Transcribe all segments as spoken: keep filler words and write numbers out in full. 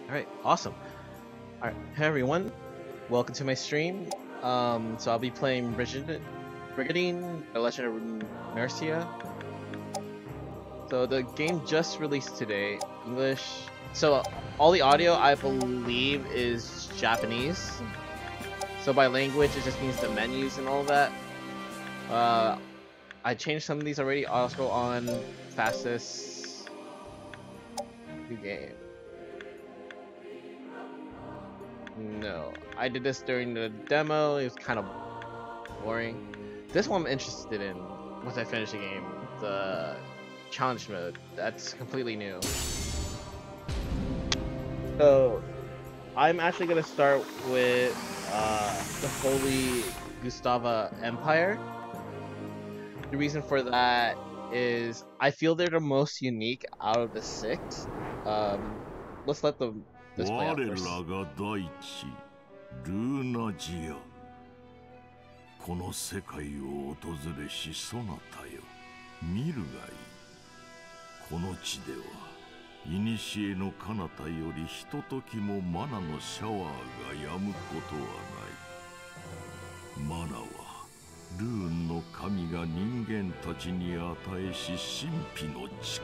All right, awesome. All right, hey everyone, welcome to my stream. Um, so I'll be playing Brigid Brigadine: The Legend of Mercia. So the game just released today, English. So all the audio, I believe, is Japanese. So by language, it just means the menus and all that. Uh, I changed some of these already. Also on fastest new game. No, I did this during the demo. It was kind of boring. This one I'm interested in once I finish the game. The challenge mode. That's completely new. So I'm actually gonna start with uh, the Holy Gustava Empire. The reason for that is I feel they're the most unique out of the six. Um, let's let them this play out 我ら first. が大地ルーナジアこの世界を訪れしそなたよ見るがいいこの地では古の彼方よりひとときもマナのシャワーが止むことはないマナはルーンの神が人間たちに与えし神秘の力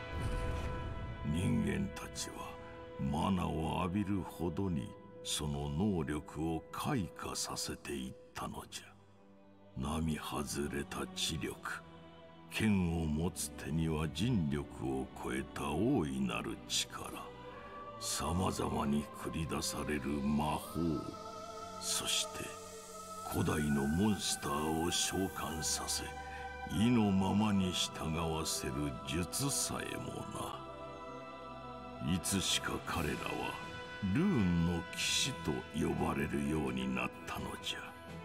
人間たちはマナを浴びるほどにその能力を開花させていったのじゃ並外れた知力剣を持つ手には人力を超えた大いなる力さまざまに繰り出される魔法そして古代のモンスターを召喚させ意のままに従わせる術さえもないつしか彼らはルーンの騎士と呼ばれるようになったのじ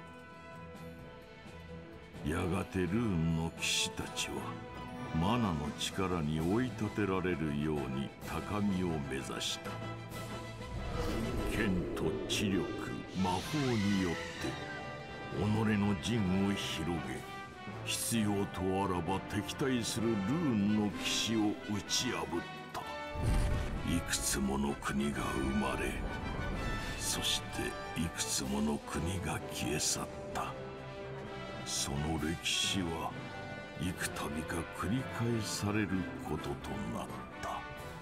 ゃやがてルーンの騎士たちはマナの力に追い立てられるように高みを目指した剣と知力魔法によって己の陣を広げ必要とあらば敵対するルーンの騎士を打ち破ったいくつもの国が生まれそしていくつもの国が消え去ったその歴史は幾度か繰り返されることとなった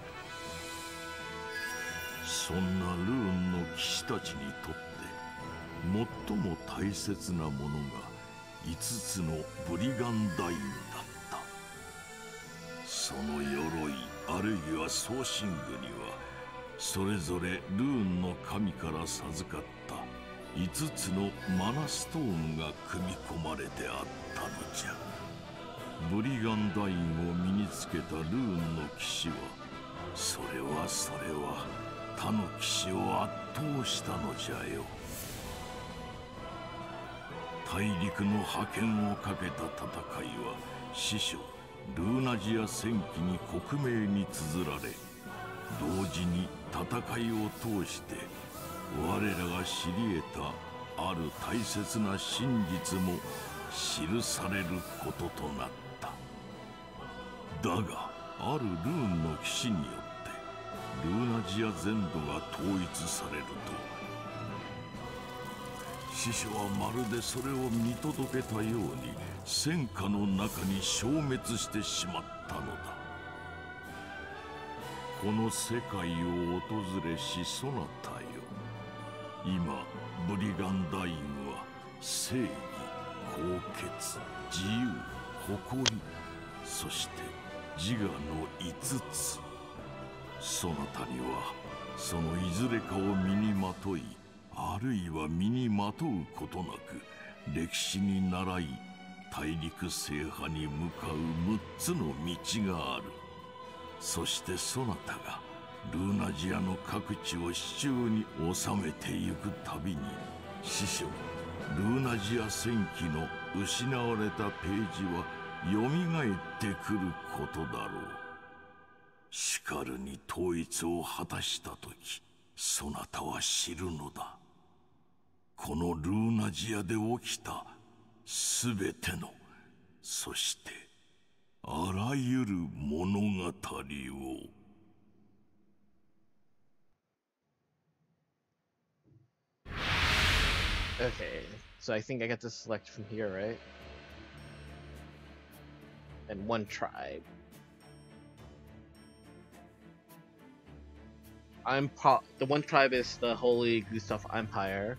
そんなルーンの騎士たちにとって最も大切なものが五つのブリガンダインだったその鎧あるいは装身具にはそれぞれルーンの神から授かった五つのマナストーンが組み込まれてあったのじゃブリガンダインを身につけたルーンの騎士はそれはそれは他の騎士を圧倒したのじゃよ大陸の覇権をかけた戦いは師匠ルーナジア戦記に克明に綴られ同時に戦いを通して我らが知り得たある大切な真実も記されることとなっただがあるルーンの騎士によってルーナジア全土が統一されると師匠はまるでそれを見届けたように戦火の中に消滅してしまったのだこの世界を訪れしそなたよ今ブリガンダインは正義高潔自由誇りそして自我の五つそなたにはそのいずれかを身にまといあるいは身にまとうことなく歴史に倣い大陸制覇に向かう六つの道があるそしてそなたがルーナジアの各地を手中に収めてゆくたびに師匠ルーナジア戦記の失われたページはよみがえってくることだろうしかるに統一を果たした時そなたは知るのだこのルーナジアで起きたすべてのそしてあらゆる物語を Okay, so I think I get to select from here, right? And one tribe. I'm pro- the one tribe is the Holy Gustav Empire.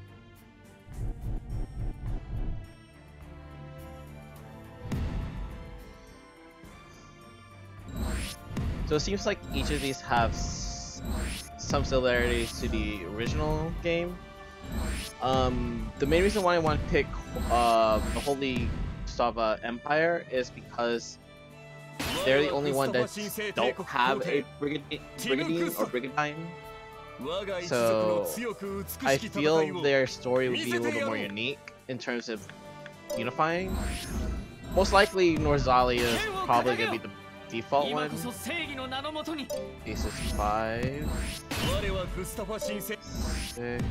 So it seems like each of these have s some similarities to the original game. Um, the main reason why I want to pick uh, the Holy Gustav Empire is because they're the only one that don't have a brigade, brigandine or brigandine. So I feel their story would be a little bit more unique in terms of unifying. Most likely Norzalia is probably gonna be the default one. This is five, six, ten.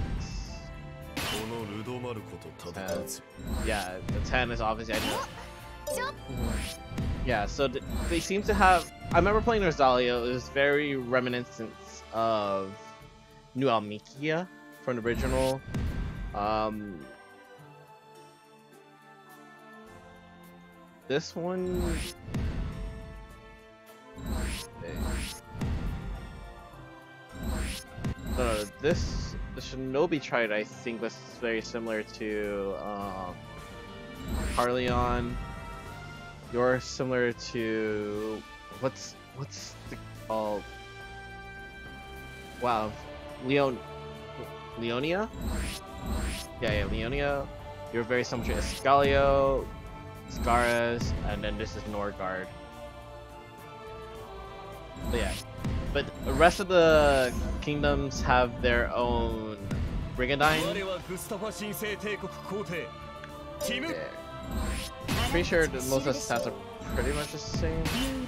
Yeah, the ten is obviously I know. Yeah, so th they seem to have. I remember playing Norzalia. It was very reminiscent of New Almikia from the original. Um, this one. No, no, this the Shinobi tribe I think was very similar to um, Carleon. You're similar to what's what's the called? Wow, Leon Leonia? Yeah, yeah, Leonia. You're very similar to Escalio, Scaras, and then this is Norgard. But yeah, but the rest of the kingdoms have their own brigandine. Yeah. Pretty sure that most of the stats are pretty much the same.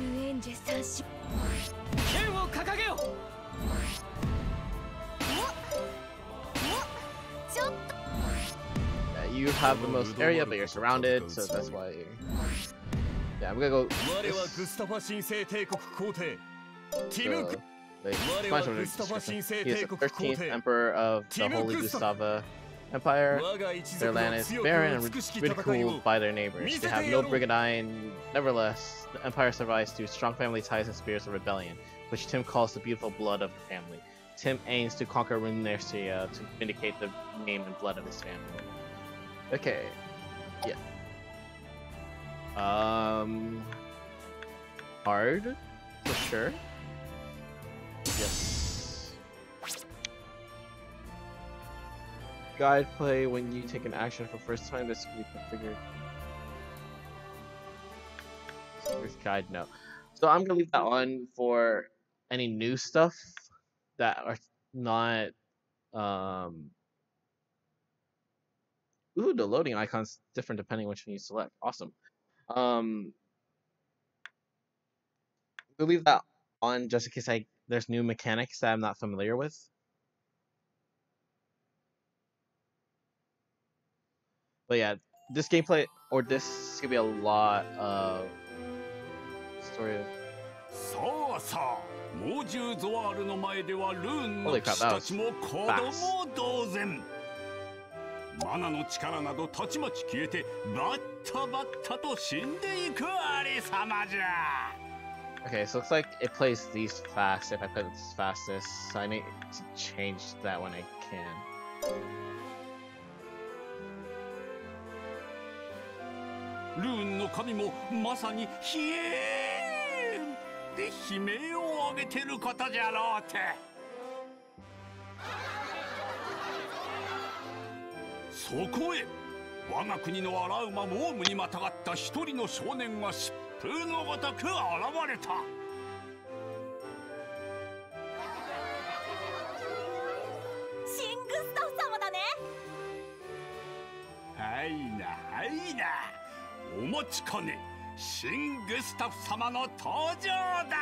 Yeah, you have the most area, but you're surrounded, so that's why. Yeah, I'm gonna go. This. So, like, he is the thirteenth emperor of the Holy Gustava Empire. Their land is barren and ridiculed by their neighbors. They have no brigandine. Nevertheless, the empire survives through strong family ties and spirits of rebellion, which Tim calls the beautiful blood of the family. Tim aims to conquer Runetercia to vindicate the name and blood of his family. Okay. Yeah. Um. Hard, for sure. Yes. Guide play when you take an action for first time. This can be configured. This guide, no. So I'm gonna leave that on for any new stuff that are not. Um. Ooh, the loading icon's different depending which one you select. Awesome. Um. We'll leave that on just in case I there's new mechanics that I'm not familiar with. But yeah, this gameplay or this is gonna be a lot of story of. Holy crap, that was fast. マナの力などたちまち消えてバッタバッタと死んでいくありさまじゃ。 Okay, so it looks like it plays these fast if I put this fastest, so I need to change that when I can. Rune の神もまさにひえーで悲鳴を上げてることじゃろうて。そこへ我が国の荒馬モームにまたがった一人の少年が疾風のごとく現れた。 シングスタフ様だね。 はいなはいな、お待ちかね、シングスタフ様の登場だ。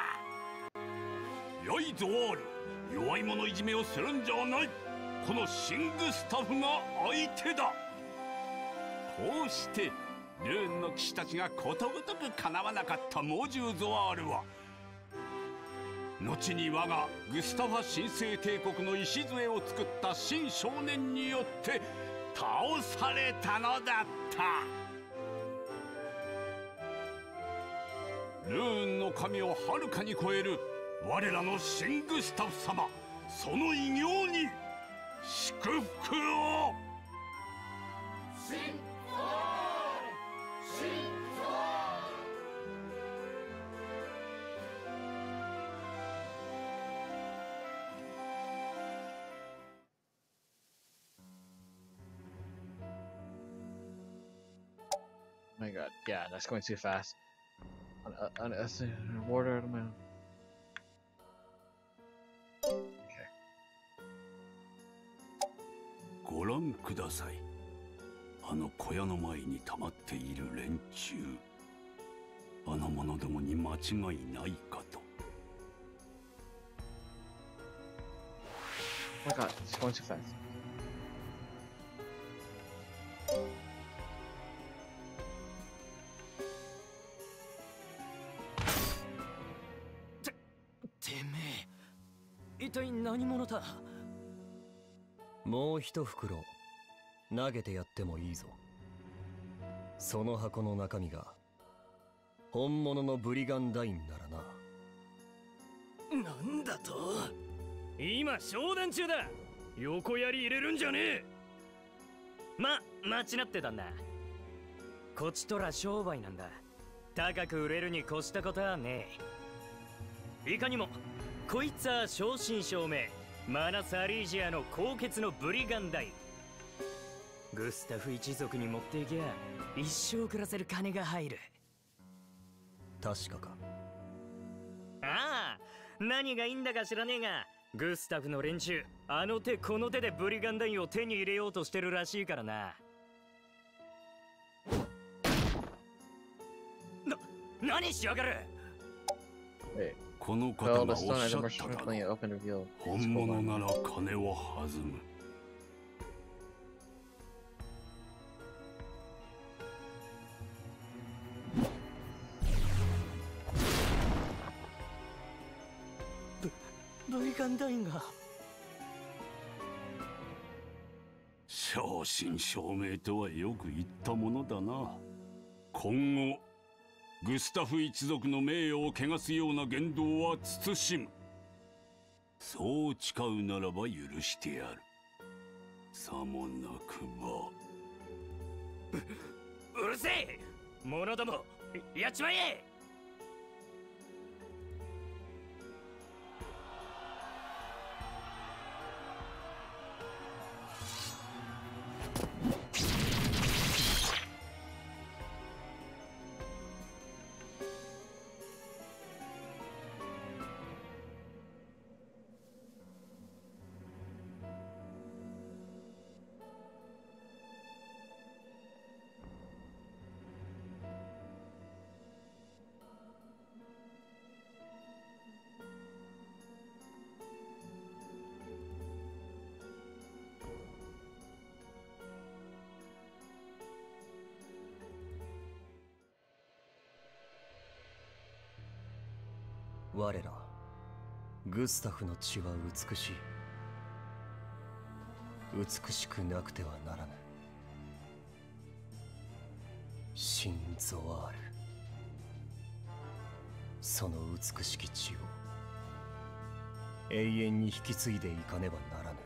よいぞール、弱い者いじめをするんじゃない。このシングスタフが相手だ。こうしてルーンの騎士たちがことごとくかなわなかった猛獣ゾワールは後に我がグスタファ神聖帝国の礎を作った新少年によって倒されたのだった。ルーンの神をはるかに超える我らの新グスタフ様、その偉業に祝福を。 Oh my god, yeah, that's going too fast. An order of my Okay. ご覧ください。あの小屋の前に溜まっている連中、あの者どもに間違いないかと。 Oh my god, it's going too fast. 一体何者だ。もう一袋投げてやってもいいぞ。その箱の中身が本物のブリガンダインならな。なんだと。今商談中だ。横槍入れるんじゃねえ。ま、間違ってたんだ。こっちとら商売なんだ。高く売れるに越したことはねえ。いかにもこいつは正真正銘マナス・アリージアの高潔のブリガンダイン。グスタフ一族に持っていけば一生暮らせる金が入る。確かか。ああ、何がいいんだか知らねえが、グスタフの連中あの手この手でブリガンダインを手に入れようとしてるらしいからな。な、何しやがる。 この方がおっしゃっただろう。本物なら金は弾む。 ブ、ブリガンダインが。 正真正銘とはよく言ったものだな。今後グスタフ一族の名誉を汚すような言動は慎む。そう誓うならば許してやる。さもなくば。 う、うるせえ者ども、やっちまえ。我らグスタフの血は美しい。美しくなくてはならぬ。シン・ゾワール、その美しき血を永遠に引き継いでいかねばならぬ。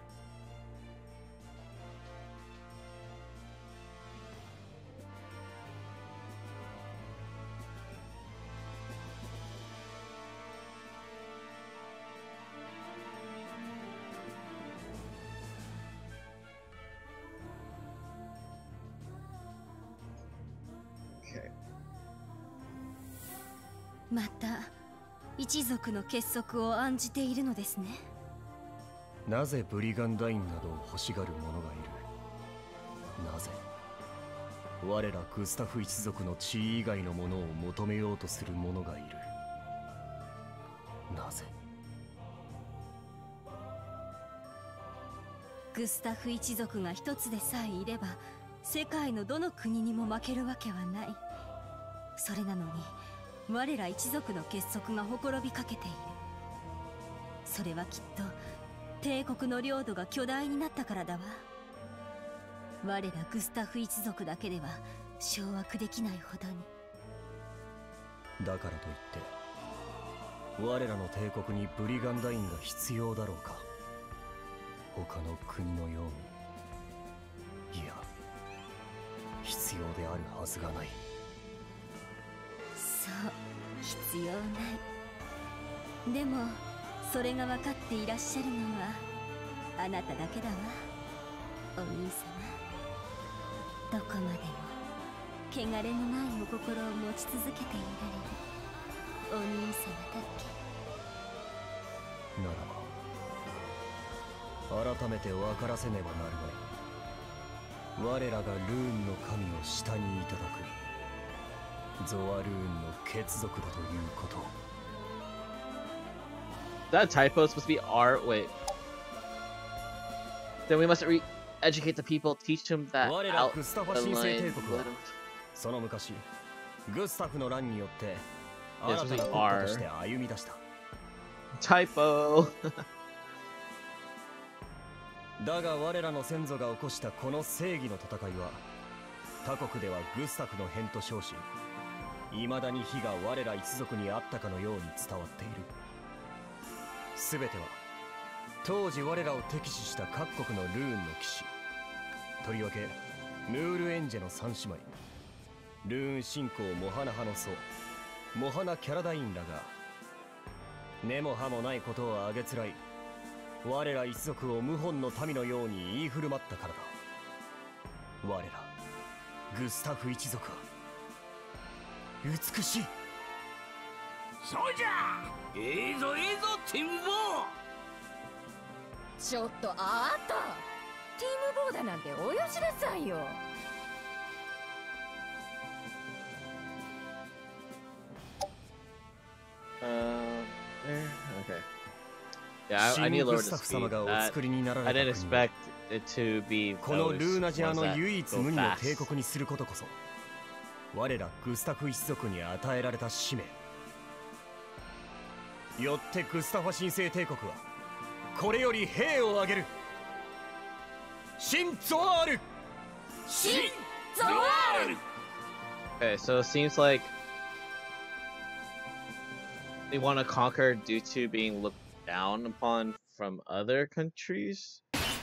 また一族の結束を案じているのですね。 なぜブリガンダインなどを欲しがる者がいる。なぜ我らグスタフ一族の地位以外のものを求めようとする者がいる。なぜ。 グスタフ一族が一つでさえいれば世界のどの国にも負けるわけはない。それなのに我ら一族の結束がほころびかけている。 それはきっと帝国の領土が巨大になったからだわ。我らグスタフ一族だけでは掌握できないほどに。 だからといって我らの帝国にブリガンダインが必要だろうか。他の国のように。いや、必要であるはずがない。 そう、必要ない。でもそれが分かっていらっしゃるのはあなただけだわ、お兄様。どこまでも汚れのないお心を持ち続けていられるお兄様だけならば改めて分からせねばなるまい。我らがルーンの神を下にいただくゾアルーンの血族だということを。 That typo is supposed to be R. Wait. Then we must re-educate the people, teach them that 我ら out グスタファ the 神聖 line. 帝国はその昔グスタフの乱によって新 This た was な the 国家 R. として歩み出した。 Typo. だが我らの先祖が起こしたこの正義の戦いは他国ではグスタフの変と称し、未だに非が我ら一族にあったかのように伝わっている。すべては当時我らを敵視した各国のルーンの騎士、とりわけムールエンジェの三姉妹、ルーン信仰モハナ派の祖モハナ・キャラダインらが根も葉もないことをあげつらい我ら一族を謀反の民のように言い振る舞ったからだ。我らグスタフ一族は美しい。 そうじゃ、ええぞええぞティムボちょっとあんた、ティムボーだなんておよしなさいよ。 Uh, there. Okay. Yeah, I, I need to lower the speed. That, I didn't expect it to be この those ルーナジア ones の that 唯一 go 無二の fast. 帝国にすることこそ我らグスタフ一族に与えられた使命。よってグスタファ神聖帝国はこれより兵を挙げる。新ゾワール、 新ゾワール。 Okay, so it seems like they want to conquer due to being looked down upon from other countries.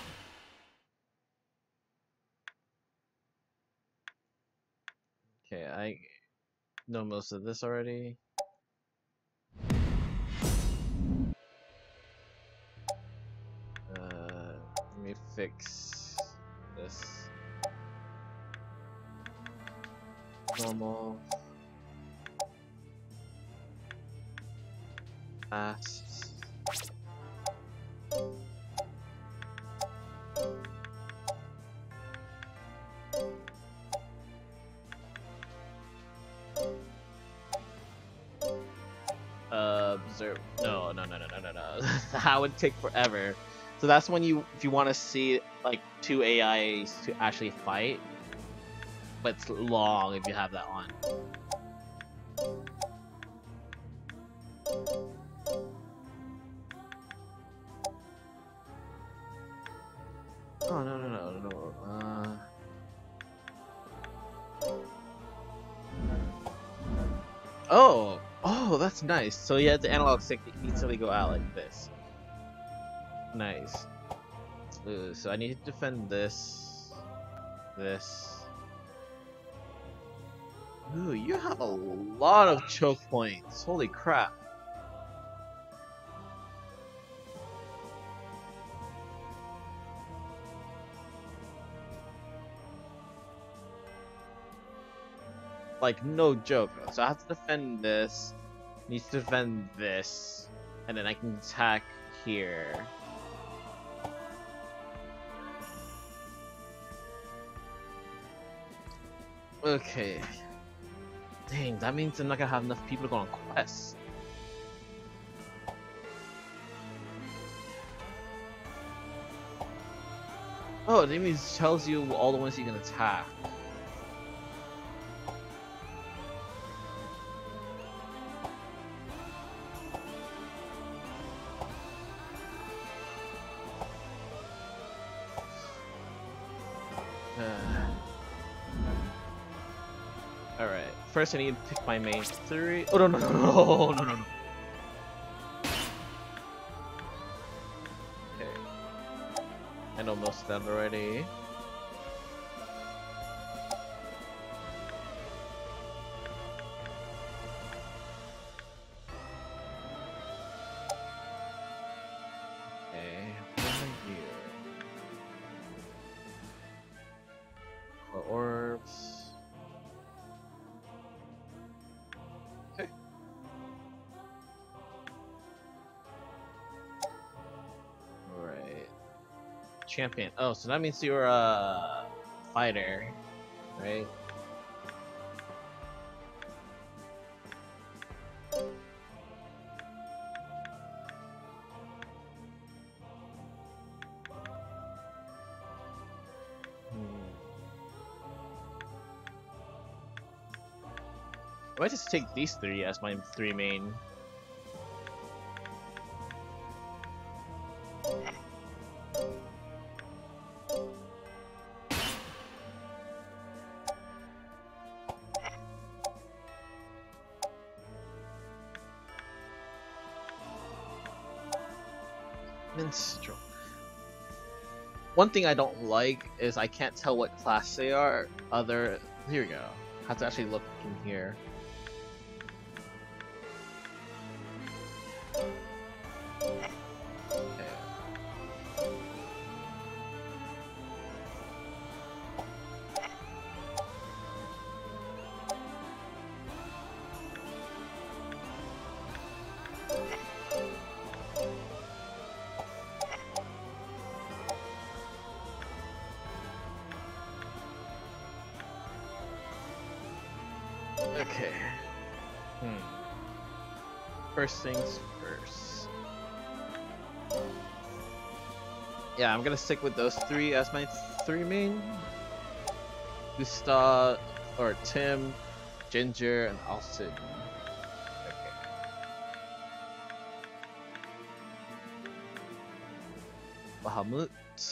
Okay, I know most of this already. Uh, let me fix this. Normal. Fast. Uh, observe. No, no, no, no, no, no, no. That would take forever. So that's when you, if you want to see like two A Is to actually fight, but it's long if you have that on. Oh no no no no. Uh. Oh oh that's nice. So yeah, the analog stick easily go out like this. Nice. Ooh, so I need to defend this. This. Ooh, you have a lot of choke points. Holy crap. Like, no joke. So I have to defend this, needs to defend this, and then I can attack here. Okay. Dang, that means I'm not gonna have enough people to go on quests. Oh, that means it tells you all the ones you can attack. Uh, Alright, first I need to pick my main three. Oh no no no no no no no. Okay. I know most of them already. Okay, what am I here? Core orbs. Okay. Alright. Champion. Oh, so that means you're a fighter, right? Hmm. I might just take these three as my three main. Minstrel. One thing I don't like is I can't tell what class they are. Other, here we go. I have to actually look in here. Okay. Okay. Hmm. First things first. Yeah, I'm gonna stick with those three as my three main. Gustav, or Tim, Ginger, and Austin. Okay. Bahamut.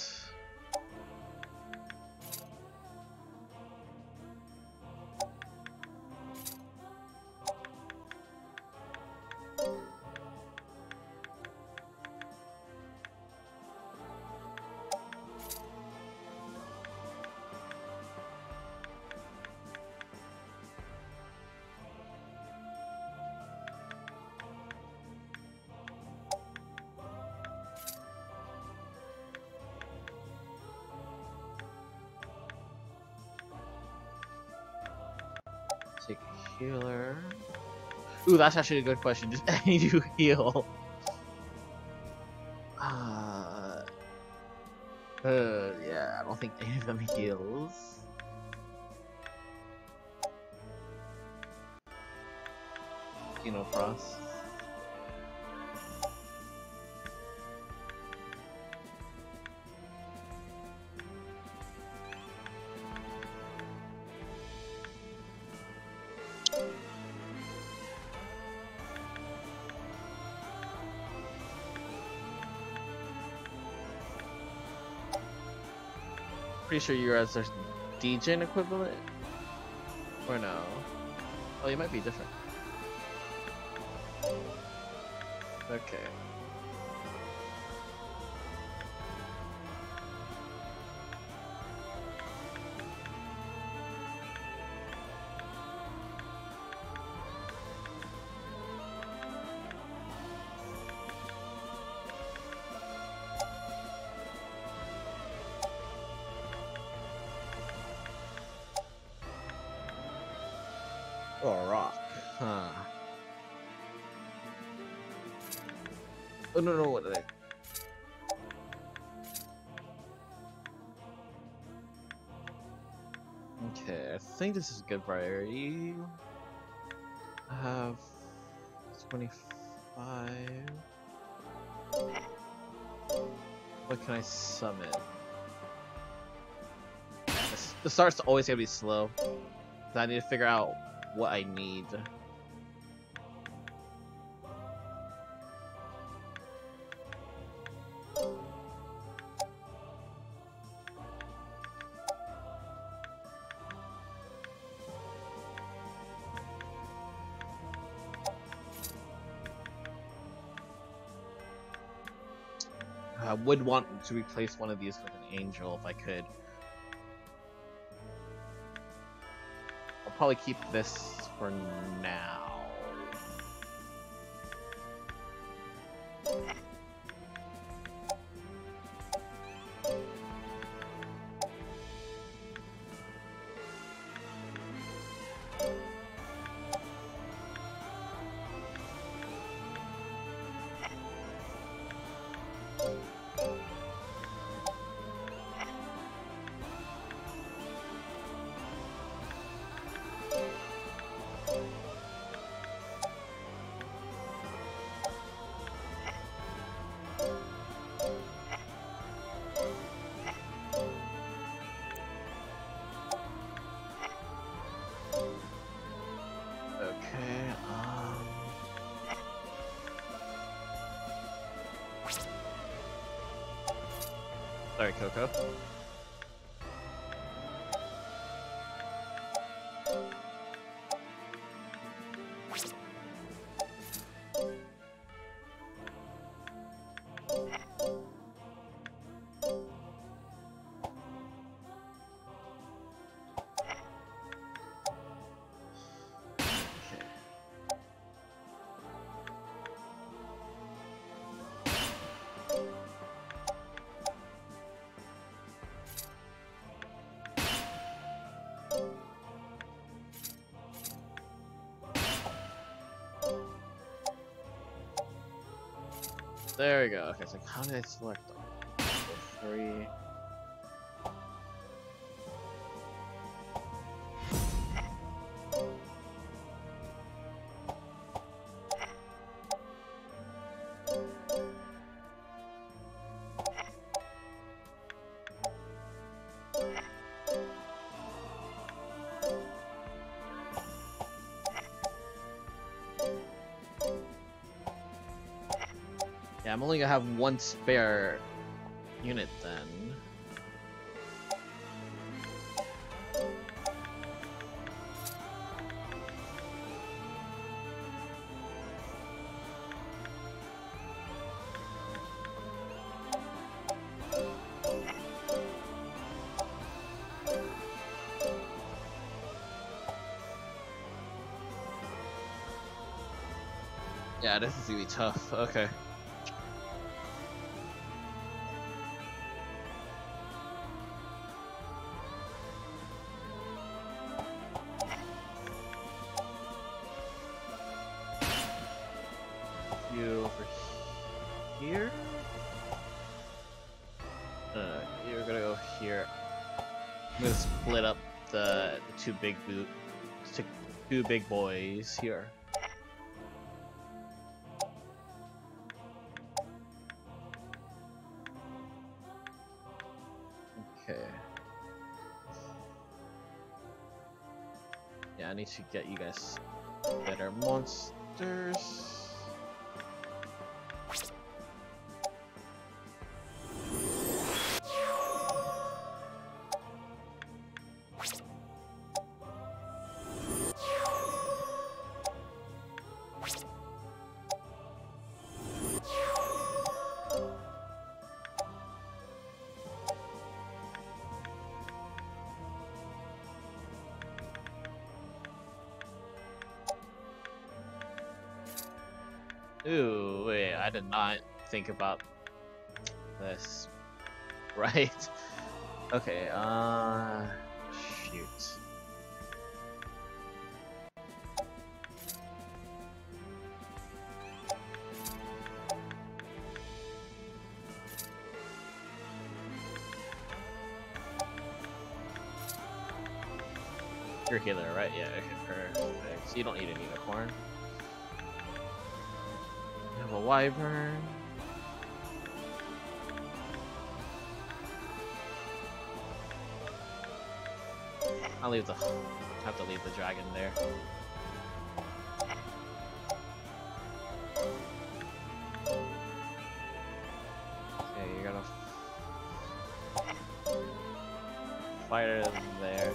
Take a healer. Ooh, that's actually a good question. Does any do heal? Uh, uh, yeah, I don't think any of them heals. Xenofrost. Pretty sure you're as their D-Gen equivalent? Or no? Oh, you might be different. Okay. Oh, a rock. Huh. Oh, no, no, what did I... Okay, I think this is a good priority. I have twenty-five. What can I summon? The start's always gonna be slow. So I need to figure out what I need. I would want to replace one of these with an angel if I could. I'll probably keep this for now. Okay, um... Sorry, Coco. There we go. Okay, so how did I select them? So three. Yeah, I'm only gonna have one spare unit then. Yeah, this is gonna be tough. Okay. You over here? Uh, you're gonna go here. I'm gonna split up the, the two big boot, two big boys here. Okay. Yeah, I need to get you guys better monsters. Ooh, wait, I did not think about this. Right. Okay, uh... shoot. You're a healer, right? Yeah, okay, perfect. So you don't need a unicorn. You have a wyvern. I'll leave the have to leave the dragon there. Okay, you're gonna fire them there.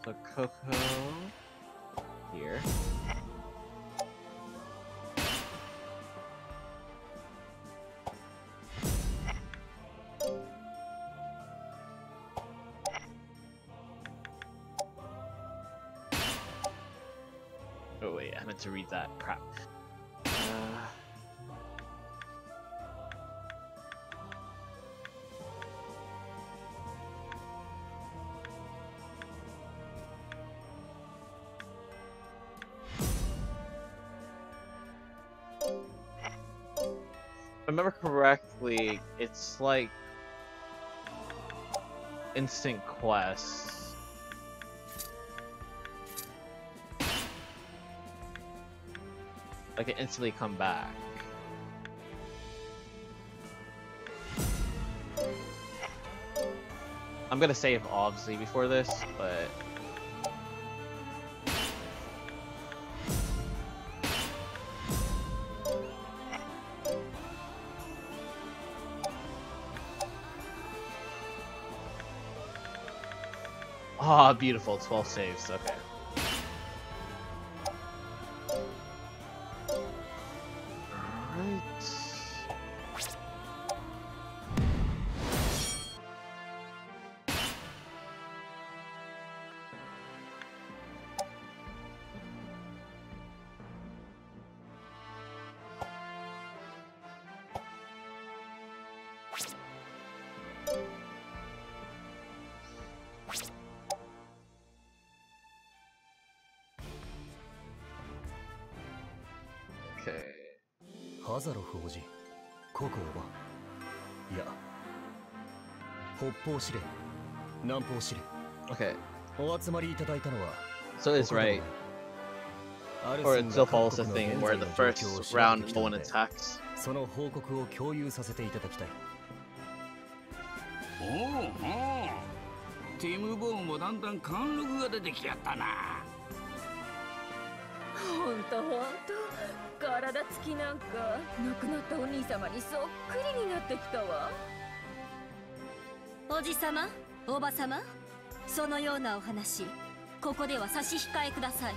So Coco here. Oh wait, I meant to read that. Crap. Uh... If I remember correctly, it's like instant quests. Like, it instantly come back. I'm gonna save obviously before this, but ah, oh, beautiful, twelve saves. Okay. ハザロフ王子、ココオバ、いや、北方司令、南方司令。 Okay. お集まりいただいたのは。 So it's right. Or it still follows the thing where the first round no one attacks. その報告を共有させていただきたい。 おお、ティム・ボーンもだんだん貫禄が出てきやったな。 ほんとほんと。体つきなんか亡くなったお兄様にそっくりになってきたわ。 おじさま、おばさま、そのようなお話ここでは差し控えください。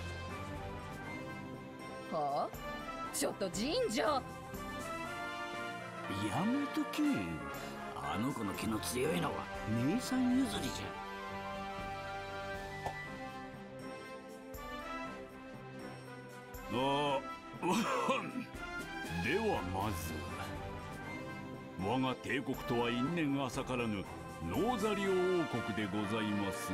はあ？ちょっと神社やめとけ。あの子の気の強いのは姉さん譲りじゃ。ああではまず我が帝国とは因縁浅からぬノーザリオ王国でございます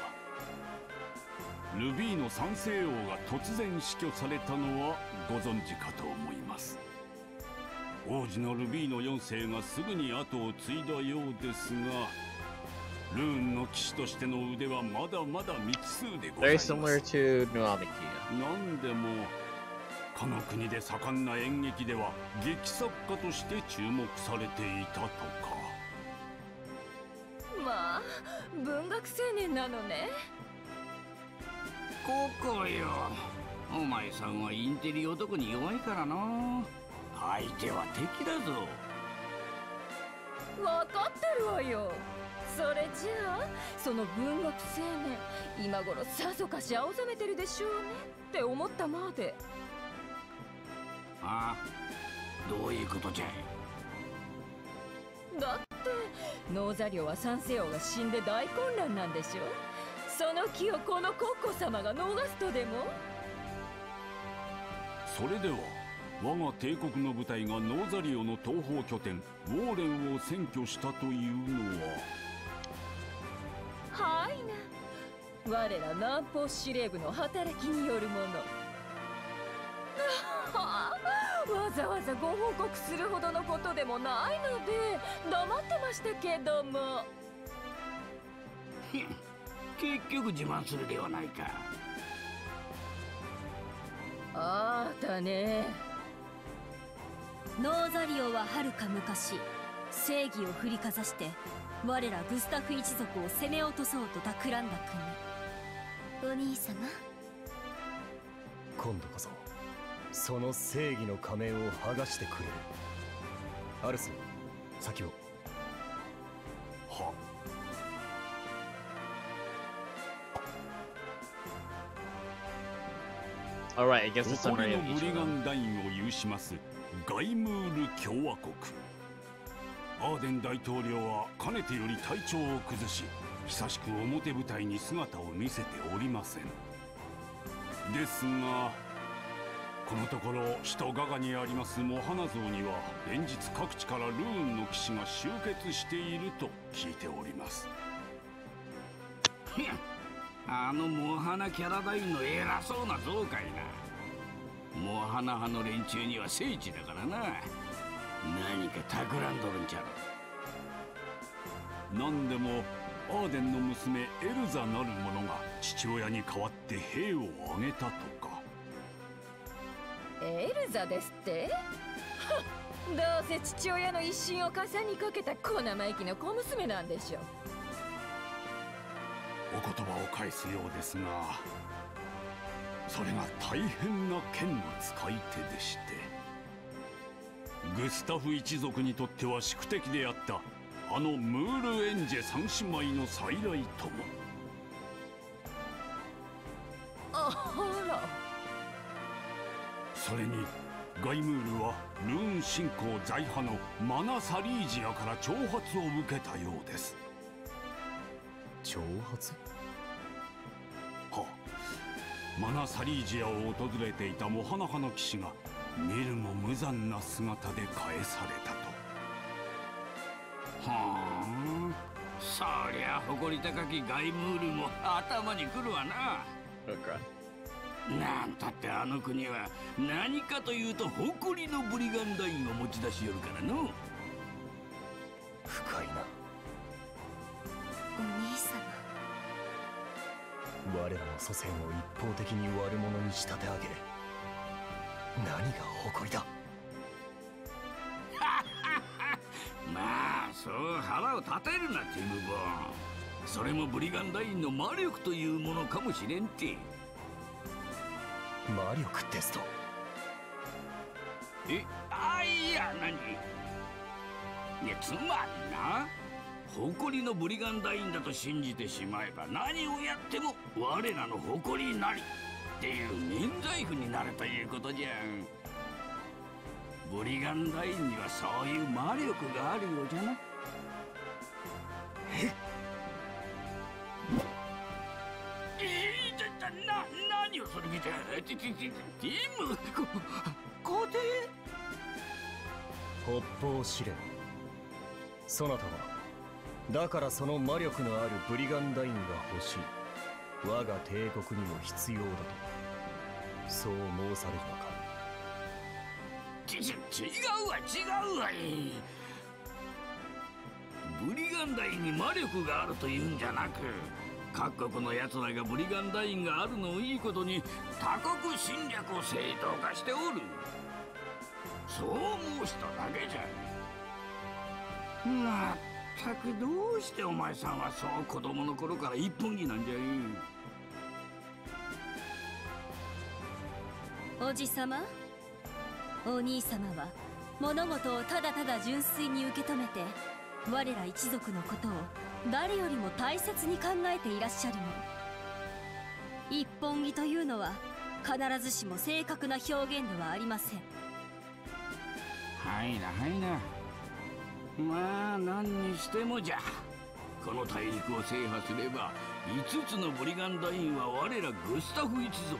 が、ルビーの三世王が突然死去されたのはご存知かと思います。王子のルビーの四世がすぐに後を継いだようですが、ルーンの騎士としての腕はまだまだ未知数でございます。 Very similar to Nuamikia. なんでもこの国で盛んな演劇では劇作家として注目されていたとか。 まあ文学青年なのね。 ここよ、お前さんはインテリ男に弱いからな。相手は敵だぞ。 分かってるわよ。それじゃあその文学青年今頃さぞかし青ざめてるでしょうねって思ったまで。 ああ、どういうことじゃい。 だってノーザリオは三世王が死んで大混乱なんでしょ。その気をこのコッコ様が逃すとでも。 それでは我が帝国の部隊がノーザリオの東方拠点ウォーレンを占拠したというのは。 はいな、我ら南方司令部の働きによるもの。わざわざご報告するほどのことでもないので黙ってましたけども。 結局自慢するではないか。 あーたね。 ノーザリオははるか昔正義を振りかざして我らグスタフ一族を攻め落とそうと企んだ国。お兄様、 今度こそその正義の仮面を剥がしてくれる。アルス、先を。 は Alright, I guess the 誇 summary り of の each ブリ of ガ them. ンダインを有しますガイムール共和国。アーデン大統領はかねてより体調を崩し、久しく表舞台に姿を見せておりません。ですがこのところ首都ガガにありますモハナ像には連日各地からルーンの騎士が集結していると聞いております。 あのモハナキャラダインの偉そうな像かいな。モハナ派の連中には聖地だからな。何か企んどるんじゃろ。 何でもアーデンの娘エルザなる者が父親に代わって兵を挙げたとか。 エルザですってどうせ父親の一心を傘にかけた小生意気の小娘なんでしょう。 お言葉を返すようですが、それが大変な剣の使い手でして、グスタフ一族にとっては宿敵であったあのムール・エンジェ三姉妹の再来とも。 あら。 それにガイムールはルーン信仰在派のマナ・サリージアから挑発を受けたようです。 挑発？ はあ、マナ・サリージアを訪れていたモハナ派の騎士が見るも無残な姿で返されたと。 はあ、そりゃ誇り高きガイムールも頭にくるわな。 Oh god. なんたってあの国は何かというと誇りのブリガンダインを持ち出しよるからの。 深いな。 お兄様。 我らの祖先を一方的に悪者に仕立て上げ、何が誇りだ。 まあそう腹を立てるなティムボーン。それもブリガンダインの魔力というものかもしれんて。 魔力ですと？ え、あ、いや何、いやつまりな、誇りのブリガンダインだと信じてしまえば何をやっても我らの誇りなりっていう免罪符になるということじゃん。ブリガンダインにはそういう魔力があるようじゃな。えっ、えー、だだな、何をそれ見て、ティティティティム、こ、こで北方試練。そなたはだからその魔力のあるブリガンダインが欲しい、我が帝国にも必要だと、そう申されるのか。 ちち違うわ違うわい。ブリガンダインに魔力があるというんじゃなく、各国の奴らがブリガンダインがあるのをいいことに他国侵略を正当化しておる、そう申しただけじゃ。まったくどうしてお前さんはそう子供の頃から一本気なんじゃい。 おじさま、お兄様は物事をただただ純粋に受け止めて、我ら一族のことを誰よりも大切に考えていらっしゃるの。一本気というのは必ずしも正確な表現ではありません。 はいなはいな。まあ何にしてもじゃ、この大陸を制覇すればいつつのブリガンダインは我らグスタフ一族のもの。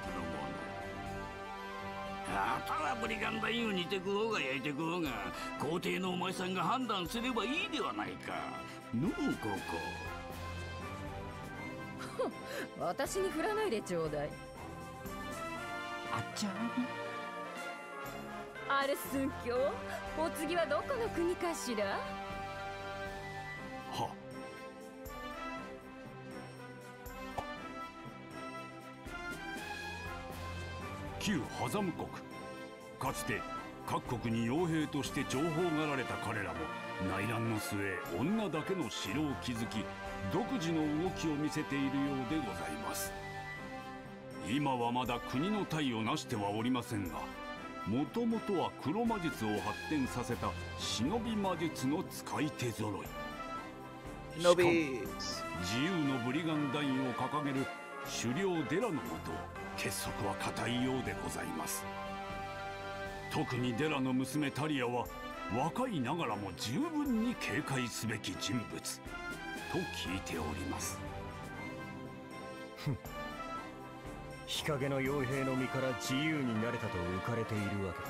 あとはブリガンダインを煮てく方が焼いてく方が皇帝のお前さんが判断すればいいではないかのうここ。 私に振らないでちょうだい。 あっちゃアルスン教、お次はどこの国かしら。 は旧ハザム国、かつて各国に傭兵として重宝がられた彼らも内乱の末、女だけの城を築き独自の動きを見せているようでございます。今はまだ国の体を成してはおりませんが、もともとは黒魔術を発展させた忍び魔術の使い手揃い。しかも Shinobi's. 自由のブリガンダインを掲げる狩猟デラのもと、 結束は固いようでございます。特にデラの娘タリアは若いながらも十分に警戒すべき人物と聞いております。 日陰の傭兵の身から自由になれたと浮かれているわけ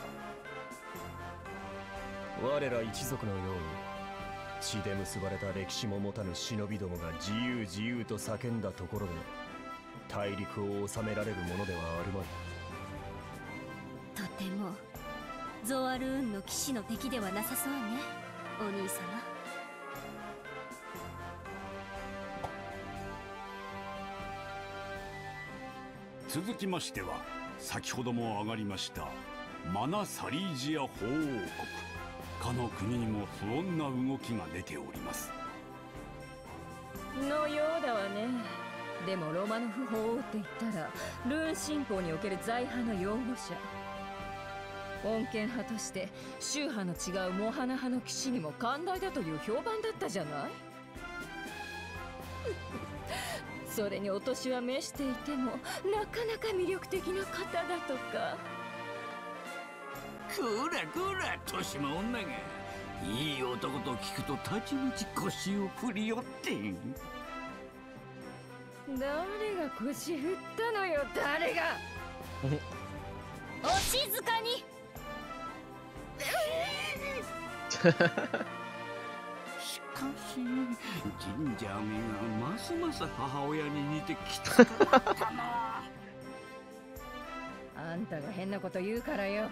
だ。我ら一族のように血で結ばれた歴史も持たぬ忍びどもが自由自由と叫んだところで大陸を治められるものではあるまい。 とてもゾアルーンの騎士の敵ではなさそうね、お兄様。 続きましては先ほども上がりましたマナ・サリージア法王国。かの国にも不穏な動きが出ておりますのようだわね。でもロマノフ法王って言ったらルーン信仰における財派の擁護者。穏健派として宗派の違うモハナ派の騎士にも寛大だという評判だったじゃないそれにお年は召していてもなかなか魅力的な方だとか。 こらこら、年も女がいい男と聞くとたちまち腰を振りよって誰が腰振ったのよ、誰がお静かにしかしジンジャーめがますます母親に似てきつかったなあんたが変なこと言うからよ。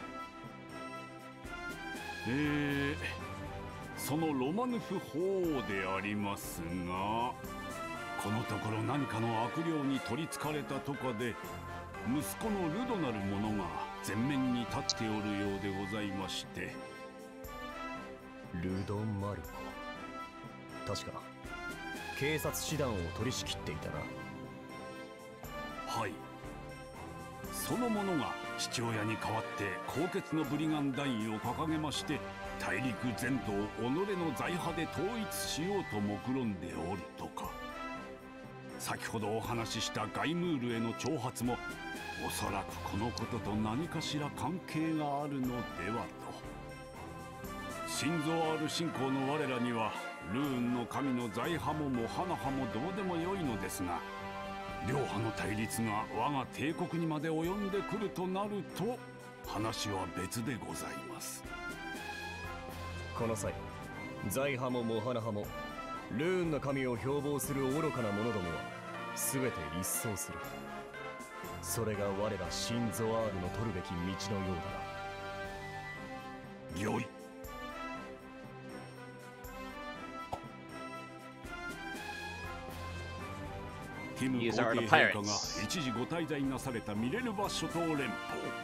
えー、そのロマヌフ法王でありますが、このところ何かの悪霊に取りつかれたとかで息子のルドなる者が前面に立っておるようでございまして。 ルド・マルコ、確か警察師団を取り仕切っていたな。 はい、その者が父親に代わって高潔のブリガン団員を掲げまして、大陸全土を己の財派で統一しようと目論んでおるとか。先ほどお話ししたガイムールへの挑発もおそらくこのことと何かしら関係があるのではと。心臓ある信仰の我らにはルーンの神の財派もモハナ派もどうでもよいのですが、両派の対立が我が帝国にまで及んでくるとなると話は別でございます。 この際財派もモハナ派もルーンの神を標榜する愚かな者どもは全て一掃する。それが我らシン・ゾアールの取るべき道のようだな。 よい。ティム皇帝陛下が一時ご滞在なされたミレルバ諸島連邦。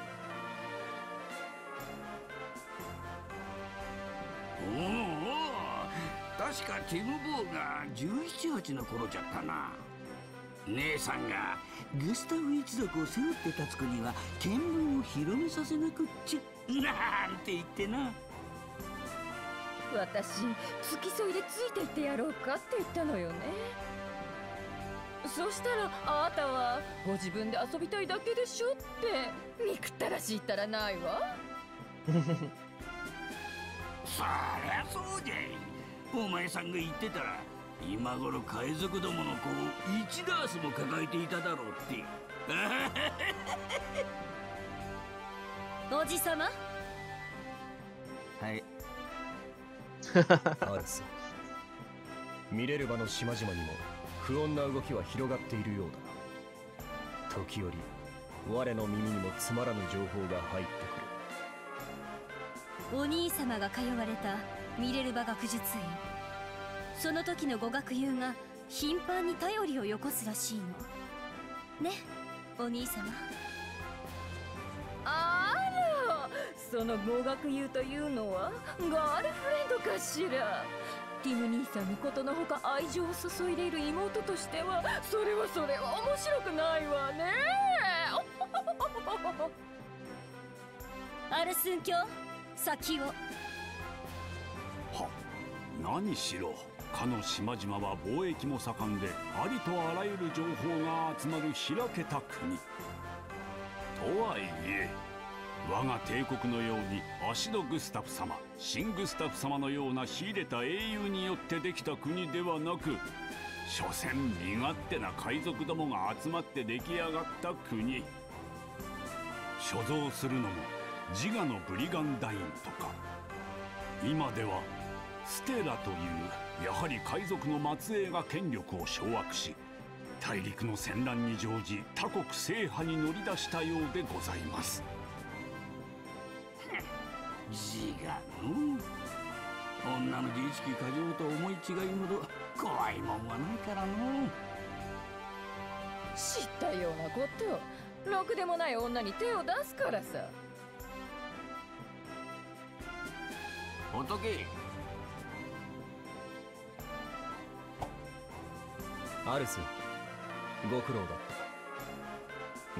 おお、確かティム・ボーがじゅうなな、はちの頃じゃったな。姉さんがグスタフ一族を背負って立つ国は見聞を広めさせなくっちゃなんて言ってな。 私付き添いでついていってやろうかって言ったのよね。そしたらあなたはご自分で遊びたいだけでしょって憎ったらしいったらないわそりゃそうじゃい。お前さんが言ってたら今頃海賊どもの子を一ダースも抱えていただろうっておじさま。 はいアルス、ミレルバの島々にも不穏な動きは広がっているようだ。時折我の耳にもつまらぬ情報が入ってお兄様が通われたミレルバ学術院、その時のご学友が頻繁に頼りをよこすらしいのね、お兄様。 あら、そのご学友というのはガールフレンドかしら。ティム兄さんにことのほか愛情を注いでいる妹としてはそれはそれは面白くないわねアルスン教、先を。 は、何しろかの島々は貿易も盛んでありとあらゆる情報が集まる開けた国。 とはいえ我が帝国のようにアシド・グスタフ様、シン・グスタフ様のような秀でた英雄によってできた国ではなく、所詮身勝手な海賊どもが集まって出来上がった国。所蔵するのも自我のブリガンダインとか、今ではステラというやはり海賊の末裔が権力を掌握し、大陸の戦乱に乗じ他国制覇に乗り出したようでございます。 自我の女の自意識過剰と思い違いほど怖いもんはないからの。 知ったようなこと、ろくでもない女に手を出すからさ。 仏、 アルス、ご苦労だった。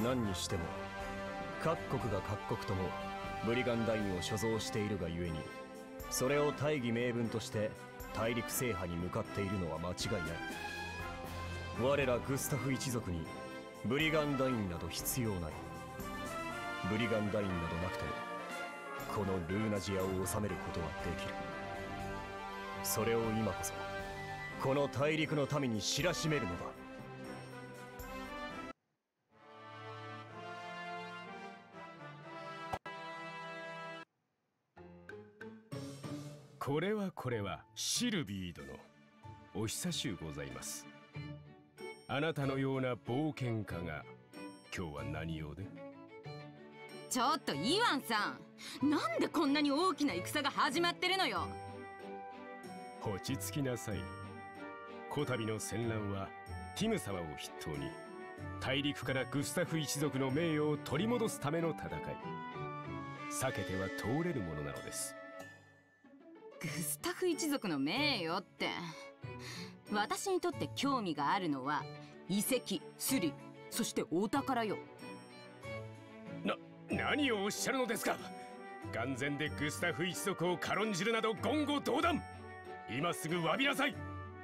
何にしても各国が各国ともブリガンダインを所蔵しているがゆえに、それを大義名分として大陸制覇に向かっているのは間違いない。我らグスタフ一族にブリガンダインなど必要ない。ブリガンダインなどなくてもこのルーナジアを治めることはできる。それを今こそこの大陸の民に知らしめるのだ。 これはこれはシルビー殿、お久しゅうございます。あなたのような冒険家が今日は何用で？ ちょっとイワンさん、なんでこんなに大きな戦が始まってるのよ。 落ち着きなさい。こたびの戦乱はティム様を筆頭に大陸からグスタフ一族の名誉を取り戻すための戦い。避けては通れるものなのです。 グスタフ一族の名誉って、私にとって興味があるのは遺跡、スリ、そしてお宝よ。 な、何をおっしゃるのですか。眼前でグスタフ一族を軽んじるなど言語道断。今すぐ詫びなさい。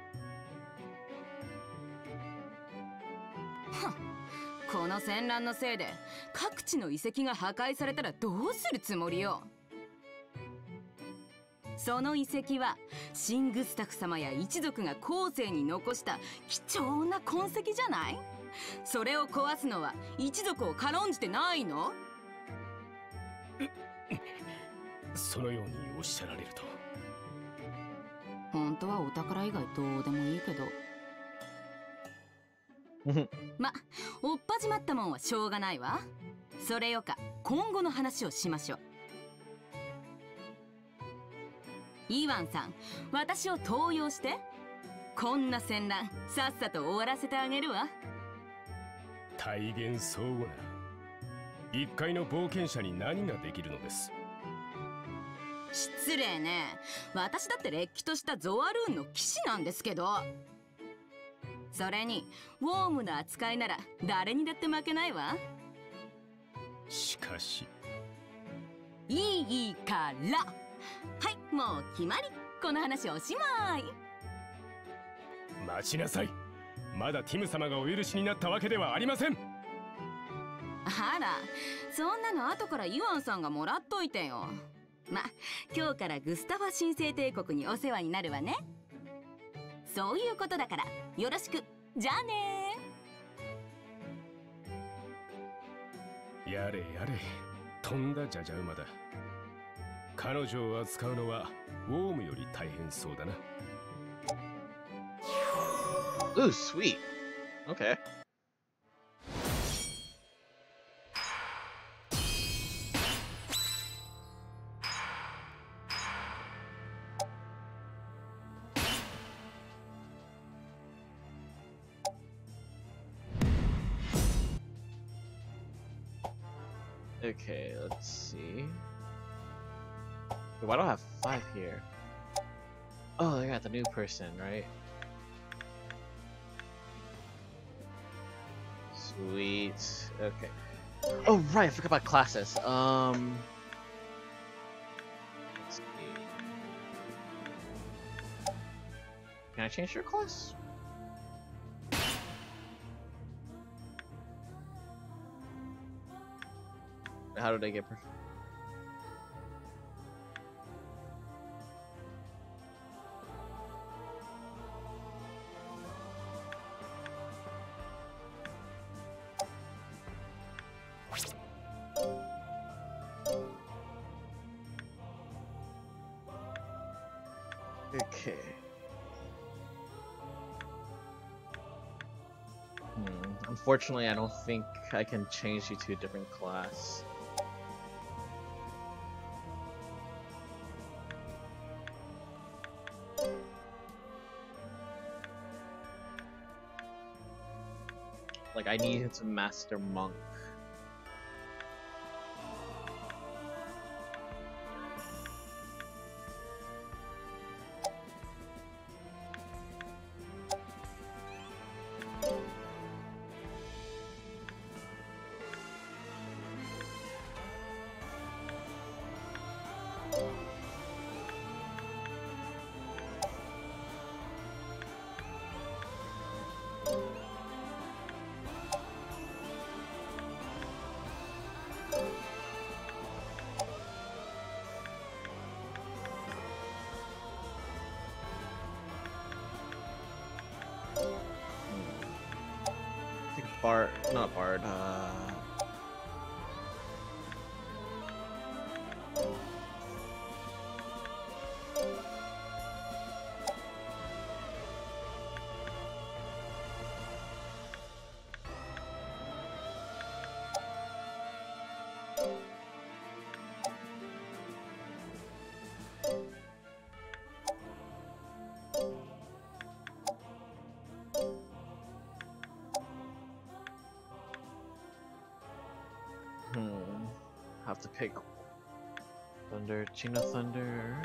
この戦乱のせいで各地の遺跡が破壊されたらどうするつもりよ。その遺跡はシン・グスタフ様や一族が後世に残した貴重な痕跡じゃない？それを壊すのは一族を軽んじてないの？ そのようにおっしゃられると。 本当はお宝以外どうでもいいけどま、おっぱじまったもんはしょうがないわ。それよか今後の話をしましょう。イワンさん、私を登用して。こんな戦乱さっさと終わらせてあげるわ。 大言相互な。一介の冒険者に何ができるのです。 失礼ね。私だってれっきとしたゾアルーンの騎士なんですけど。それにウォームの扱いなら誰にだって負けないわ。 しかしいいからはい、もう決まり。この話おしまい。 待ちなさい。まだティム様がお許しになったわけではありません。 あら、そんなの後からイワンさんがもらっといてよ。ま、今日からグスタファ神聖帝国にお世話になるわね。そういうことだからよろしく。じゃあねー。やれやれ、とんだじゃじゃ馬だ。彼女を扱うのはウォームより大変そうだな。 Ooh, sweet. Okay. Okay, let's see. Why don't I have five here? Oh, they got the new person, right? Sweet. Okay. Oh, right, I forgot about classes. Um. Let's see. Can I change your class? How did I get perfect? Okay. Hmm. Unfortunately, I don't think I can change you to a different class. Like, I need him to master monk. Bard, not Bard, uh... Hmm, have to pick Thunder, Chino Thunder.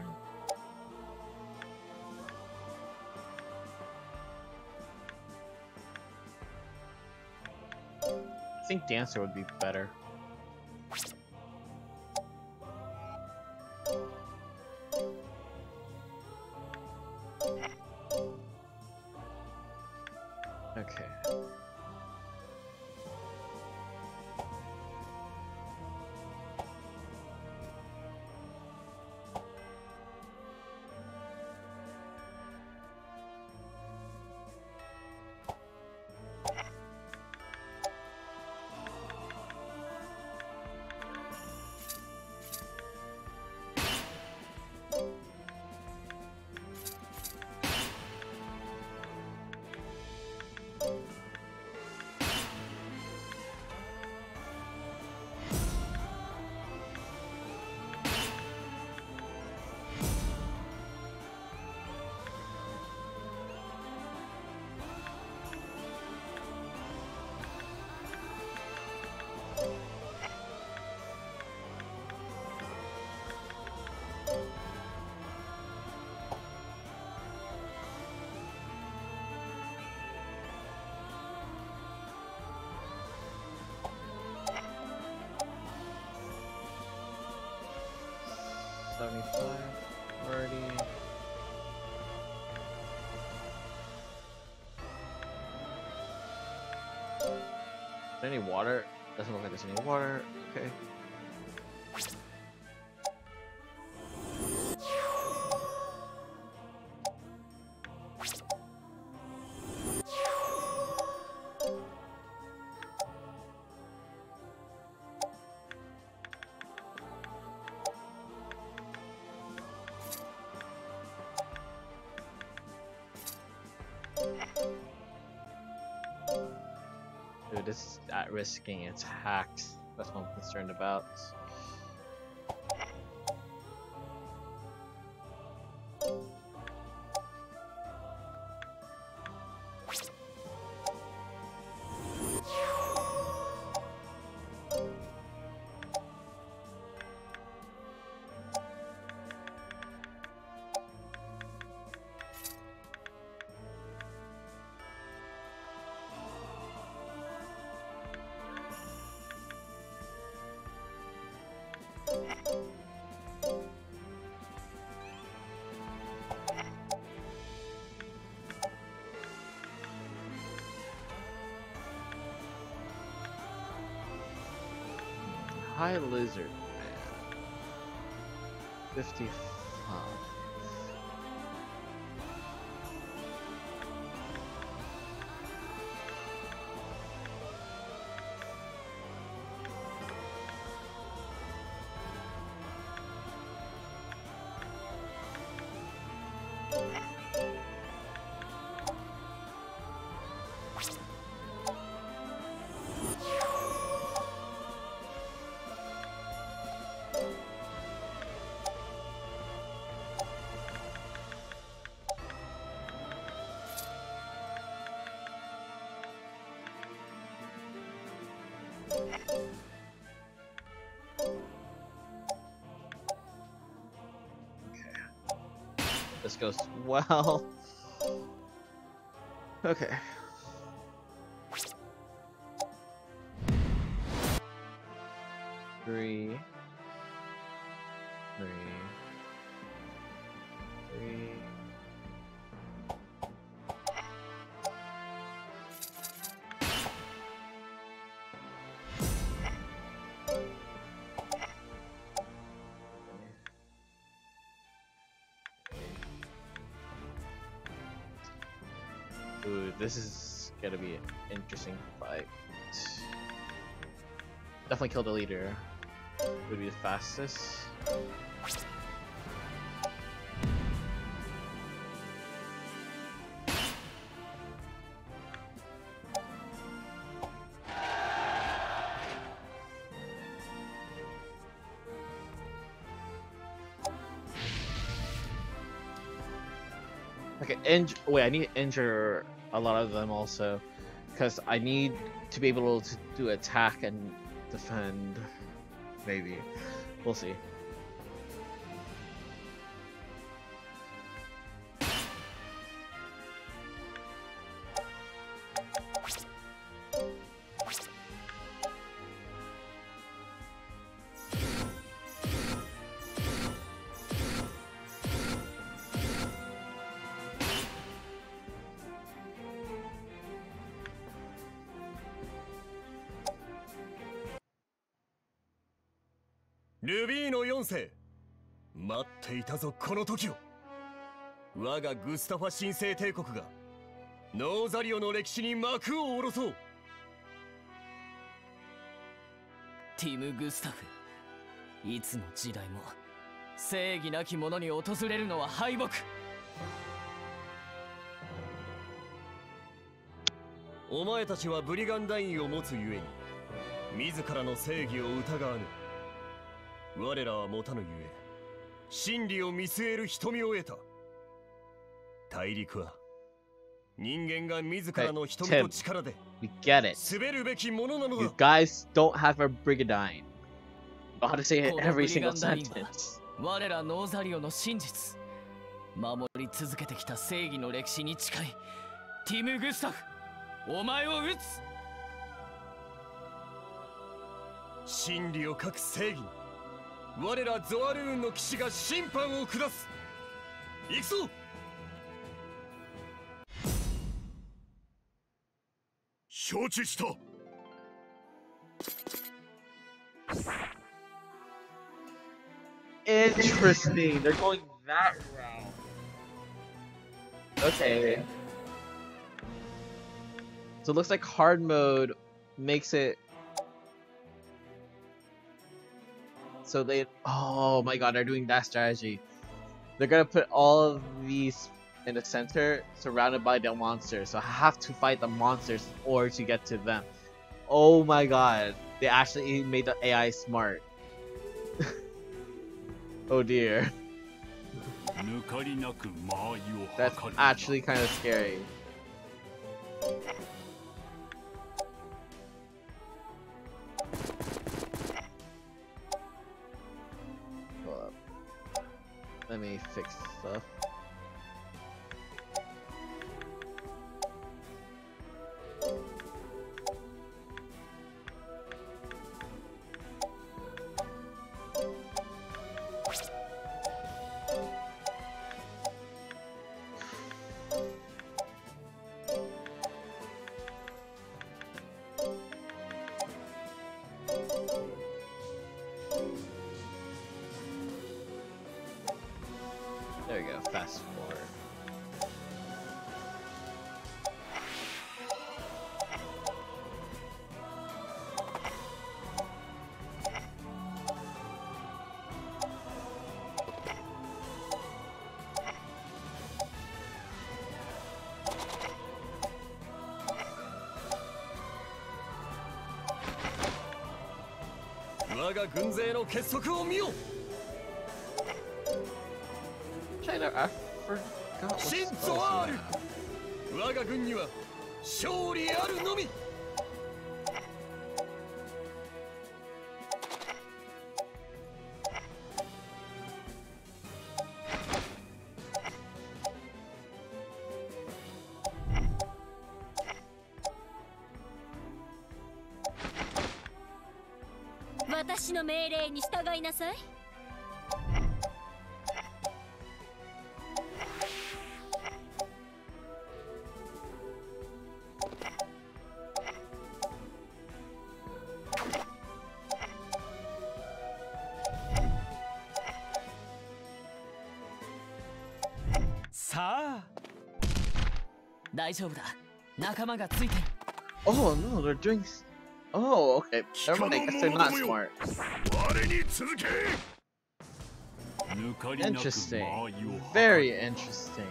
I think Dancer would be better. Okay. seventy-five already. Is there any water? Doesn't look like there's any water. Okay. Dude, this is at risk getting attacked. That's what I'm concerned about. High Lizard Man. fifty-five. This goes well. Okay. Three. Three. Three. Ooh, this is gonna be an interesting fight. Definitely kill the leader. Would be the fastest. Okay, inj- wait, I need to injure a lot of them also, because I need to be able to do attack and defend. Maybe. We'll see. ルビーのよん世、待っていたぞこの時を。我がグスタファ神聖帝国がノーザリオの歴史に幕を下ろそう。 ティム・グスタフ、いつの時代も正義なき者に訪れるのは敗北。 お前たちはブリガンダインを持つゆえに自らの正義を疑わぬ。我らは持たぬゆえ真理を見据える瞳を得た。大陸は人間が自らの瞳と力で We get it. 滑るべきものなのだ。 You guys don't have a Brigadine. You know how to say it every single sentence. 我らノーザリオの真実、守り続けてきた正義の歴史に近いティム・グスタフ、お前を撃つ。 真理を書く正義に我らゾアルーンの騎士が審判を下す。行くぞ。 承知した。 Interesting. They're going that route. Okay. So it looks like hard mode makes it so they, oh my god, they're doing that strategy. They're gonna put all of these in the center, surrounded by the monsters. So I have to fight the monsters or to get to them. Oh my god, they actually made the A I smart. Oh dear. That's actually kind of scary. Let me fix stuff. 我が軍勢の結束を見よ。 China, I forgot what's シン supposed ゾ to アー be ル now. 我が軍には勝利あるのみ。 私の命令に従いなさい。 さあ大丈夫だ、仲間がついてる。 Oh no, they're doing. s- Oh, okay. Never mind. I guess they're not smart. 我に続け。 抜かりなく Interesting. 間合いを測 Very る interesting.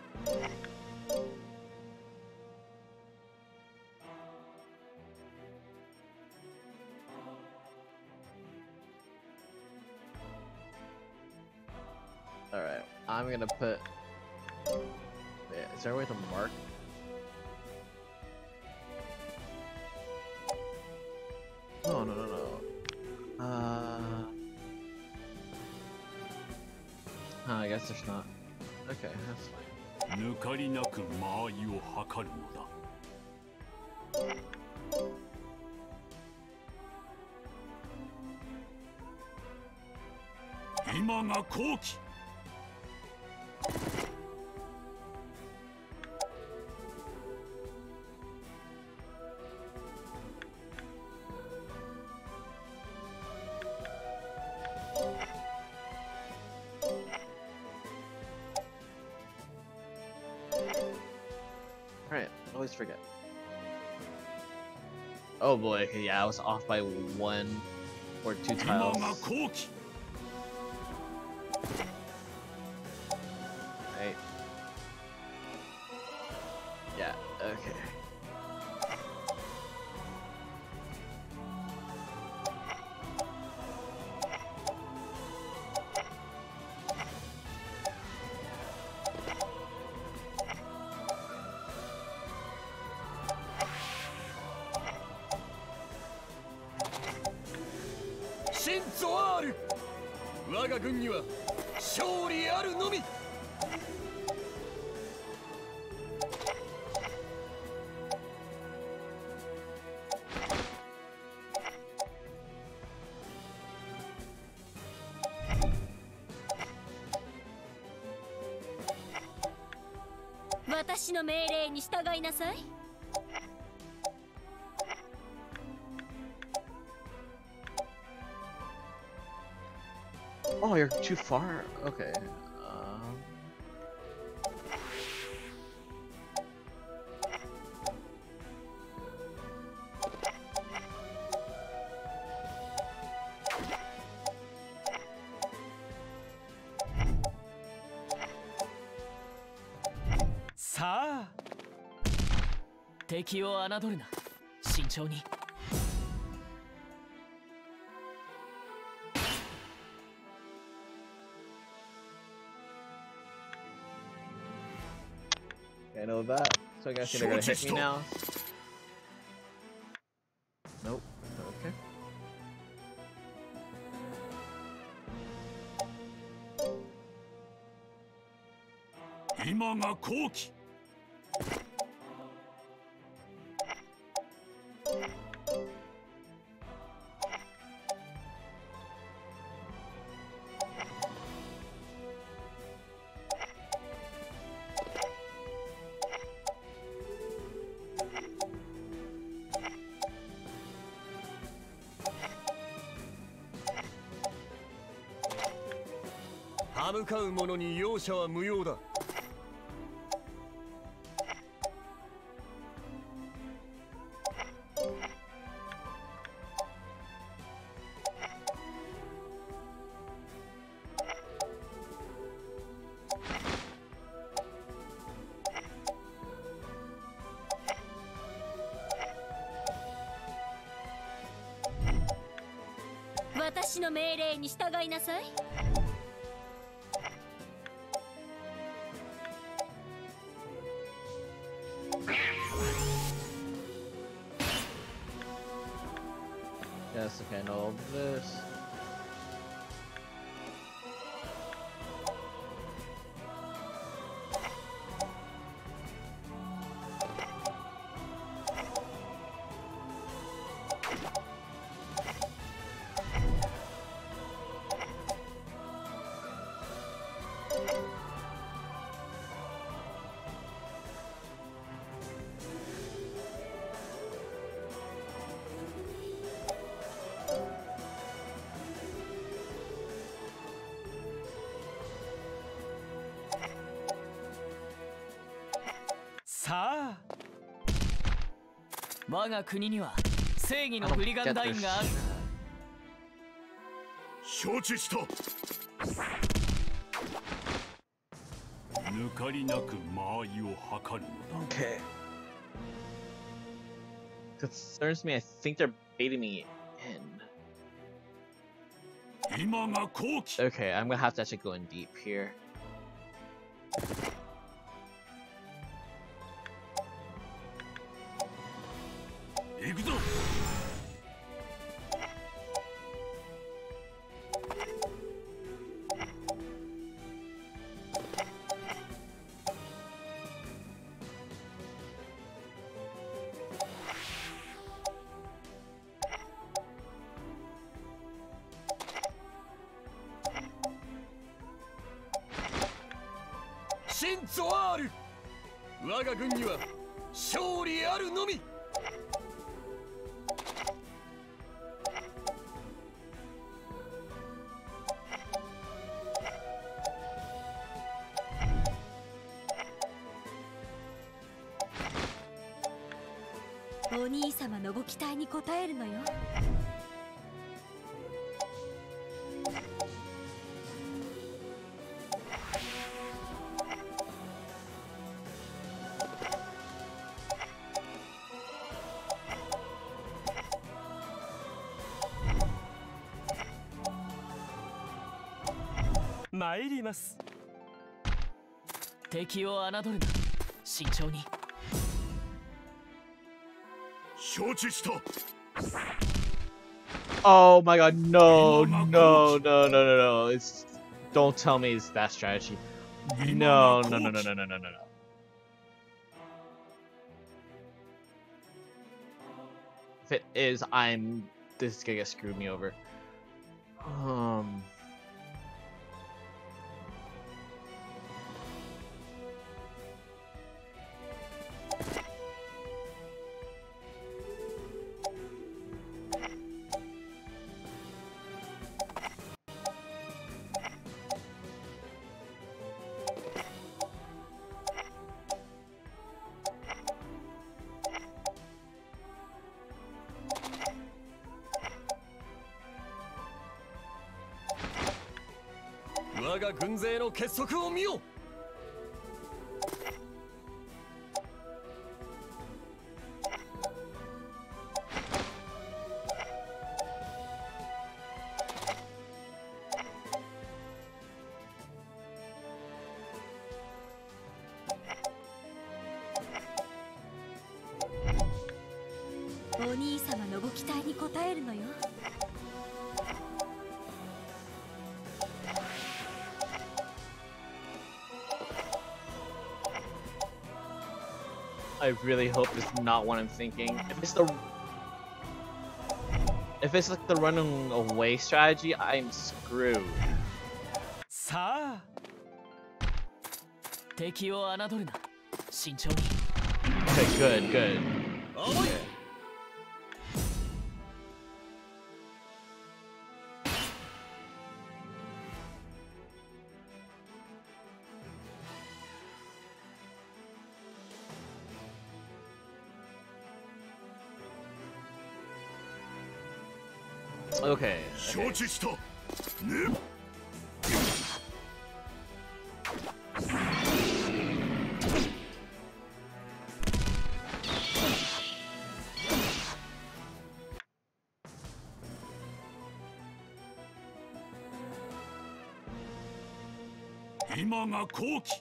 Alright, I'm gonna put. Yeah, is there a way to mark? No, no, no, no. Uh. Huh, I guess there's not. Okay, that's fine. 抜かりなく間合いを測るのだ。今が好機。 Alright, always forget. Oh boy, okay, yeah, I was off by one or two 今 tiles. が好機。 Right. Yeah, okay. シンゾアール我が軍には勝利あるのみ。 私の命令に従いなさい。 Oh, you're too far? Okay. Um... .さあ敵を侮るな、慎重に。 I know that. So I guess they're gonna hit me now. Nope. Okay. 今が好機。 歯向かう者に容赦は無用だ。 私私の命令に従いなさい。 Yes, okay, I know all this. さあ、我が国には正義のブリガンダインがある。 承知した。 抜かりなく間合いを図るのだ。 Okay. Concerns me, I think they're baiting me in. 今が好機。 Okay, I'm gonna have to actually go in deep here. 行くぞ。 シンゾアール、我が軍には勝利あるのみ。 お兄様のご期待に応えるのよ。 参ります。 敵を侮るな、慎重に。 承知した。 Oh my god, no, no, no, no, no, no. It's don't tell me it's that strategy. No, no, no, no, no, no, no, no, no. If it is, I'm this is gonna screw me over. Um 我が軍勢の結束を見よ。 お兄様のご期待に応えるのよ。 I really hope this is not what I'm thinking. If it's the if it's like the running away strategy, I'm screwed. さあ、 敵を侮るな、慎重に。 Okay, good, good. Okay. Okay. 承知した。ね。 Okay. 今が好機。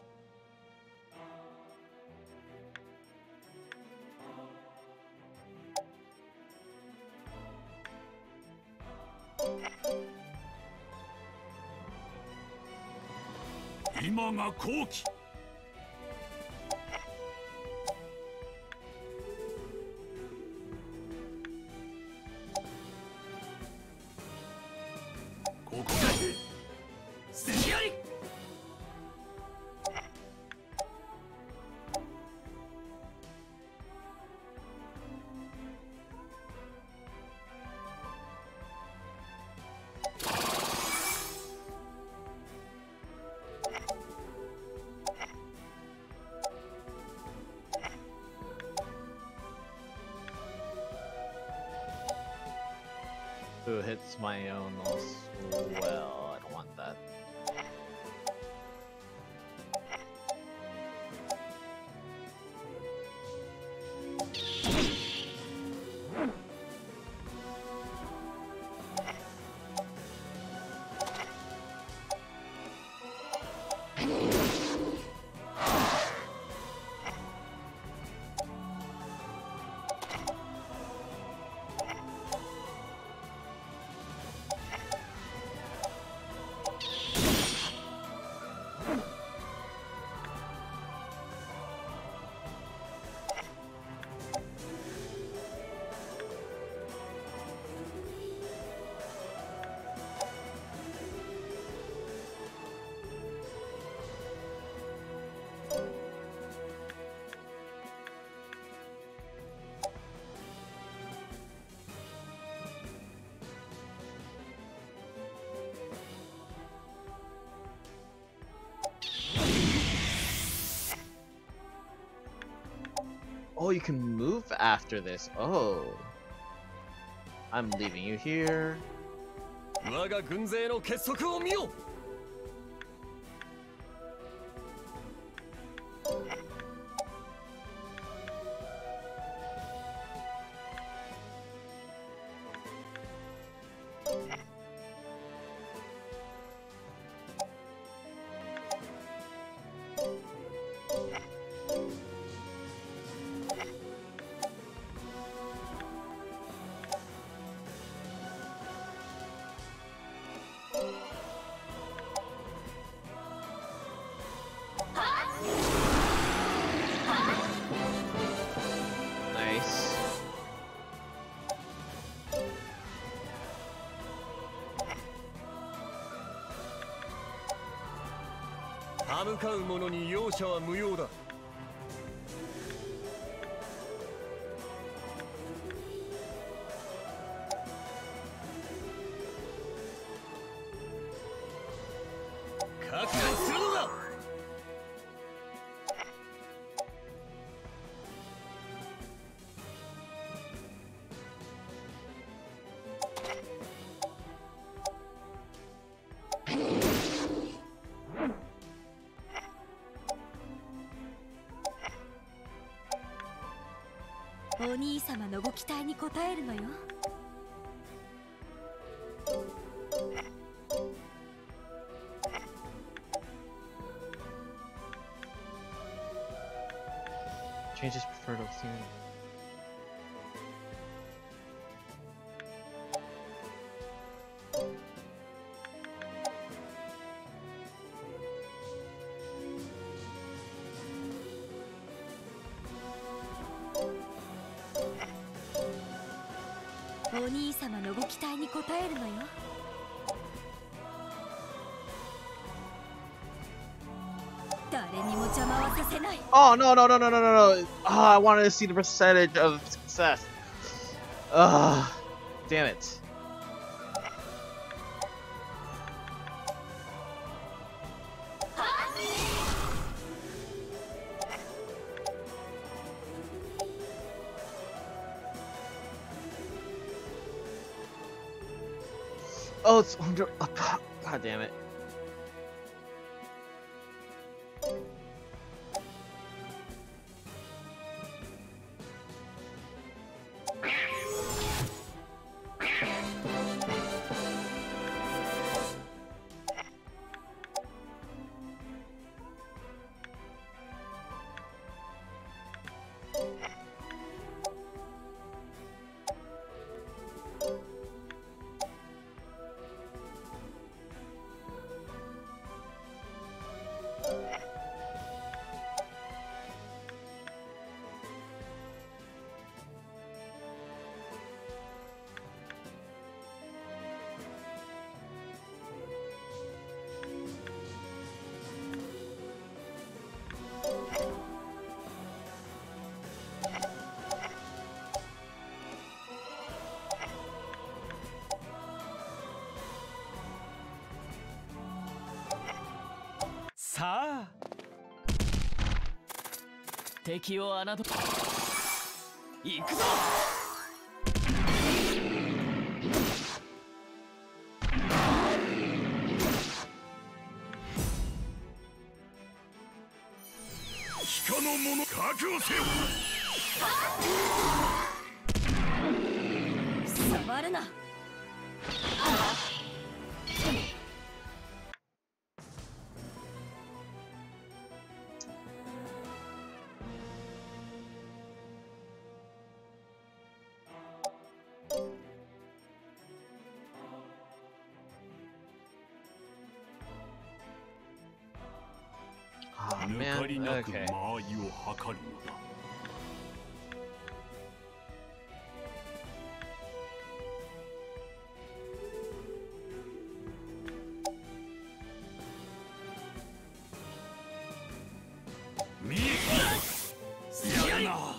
今が好機。ここだ。せやり。 Ooh, hits my own as well. I don't want that. Oh, you can move after this. Oh. I'm leaving you here. 我が軍勢の結束を見よ。 Nice. 「歯向かう者に容赦は無用だ」。覚悟するのだ。 お兄様のご期待に応えるのよ。 Changes preferred of scene. お兄様のご期待に応えるのよ。誰にも邪魔はさせない。 Oh no no no no no no no! Ah, I wanted to see the percentage of success. Ah, damn it. Oh, it's under. Oh, God damn it. はあ、敵を侮る。行くぞ。 地下の者覚悟せよ。 触るな。 Ah, 抜 man. かりなく Okay. 間合いを図るのだ。見えやるな。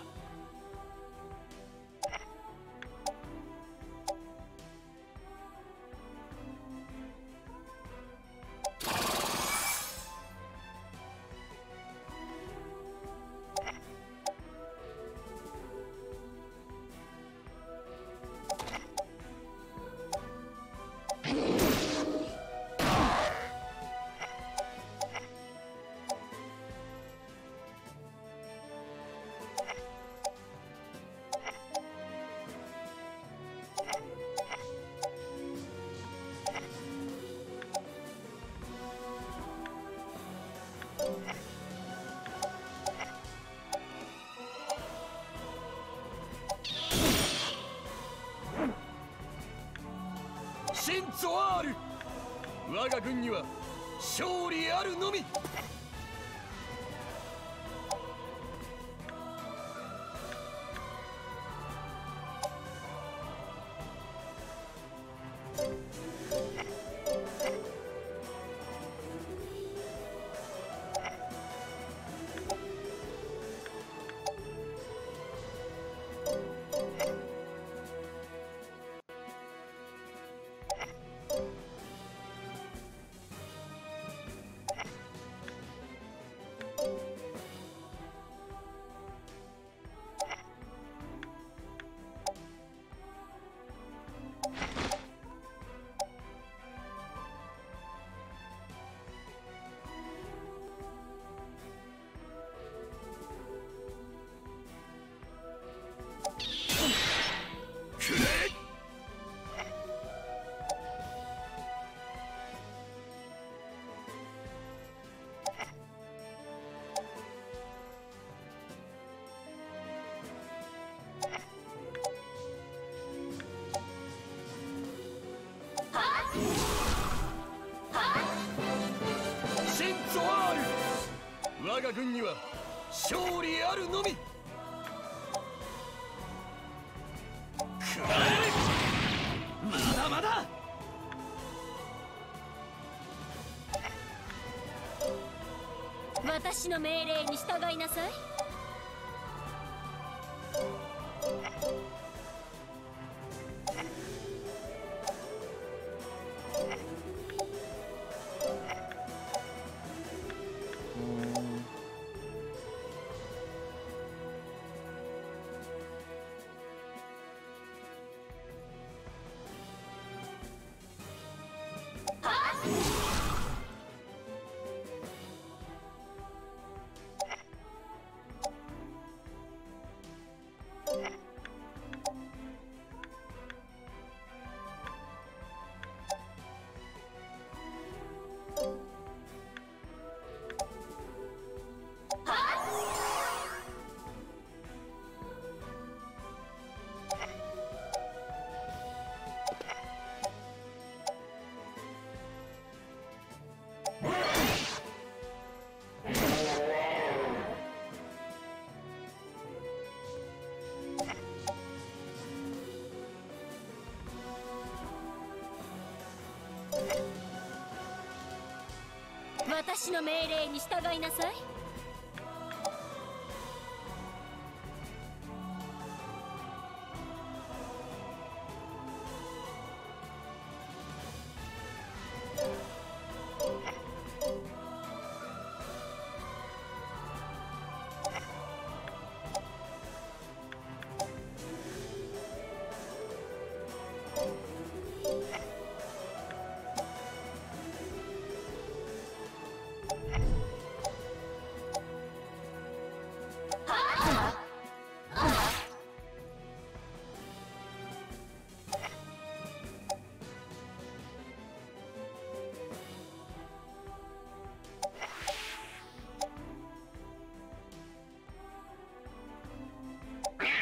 シンゾアール、我が軍には勝利あるのみ。シンゾアール、我が軍には勝利あるのみ。くらえ。まだまだ。 私の命令に従いなさい。私の命令に従いなさい。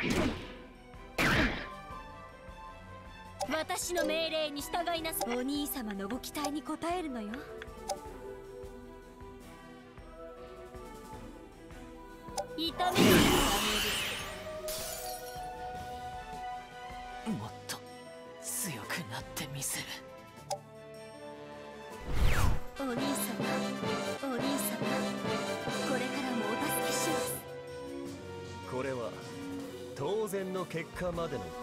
私の命令に従いなさい。お兄様のご期待に応えるのよ。痛みがダメです。 もっと強くなってみせる。 お兄様、お兄様、これからもお助けします。 これは当然の結果までの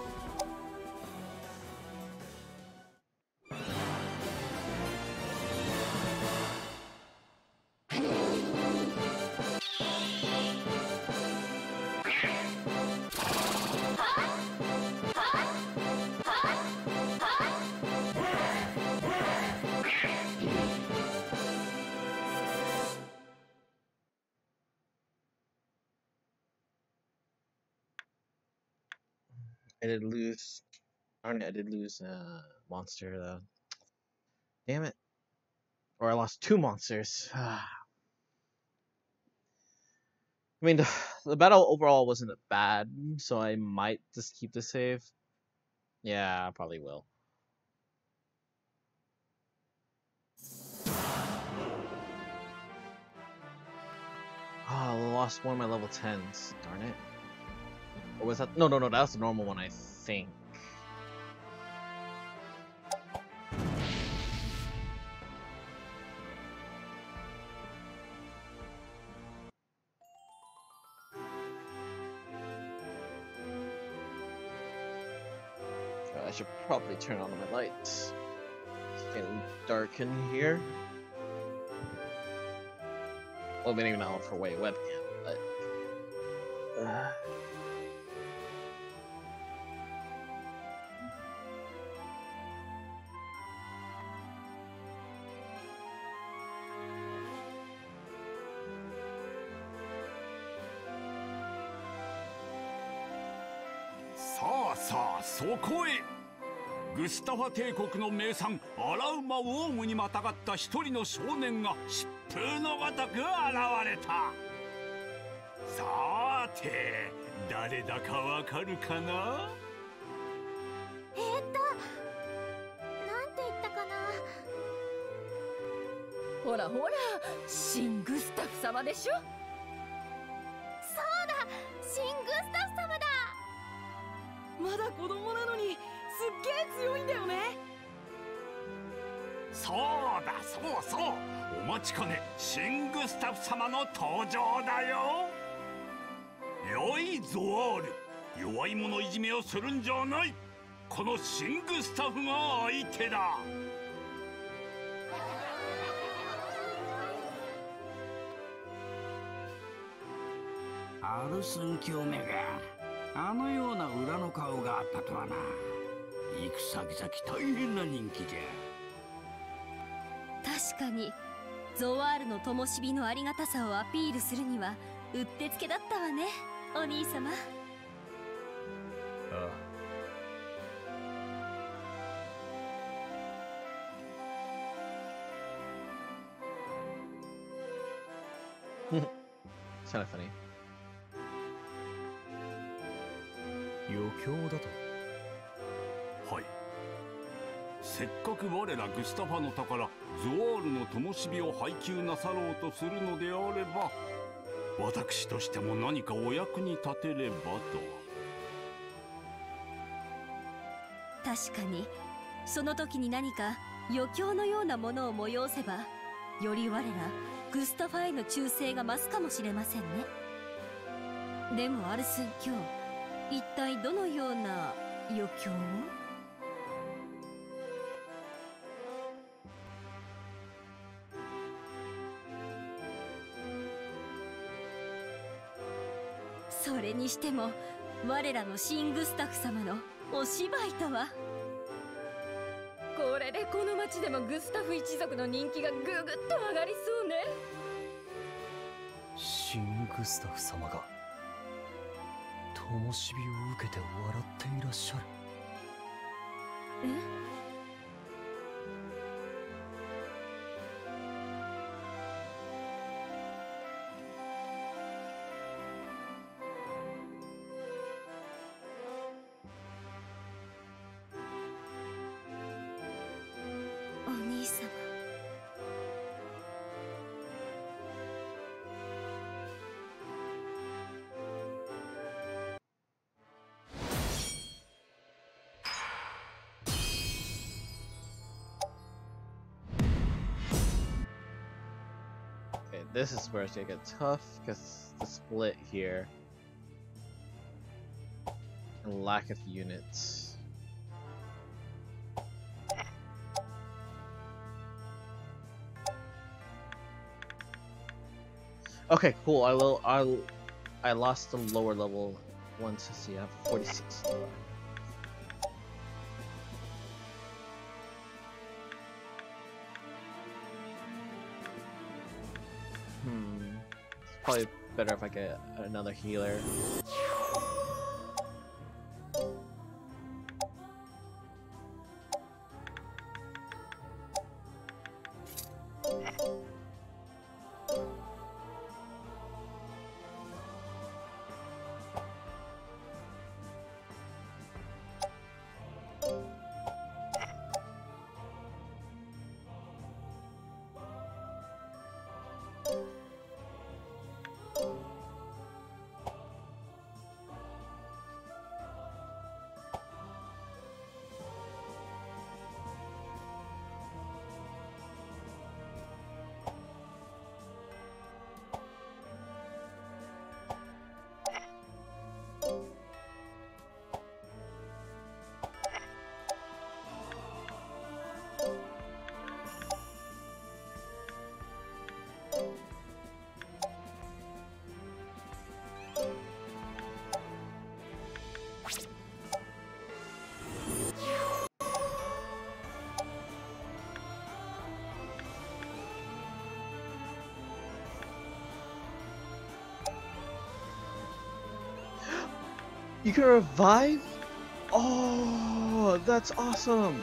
I did lose. Darn it, I did lose a uh, monster though. Damn it. Or I lost two monsters. I mean, the, the battle overall wasn't bad, so I might just keep the save. Yeah, I probably will. Oh, I lost one of my level tens. Darn it. Or was that? No, no, no, that was the normal one, I think. I should probably turn on my lights. It's getting dark in here. Well, maybe not for way webcam, but. Uh... さあさあ、そこへグスタファ帝国の名産アラウマ・ウォームにまたがった一人の少年が疾風のごとく現れた。さーて誰だかわかるかな。 えー、っとなんて言ったかな。 ほらほら、新グスタフ様でしょ。 そうだ、新グスタフ様だ。 まだ子供なのにすっげえ強いんだよね。 そうだそうそう、お待ちかね新グスタフ様の登場だよ。よいゾワール、弱い者いじめをするんじゃない。この新グスタフが相手だ。 アルスン教目があのような裏の顔があったとはな。行く先々大変な人気じゃ。 確かにゾワールの灯火のありがたさをアピールするにはうってつけだったわね、お兄様。 ああ。It's kind of funny. 余興だと。 はい。せっかく我らグスタファの宝ゾワールの灯火を配給なさろうとするのであれば、私としても何かお役に立てればと。 確かにその時に何か余興のようなものを催せば、より我らグスタファへの忠誠が増すかもしれませんね。でもアルスン卿、一体どのような余興を？それにしても我らの新グスタフ様のお芝居とは。 これでこの町でもグスタフ一族の人気がぐぐっと上がりそうね。 新グスタフ様が灯火を受けて笑っていらっしゃる。 え？ this is where it's gonna get tough because the split here and lack of units. Okay, cool. I will. I I lost the lower level ones to see. I have forty-six. Hmm. It's probably better if I get another healer. You can revive? Oh, that's awesome!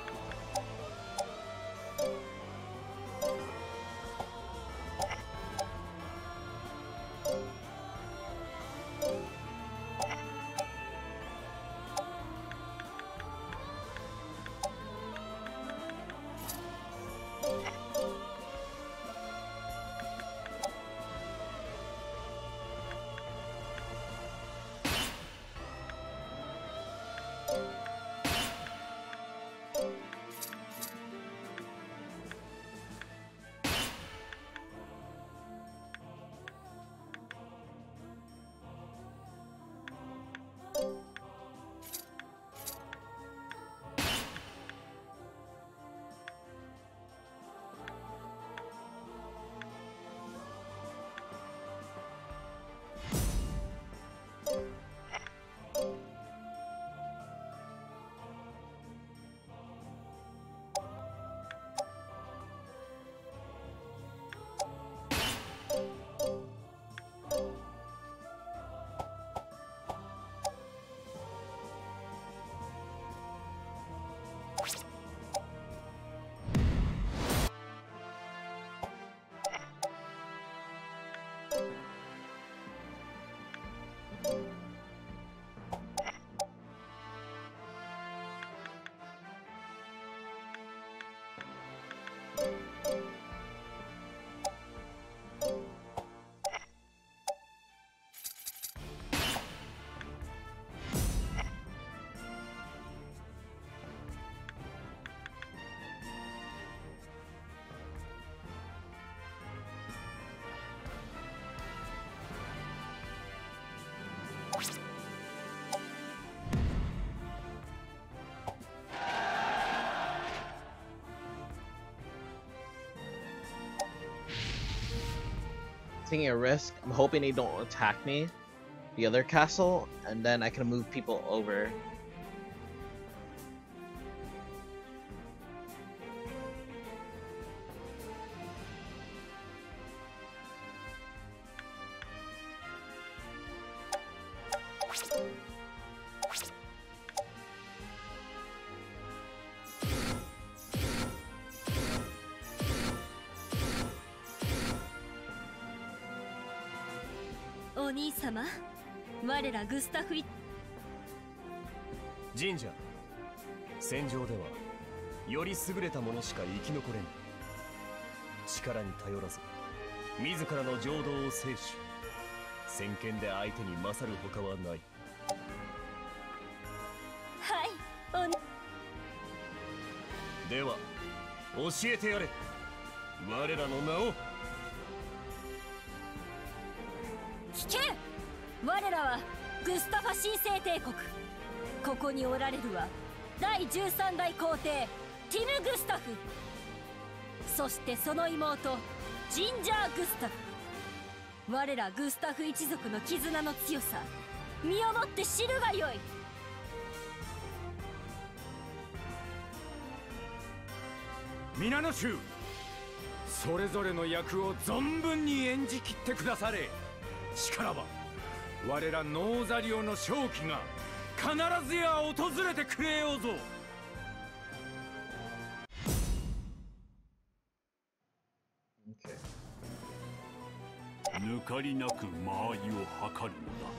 Taking a risk. I'm hoping they don't attack me, the other castle, and then I can move people over. お兄様、我らグスタフイ神社戦場ではより優れた者しか生き残れぬ。力に頼らず自らの情動を制し、先見で相手に勝るほかはない。 はい、おでは教えてやれ、我らの名を。 らはグスタファ神聖帝国。ここにおられるはだいじゅうさん代皇帝ティム・グスタフ、そしてその妹ジンジャー・グスタフ。我らグスタフ一族の絆の強さ、身をもって知るがよい。 皆の衆、それぞれの役を存分に演じきってくだされ。しからば我らノーザリオの正気が必ずや訪れてくれようぞ。 抜かりなく間合いを図るのだ。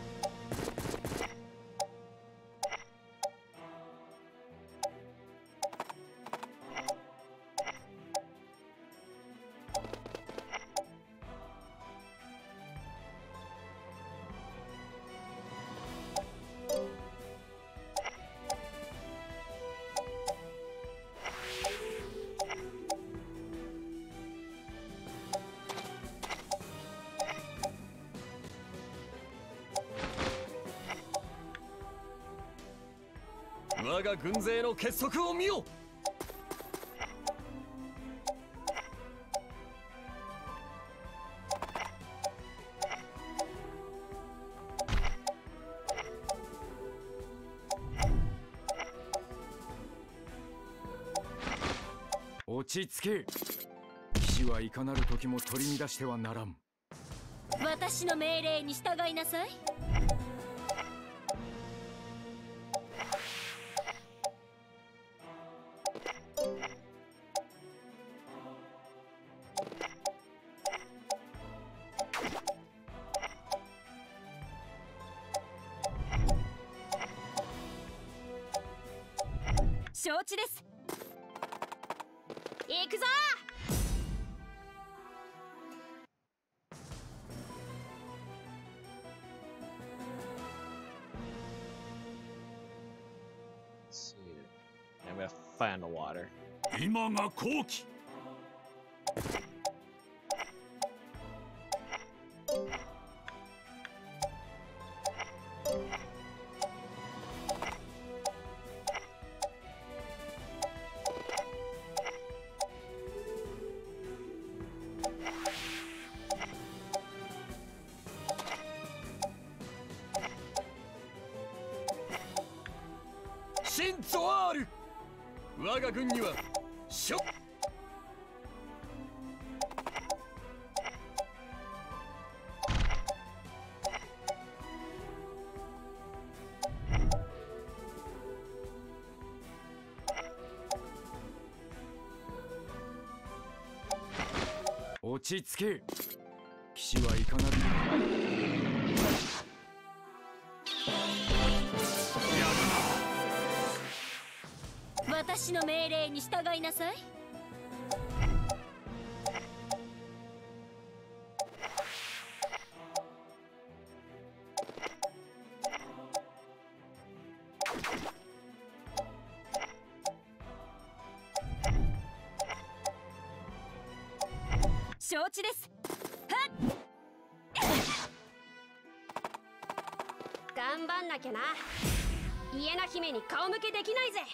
我が軍勢の結束を見よ。 落ち着け。騎士はいかなる時も取り乱してはならん。 私の命令に従いなさい。承知です。行くぞ。 Let's see. I'm gonna find the water. 今が好機。 シンゾアール、我が軍にはしょ落ち着け。騎士はいかなる私の命令に従いなさい。承知です。はっ頑張んなきゃな。イエナ姫に顔向けできないぜ。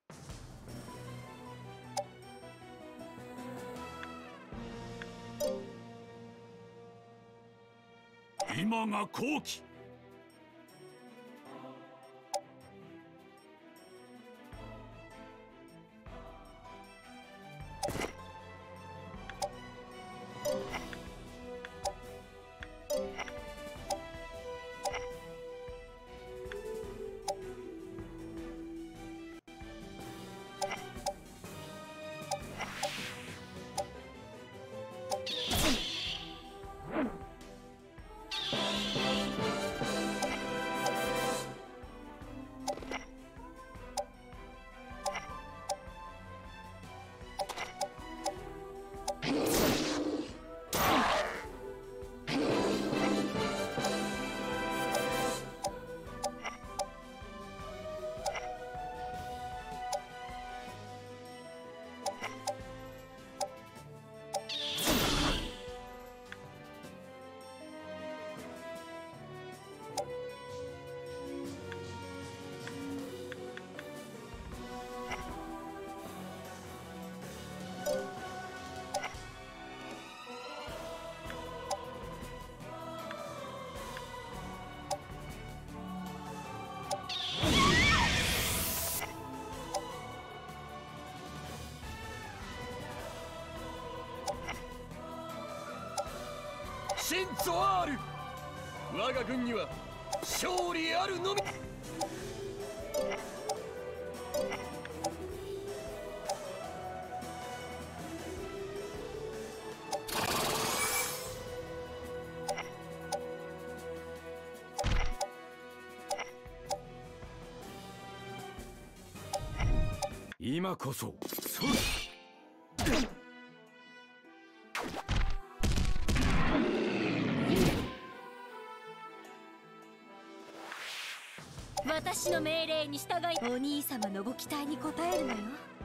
今が好機。 ンゾアール。我が軍には勝利あるのみ。今こそそう私の命令に従い、お兄様のご期待に応えるのよ。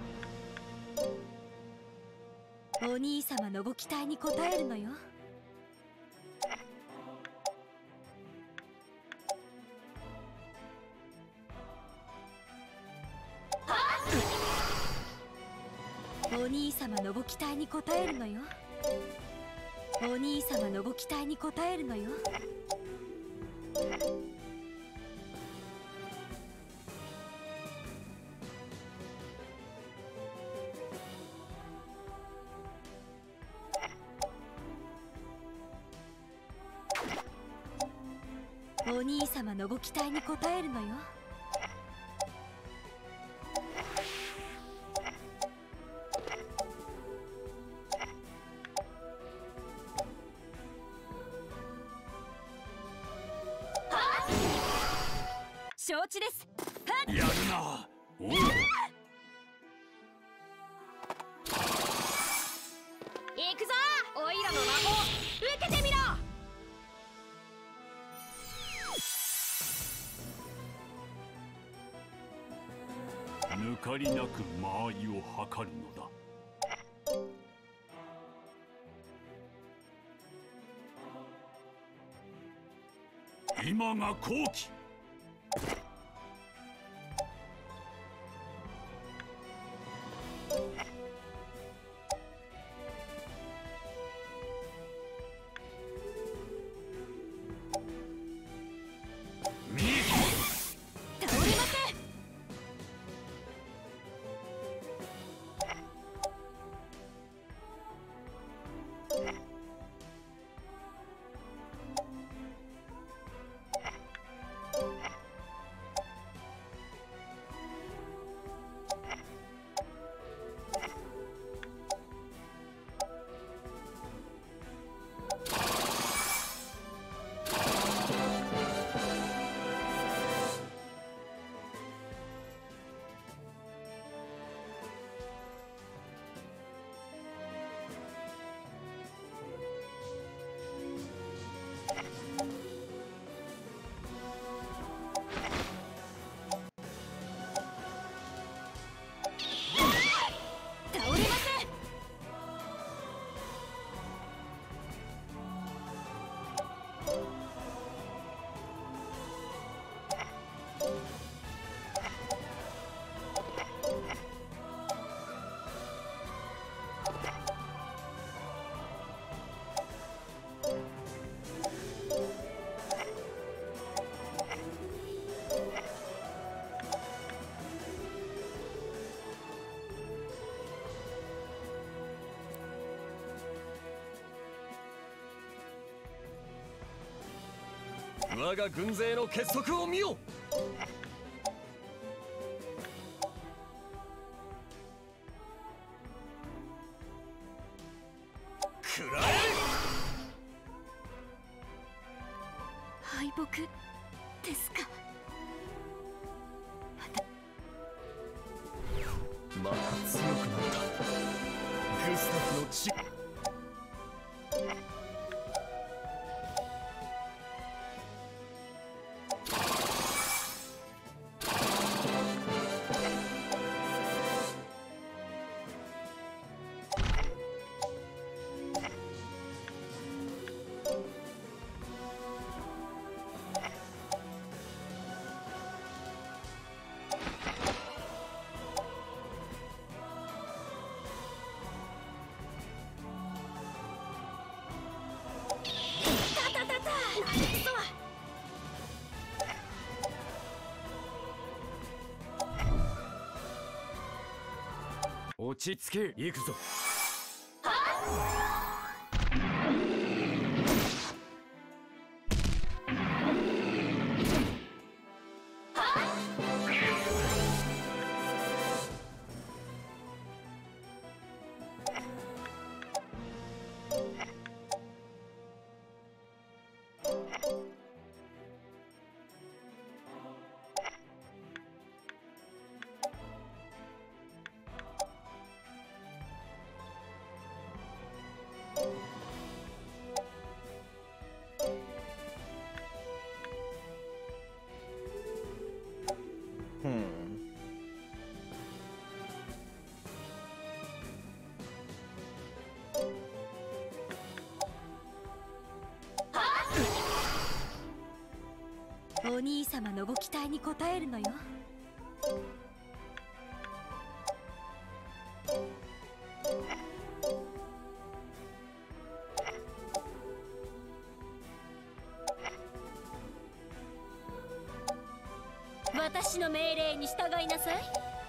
お兄様のご期待に応えるのよ。お兄様のご期待に応えるのよ。お兄様のご期待に応えるのよ。お兄様のご期待に応えるのよ。承知です。 やるな。おう。 行くぞ、おいらの魔法受けてみろ。 抜かりなく間合いを測るのだ。今が好機。 我が軍勢の結束を見よ。くらえ。 敗北ですか。 また強くなったグスタフの血。落ち着け。行くぞ。 Hmm. Oh, お兄様のご期待に応えるのよ。私の命令に従いなさい。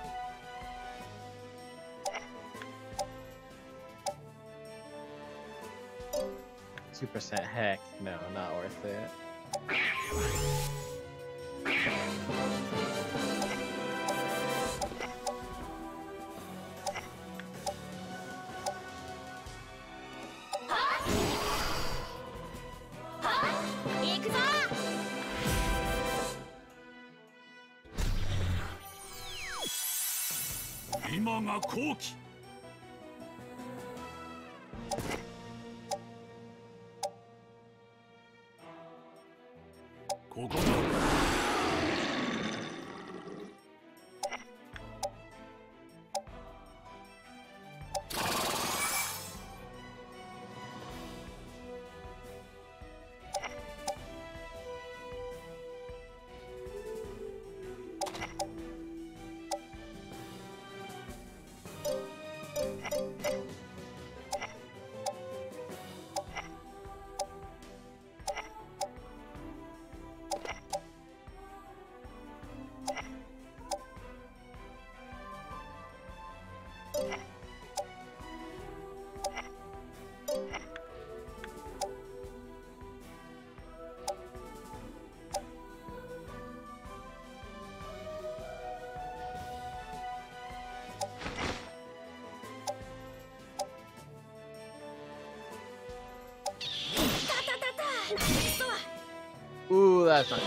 two percent heck, no, not worth it. Ima ga Koki. ここだ。 Ooh, that's not good.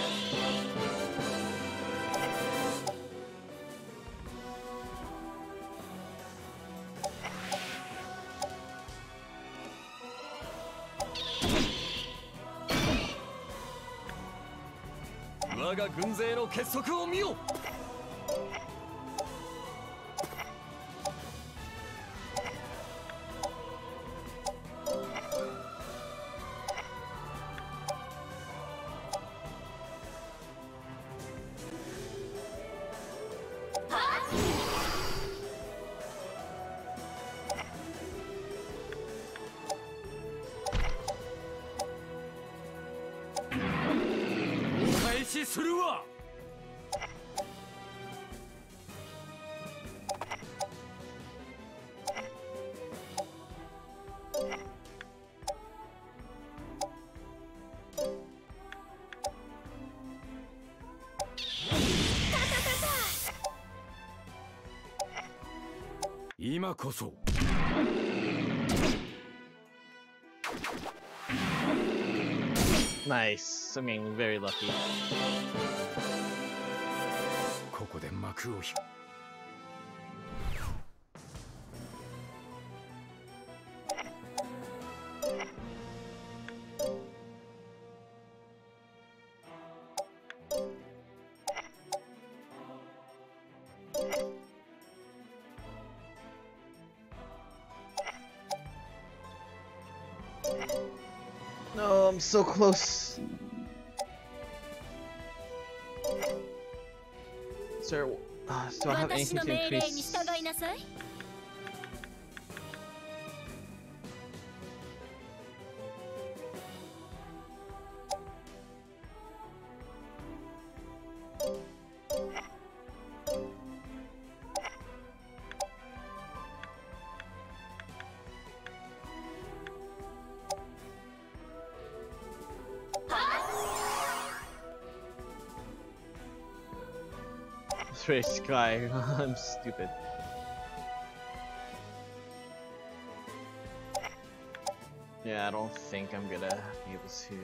Waga gunzei no ketsuku o miyo! するわ。今こそ。 Nice. I mean, very lucky. ここで幕を引く。 No, I'm so close. Sir, uh, do I have anything to increase? Race Sky. I'm stupid. Yeah, I don't think I'm gonna be able to.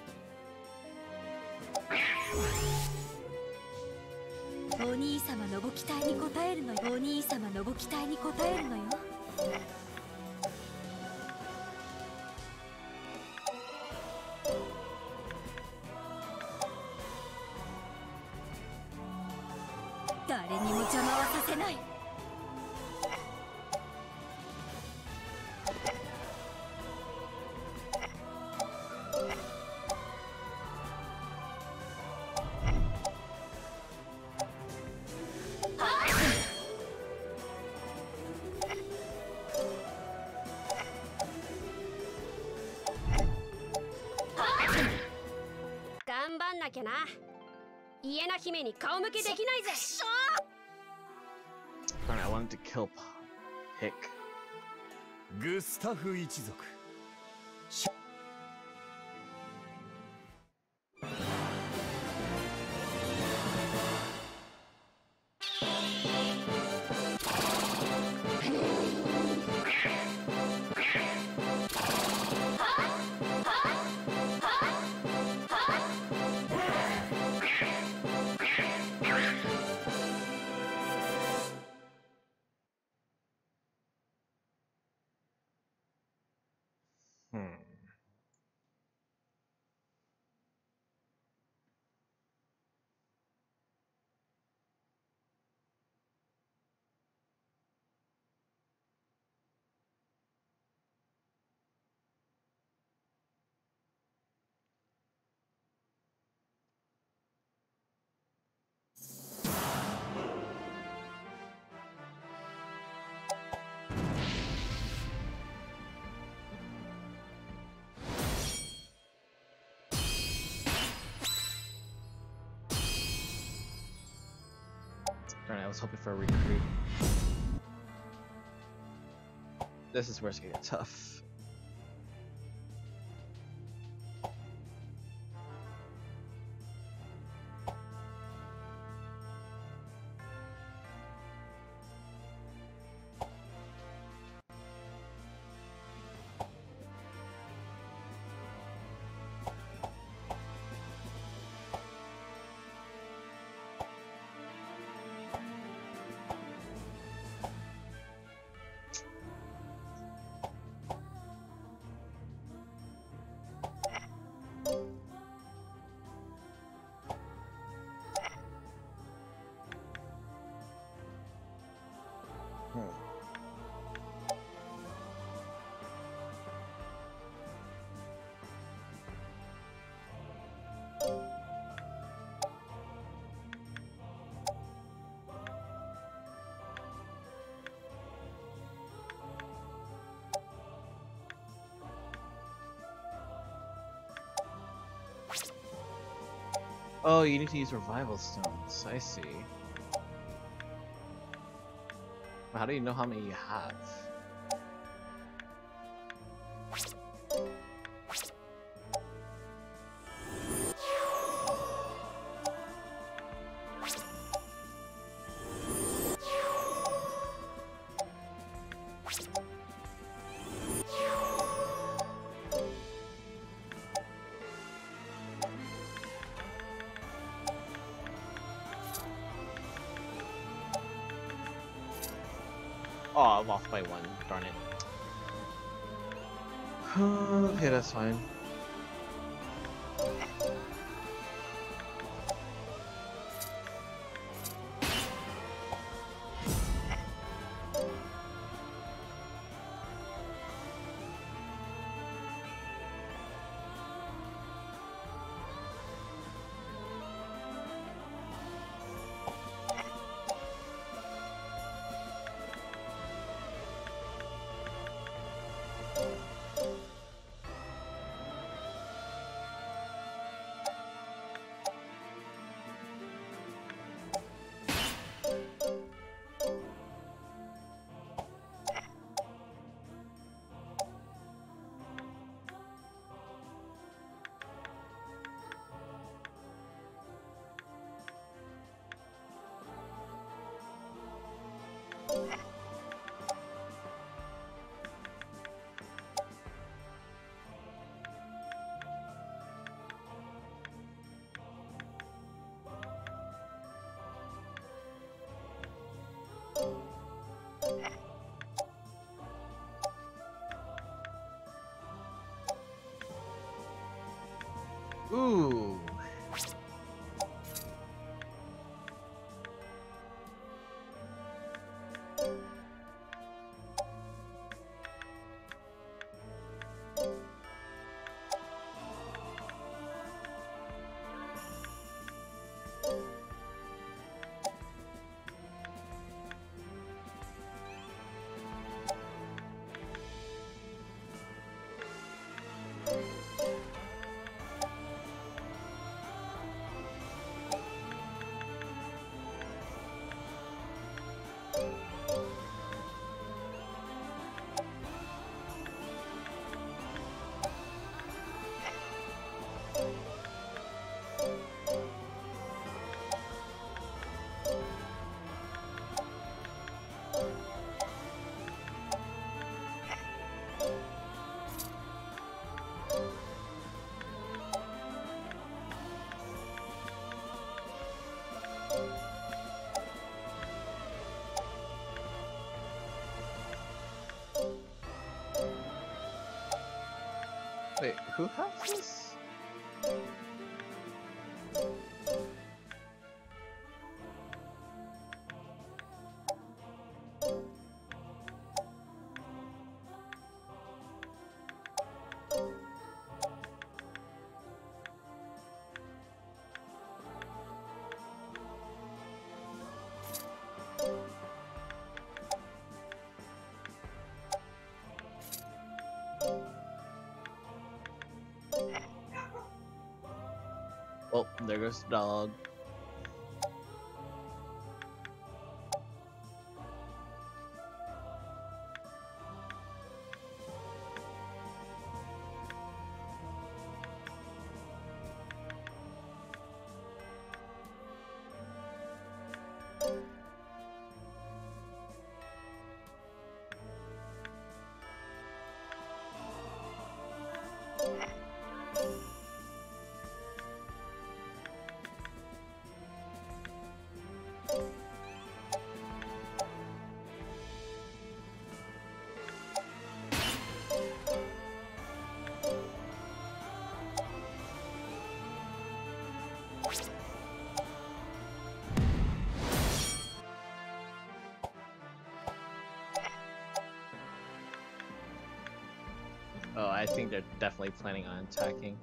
Oh, 兄様のご期待に応えるのよ。お兄様のご期待に応えるのよ。 誰にも邪魔はさせない。 頑張んなきゃな。イエナ姫に顔向けできないぜ。 Alright, I wanted to kill Pick. グスタフ一族。 I was hoping for a recruit. This is where it's gonna get tough. Oh, you need to use revival stones. I see. How do you know how many you have? Oh, I'm off by one. Darn it. Okay, that's fine. Ooh. Who has this? Oh, there goes the dog. Oh, I think they're definitely planning on attacking.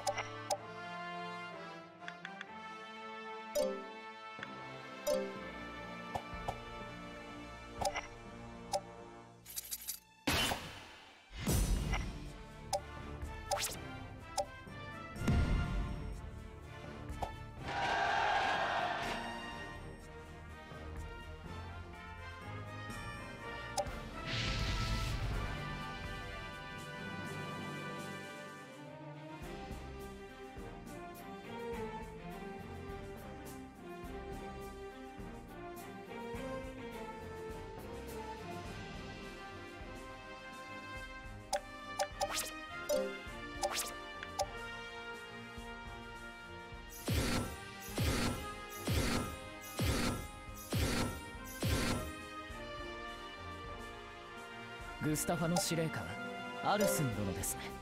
グスタファの司令官アルスン殿ですね。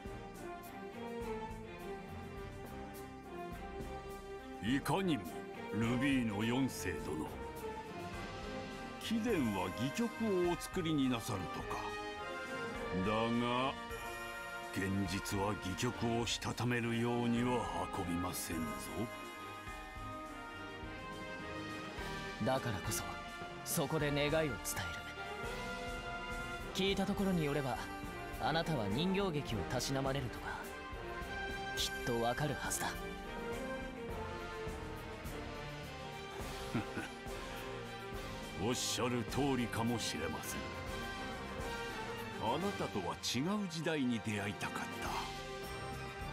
いかにもルビーの四世殿。貴殿は戯曲をお作りになさるとか。だが現実は戯曲をしたためるようには運びませんぞ。 だからこそそこで願いを伝える。聞いたところによればあなたは人形劇をたしなまれるとかきっとわかるはずだ。 おっしゃる通りかもしれません。あなたとは違う時代に出会いたかった。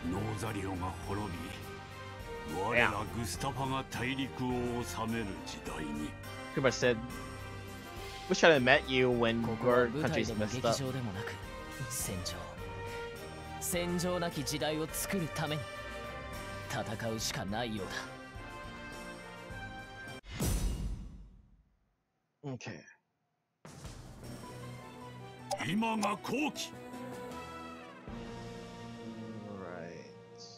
ノーザリオが滅び我らグスタファが大陸を治める時代に。 Kuba said, wish I had met you when ここは your 舞台 country's でも messed 劇 up. 場でもなく戦場戦場なき時代を作るために戦うしかないようだ。 Okay. 今が好機。 Right.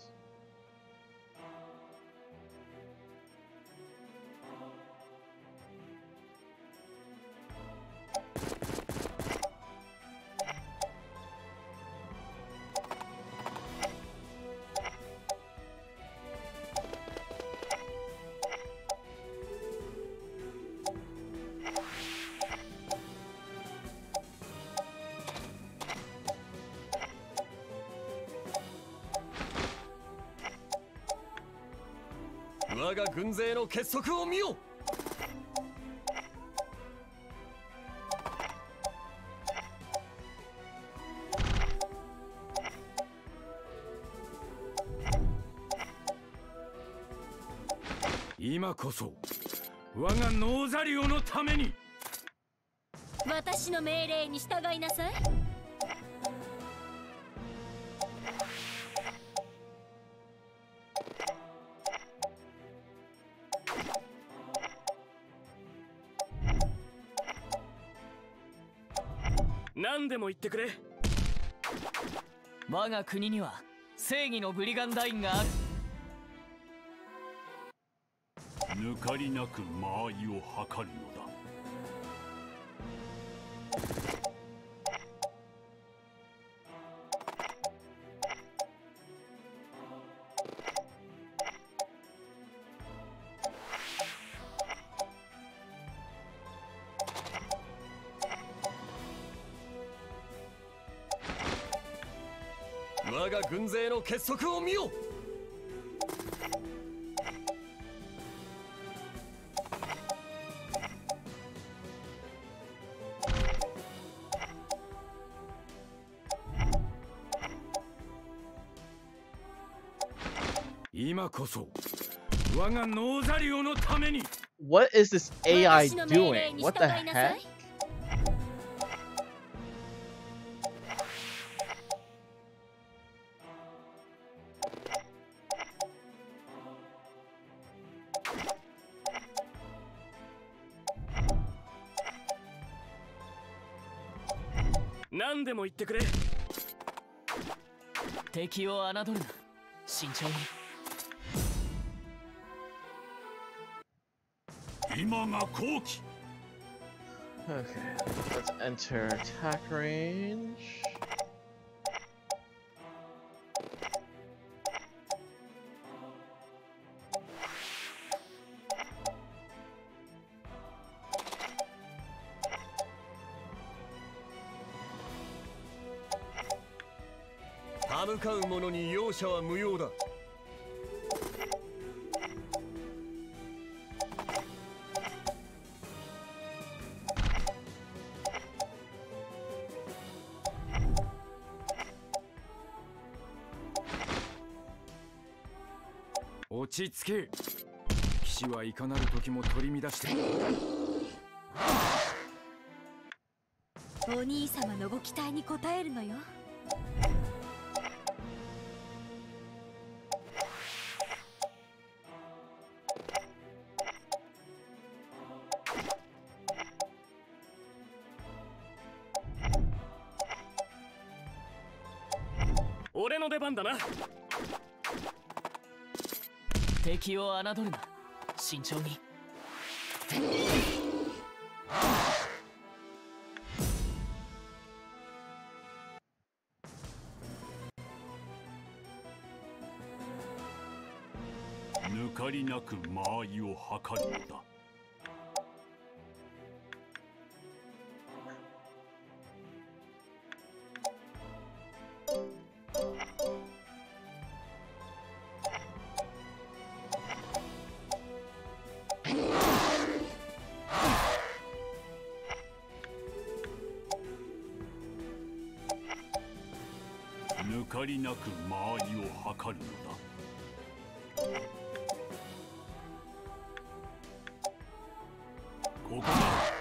Wow. 我が軍勢の結束を見よ。 今こそ我がノーザリオのために。 私の命令に従いなさい。 何でも言ってくれ。我が国には正義のブリガンダインがある。 抜かりなく間合いを図るのだ。 我が軍勢の結束を見よ。 今こそ我がノーザリオのために。 What is this A I doing? What the heck? 何でも言ってくれ。敵を侮るな。慎重に。 今が好機。 Okay, let's enter attack range. 「歯向かう者に容赦は無用だ」。 落ち着け。騎士はいかなる時も取り乱して。 お兄様のご期待に応えるのよ。 俺の出番だな。敵を侮るな。慎重に。 抜かりなく間合いを図るのだ。抜かりなく間合いを図るのだ。ここだ。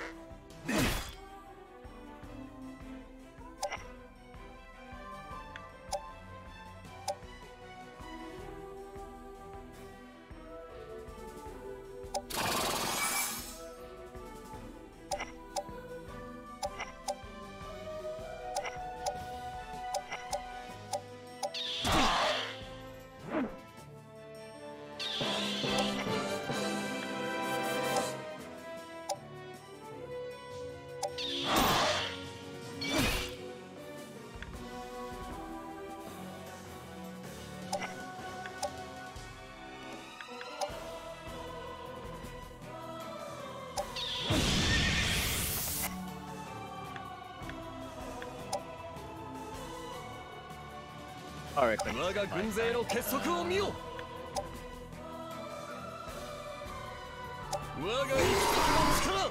Alright, 我が軍勢の結束を見よ。我が一族の力。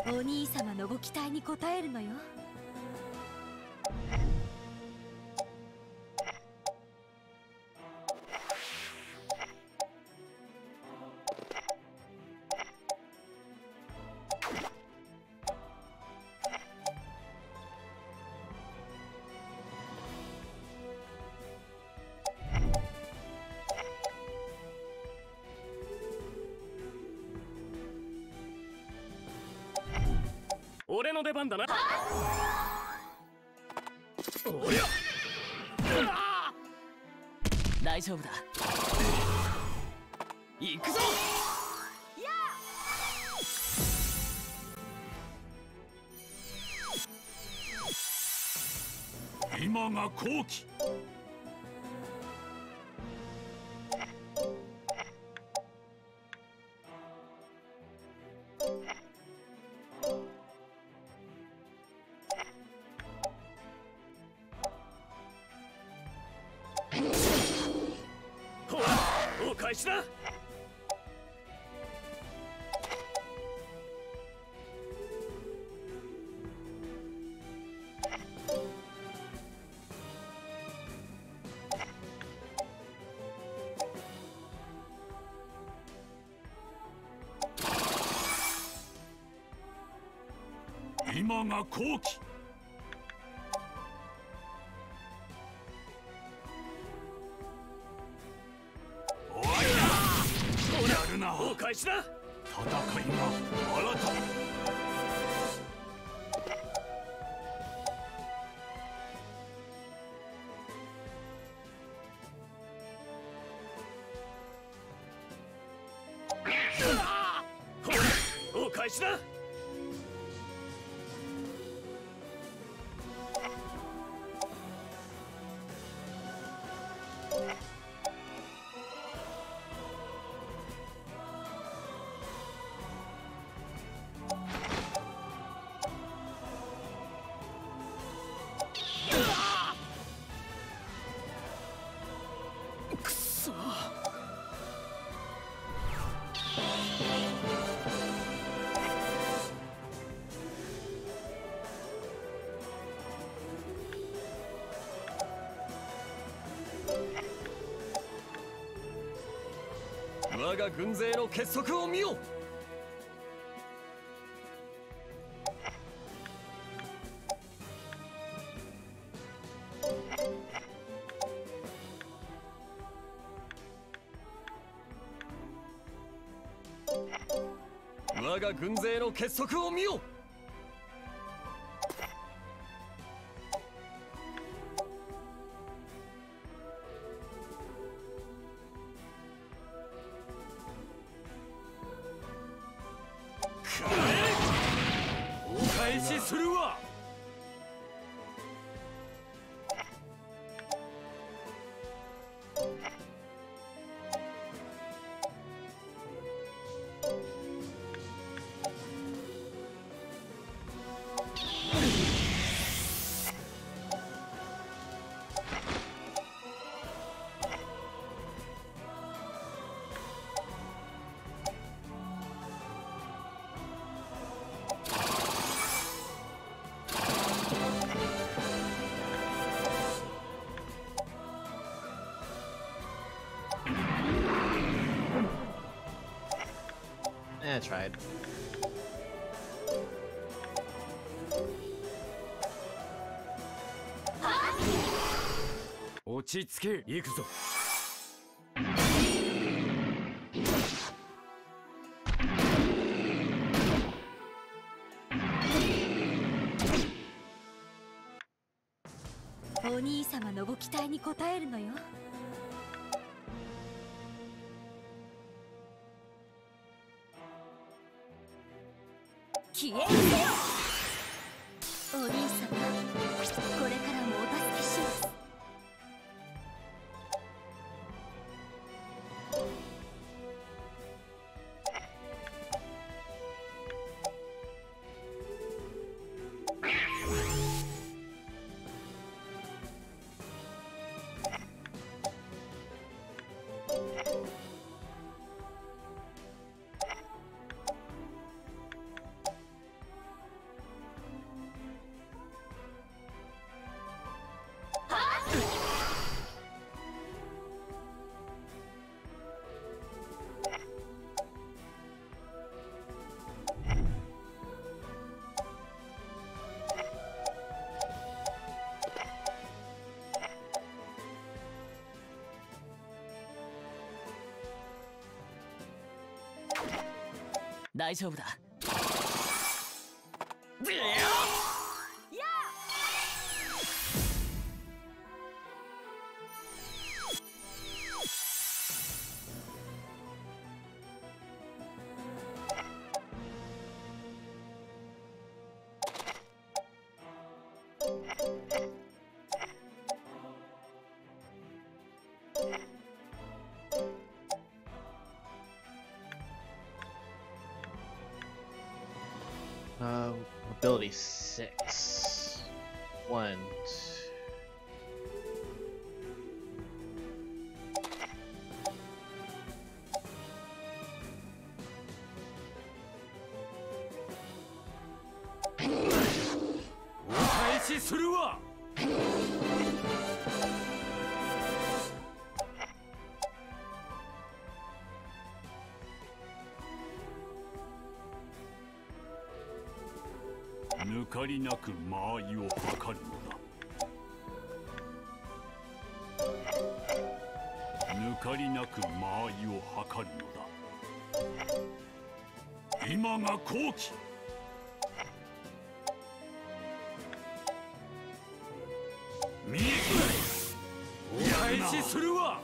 お兄様のご期待に応えるのよ。 俺の出番だな。おりゃ大丈夫だ。行くぞ。 今が好機。 お返しだ。 今が好機。 お返しだ。 戦いが新たに。 お返しだ。 くそ。 我が軍勢の結束を見よ。我が軍勢の結束を見よ。 お返しするわ。 I tried. 落ち着け、行くぞ。 お兄様のご期待に応えるのよ。消えるよ。お兄様、これからもお助けします。 大丈夫だ。 Uh, ability six. One. Two. 抜かりなく間合いを測るのだ。抜かりなく間合いを測るのだ。今が好機。見えてない。お返しするわ。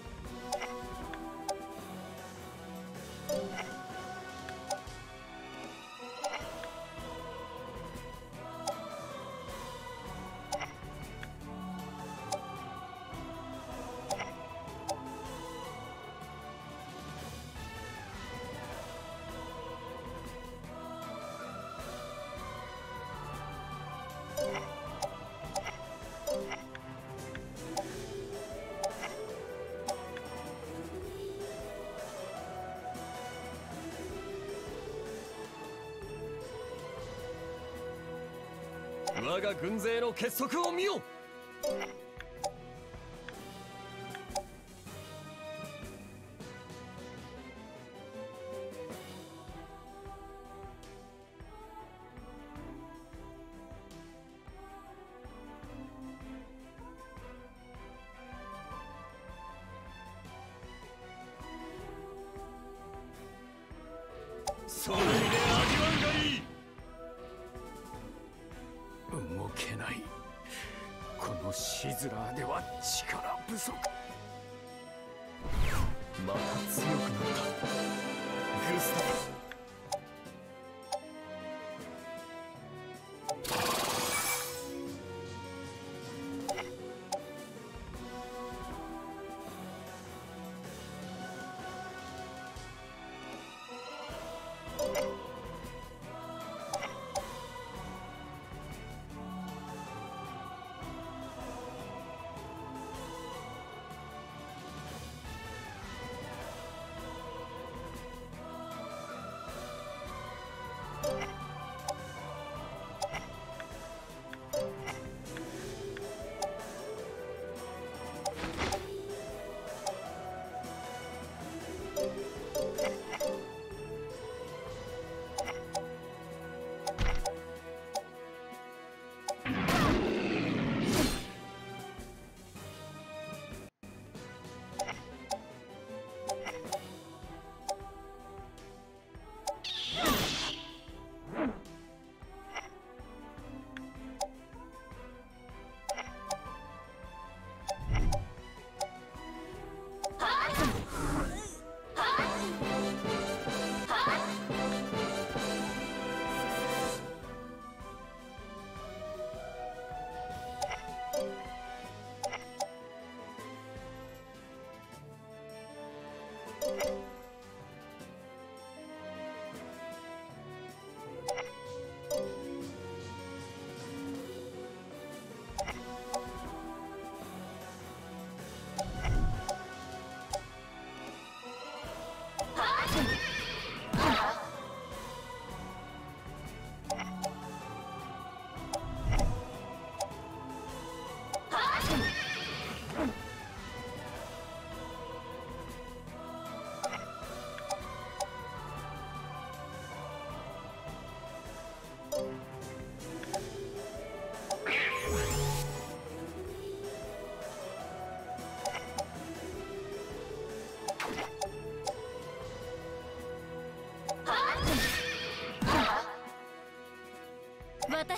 我が軍勢の結束を見よ。それで味わうがいい。 動けない。このシズラーでは力不足。 また強くなったグスタフ。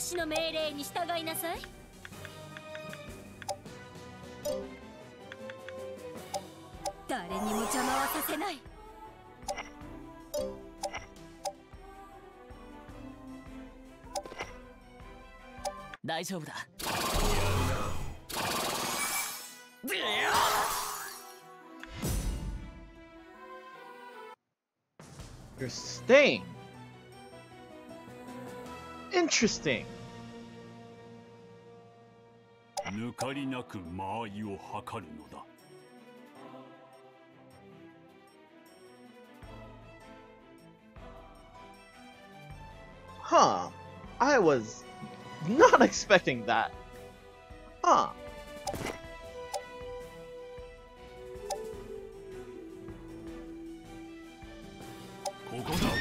私の命令に従いなさい。誰にも邪魔はさせない。 大丈夫だ。 You're staying. Interesting. 抜かりなく間合いを測るのだ。 Huh. I was not expecting that. Huh. ここだ。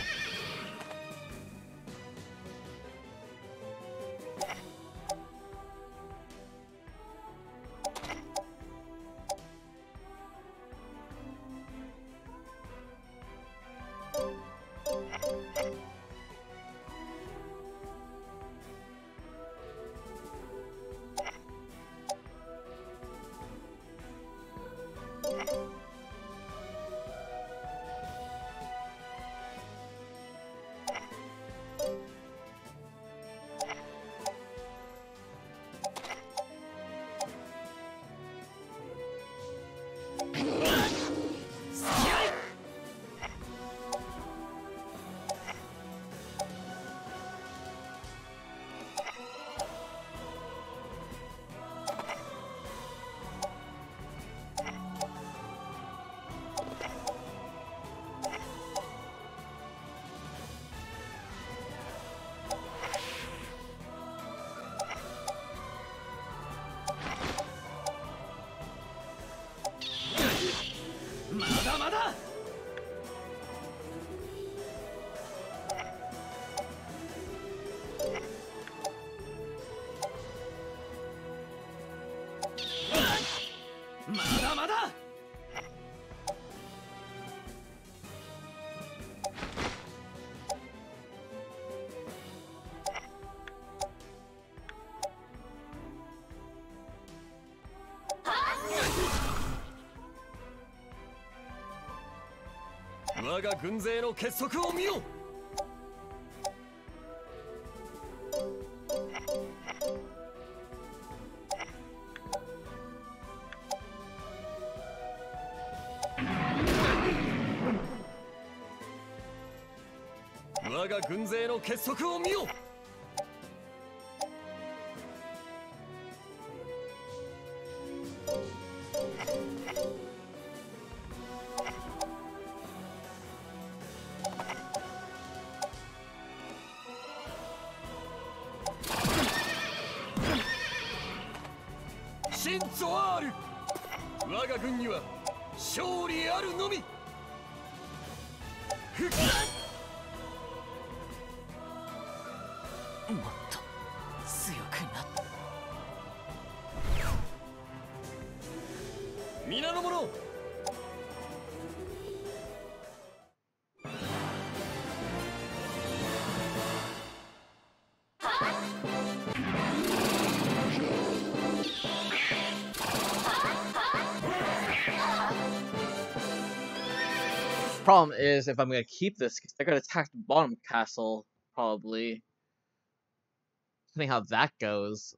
我が軍勢の結束を見よ。我が軍勢の結束を見よ。 真ゾアール、我が軍には勝利あるのみ。 もっと強くなっ。 皆の者、 Problem is, if I'm gonna keep this, they're gonna attack the bottom castle, probably. Depending how that goes.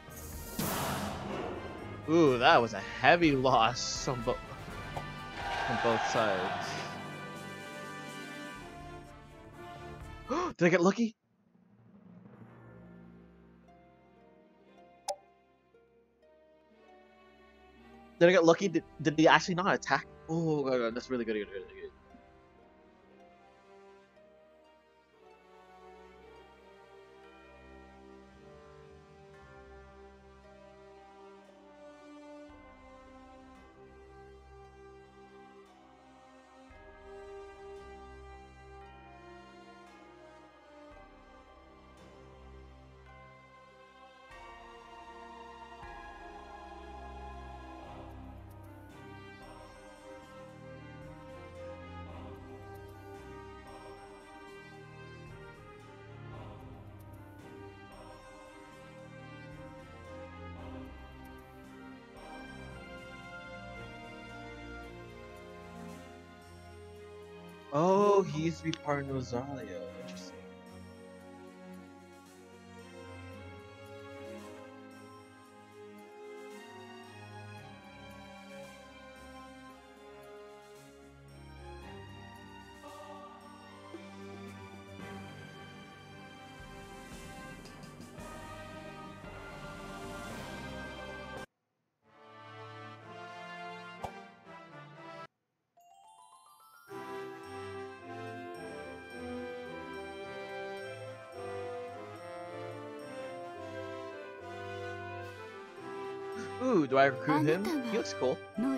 Ooh, that was a heavy loss. Some from both sides. Did I get lucky? Did I get lucky? Did, did he actually not attack? Oh god, god, that's really good, good, good, good. Oh, he used to be part of Nozalia. Interesting. Ooh, do I recruit him? He looks cool. ノル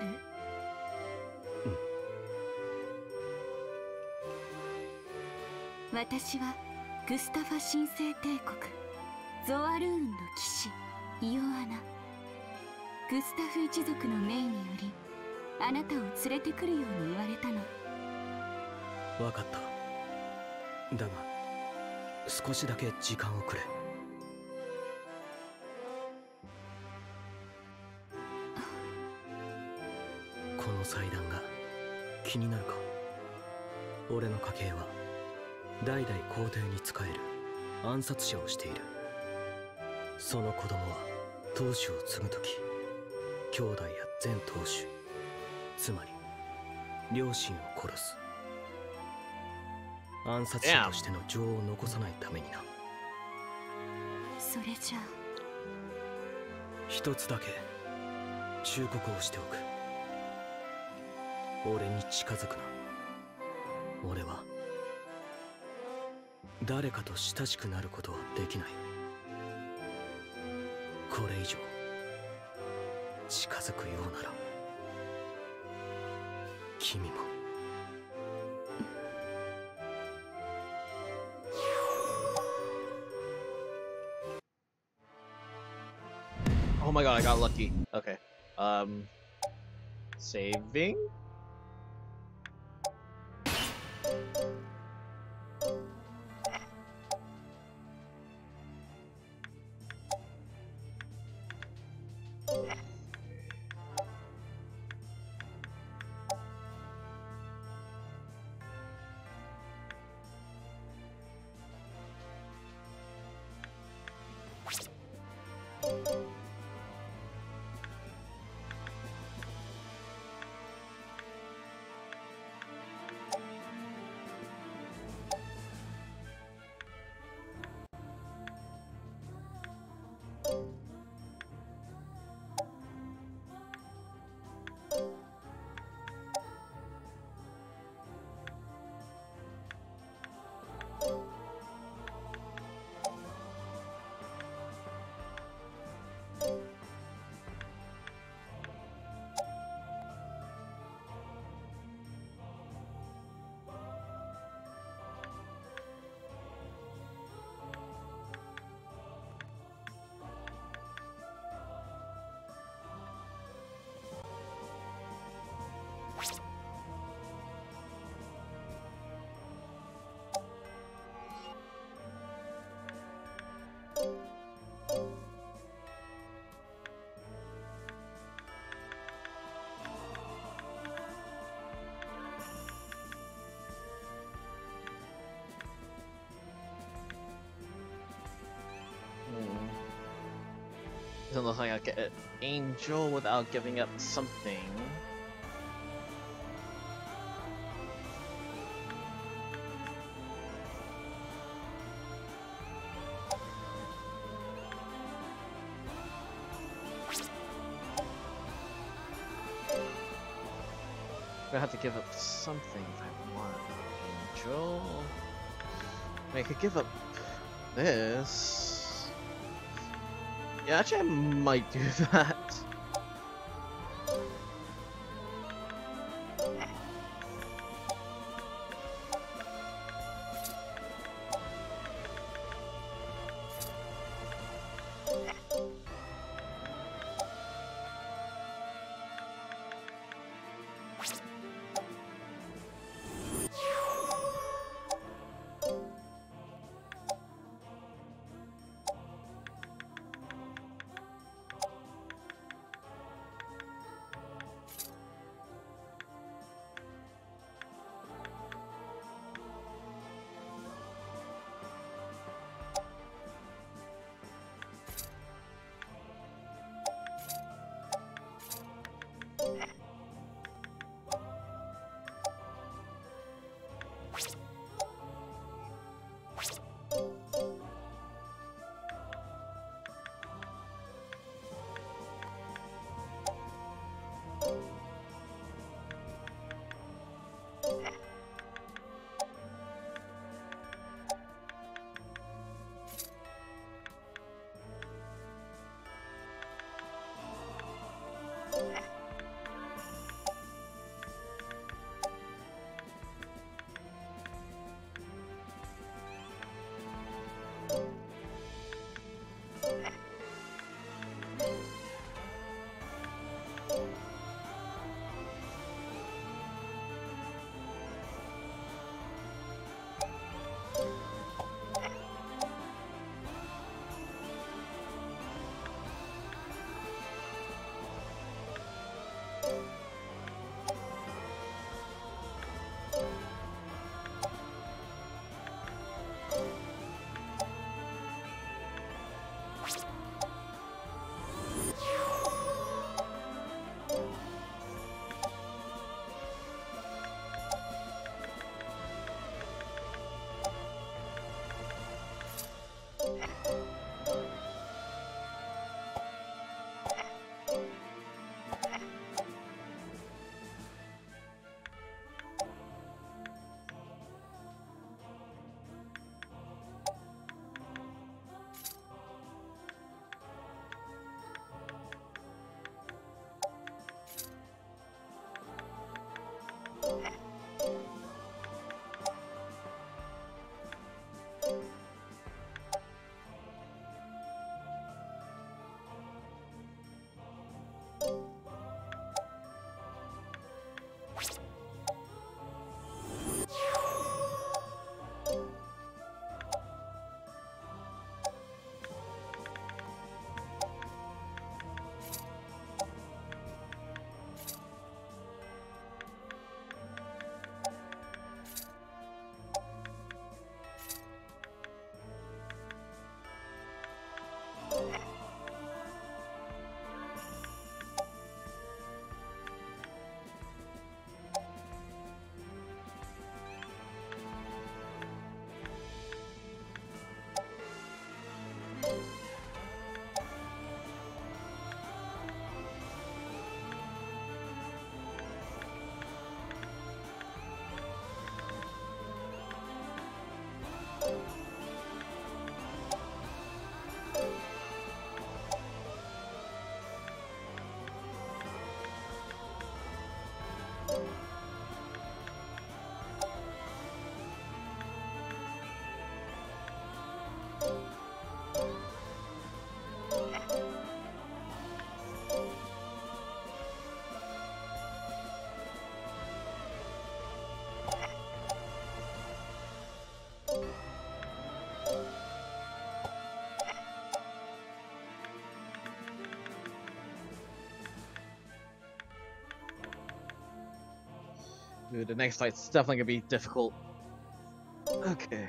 私はグスタファ神聖帝国ゾアルーンの騎士イオアナ。グスタフ一族の命によりあなたを連れてくるように言われたの。 分かった。だが少しだけ時間をくれ。この祭壇が気になるか。俺の家系は代々皇帝に仕える暗殺者をしている。その子供は当主を継ぐとき兄弟や全当主、つまり両親を殺す。暗殺者としての情を残さないためにな。 それじゃあ一つだけ忠告をしておく。俺に近づくな。俺は誰かと親しくなることはできない。これ以上近づくようなら君も。 Oh my god, I got lucky. Okay. Um saving? Doesn't look like I'll get an angel without giving up something. gonna have to give up something if I want. Angel. I, mean, I could give up this. Yeah, actually, I might do that. Dude, the next fight's definitely gonna be difficult. Okay.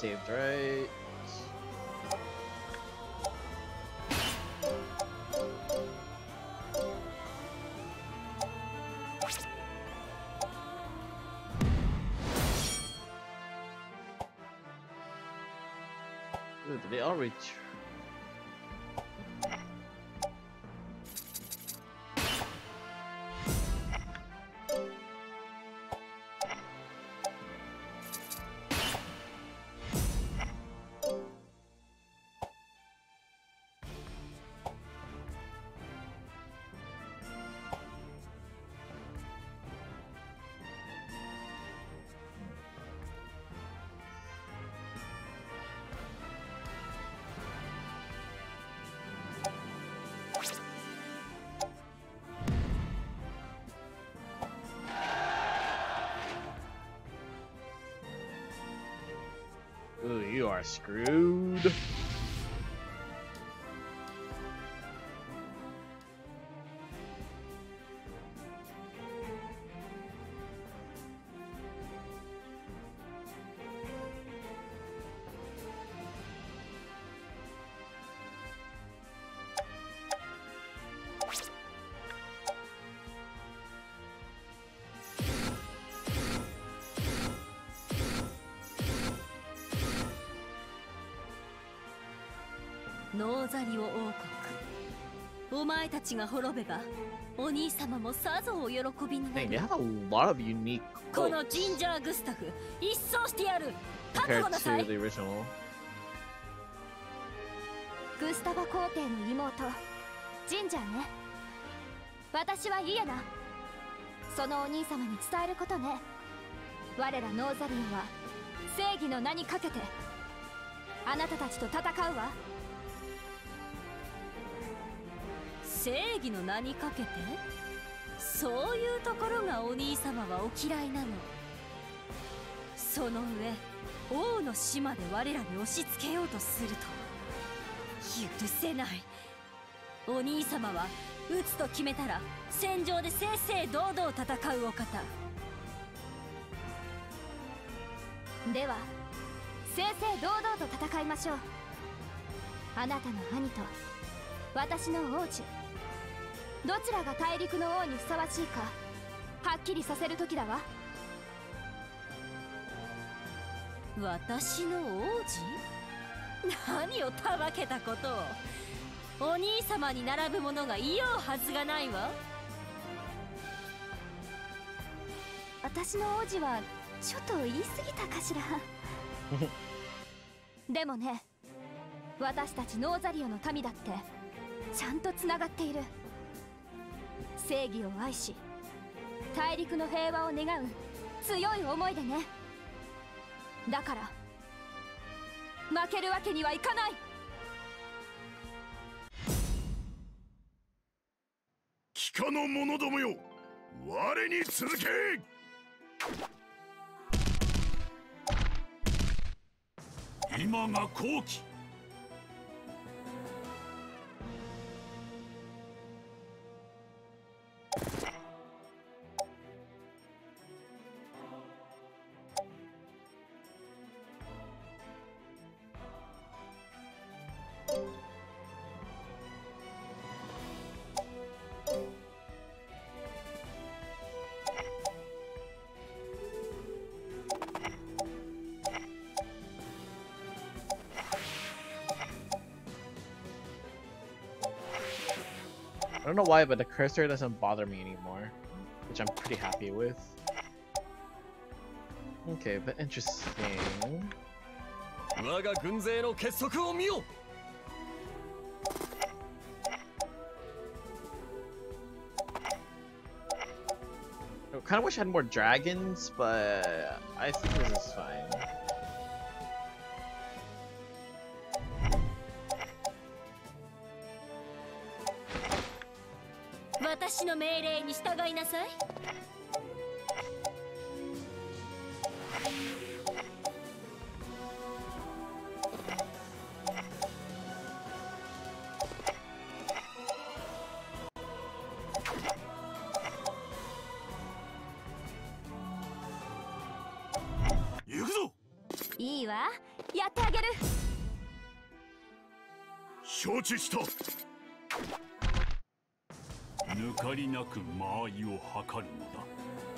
saved, right? Ooh, did they all reach? Ooh, you are screwed. ノーザリオ王国、お前たちが滅べばお兄様もさぞお喜びにな Dang, る。 they have a lot of unique この quotes ジンジャーグスタフ、一掃してやる。覚 compared 悟なさ to い。 the original. グスタバ皇帝の妹ジンジャーね。私はイエナ。そのお兄様に伝えることね。我らノーザリオは正義の名にかけてあなたたちと戦うわ。 正義の名にかけて、そういうところがお兄様はお嫌いなの。その上王の死まで我らに押し付けようとすると許せない。お兄様は撃つと決めたら戦場で正々堂々戦うお方では正々堂々と戦いましょう。あなたの兄と私の王子、どちらが大陸の王にふさわしいかはっきりさせる時だわ。 私の王子？何をたわけたことを。お兄様に並ぶ者がいようはずがないわ。 私の王子はちょっと言い過ぎたかしらでもね、私たちノーザリオの民だってちゃんとつながっている。正義を愛し大陸の平和を願う強い思いでね。だから負けるわけにはいかない。 帰化の者どもよ、我に続け。今が好機。 I don't know why, but the cursor doesn't bother me anymore, which I'm pretty happy with. Okay, but interesting. 我が軍勢の結束を見よ。 I kind of wish I had more dragons, but I think this is fine. 私の命令に従いなさい。 いいわ、 やってあげる。 承知した。 抜かりなく間合いを図るのだ。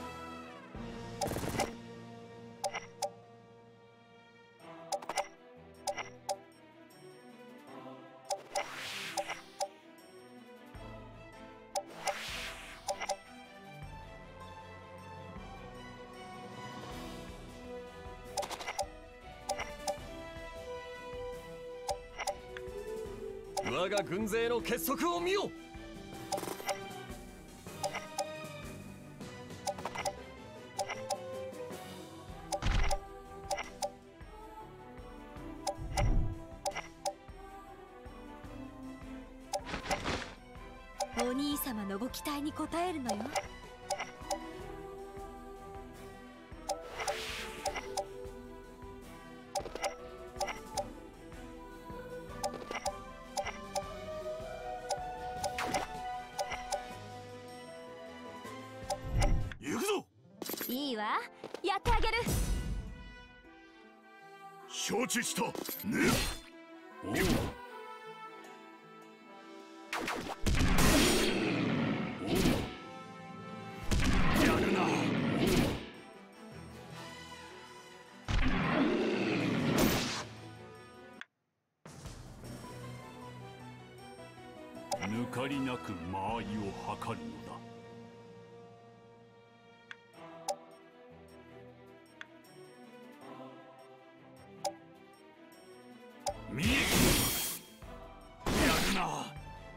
我が軍勢の結束を見よ。 お兄様のご期待に応えるのよ。いいわ、やってあげる。 承知した。ね。おう。やるな。 抜かりなく間合いを図るのだ。見えやるな。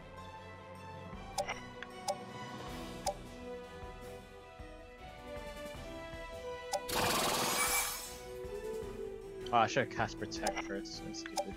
Oh, I should have cast Protect first. I'm stupid.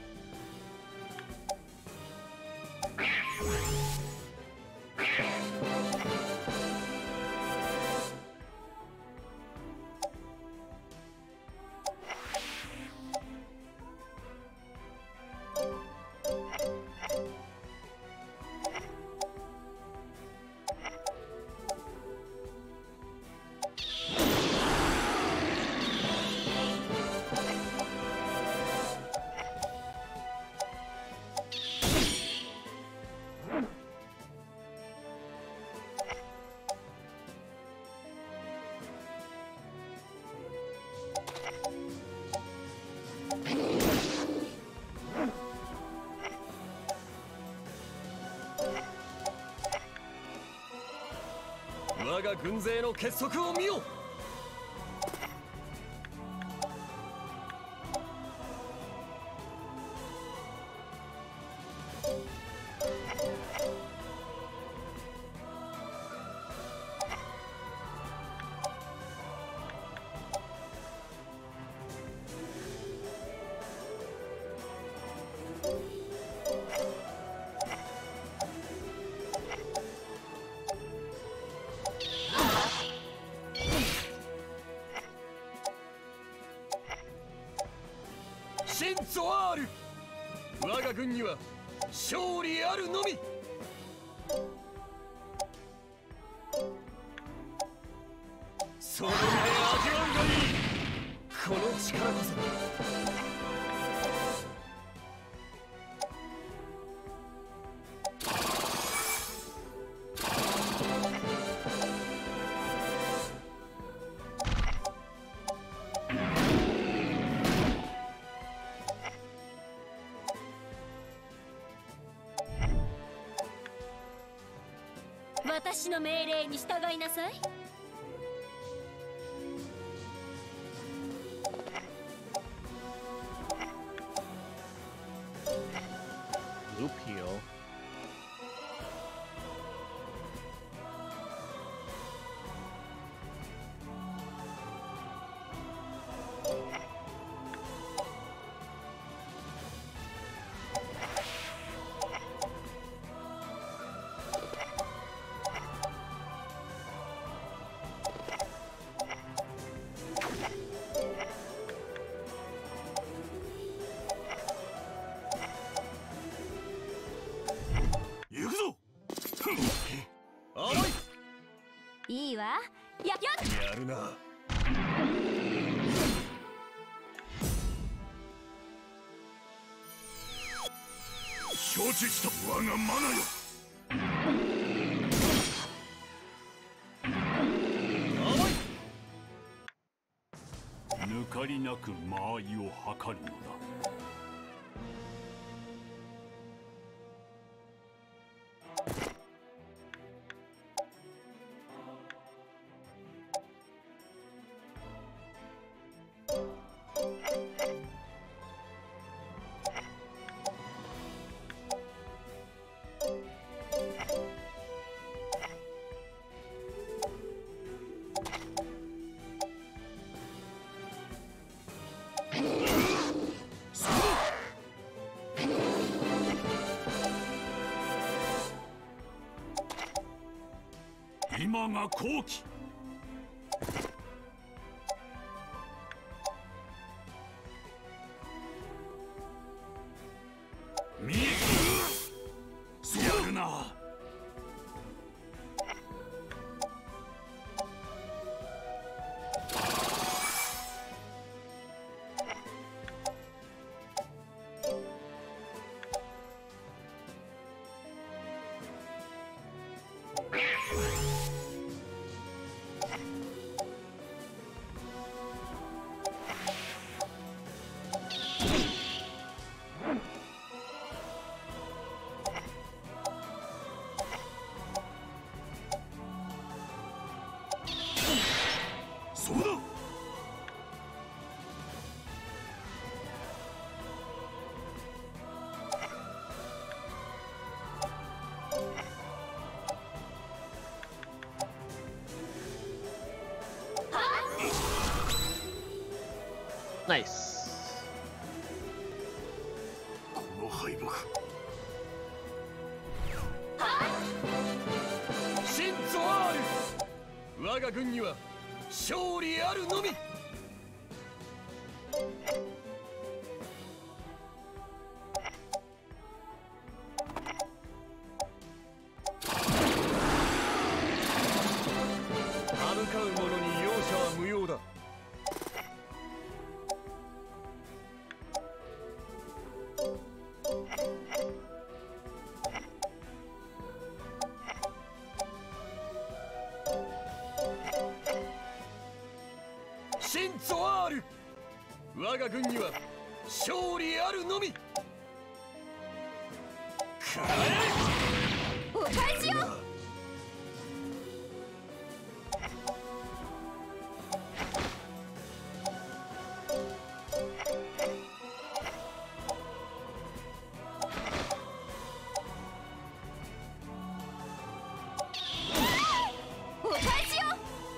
我が軍勢の結束を見よ。シンゾアール、我が軍には勝利あるのみ。その目で味わうがいい。この力こそ私の命令に従いなさい。 Loop heal. いいわ、やよっ。 やるな。 承知した。我がマナよ。 抜かりなく間合いを図るのだ。今が好機。見えてやるな。 ナイス。 この敗北。 シンゾアール、我が軍には勝利あるのみ。歯向かう者に容赦は無用だ。シンゾアール、我が軍には勝利あるのみ。くらえ、 お返しよ。お返しよ。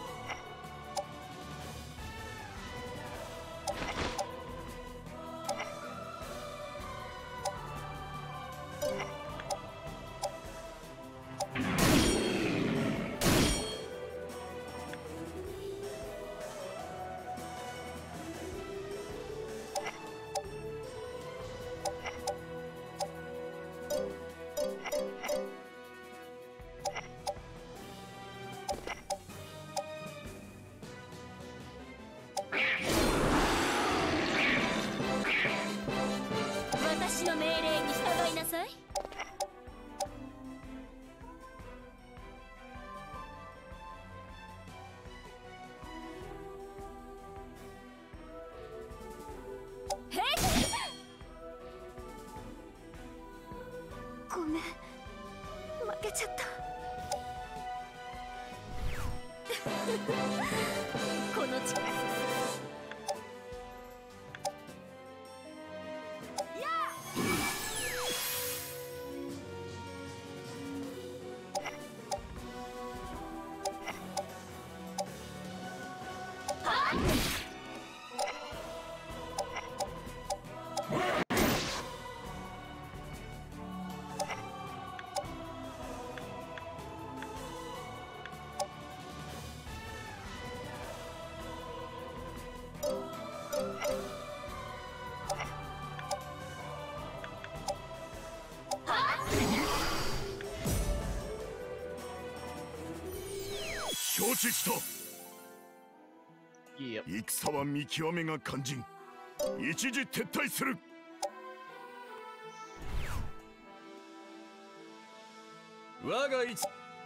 私の命令に従いなさい。へい！ごめん、負けちゃった。この力。 承知した。戦は見極めが肝心。一時撤退する。 我が一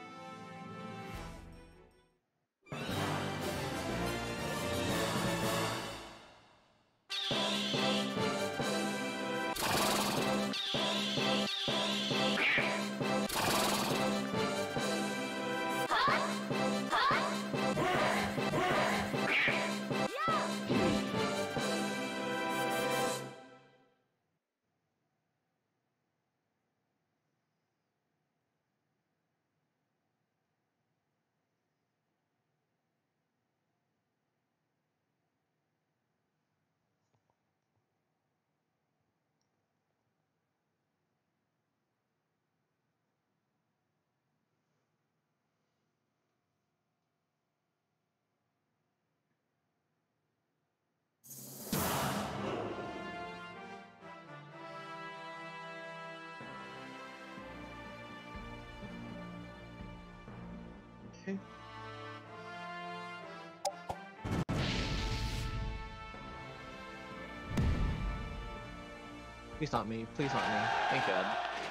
Okay. Please not me. Please not me. Thank God.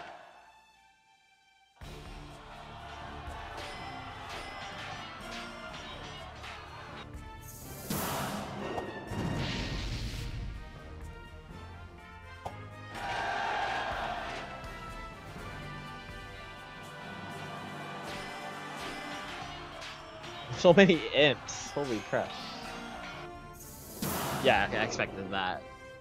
So many imps. Holy crap. Yeah, I expected that.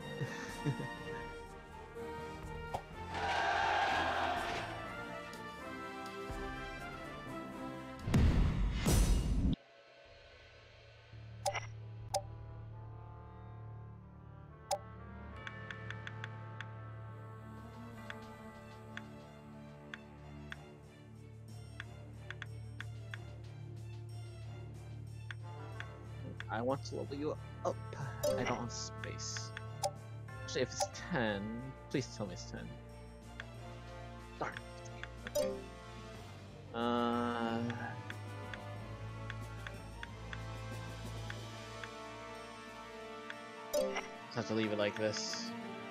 I want to level you up. I don't have space. Actually, if it's ten, please tell me it's ten. Darn. Okay. Uh. Just have to leave it like this.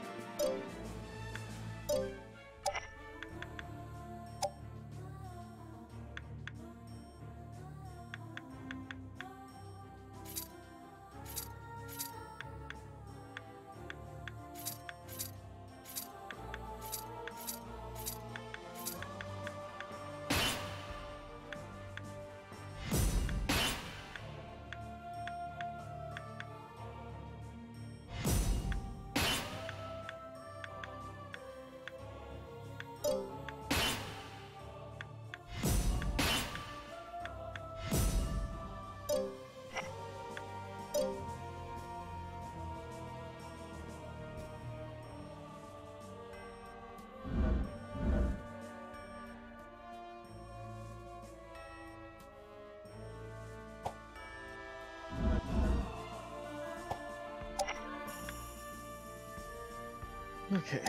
Okay.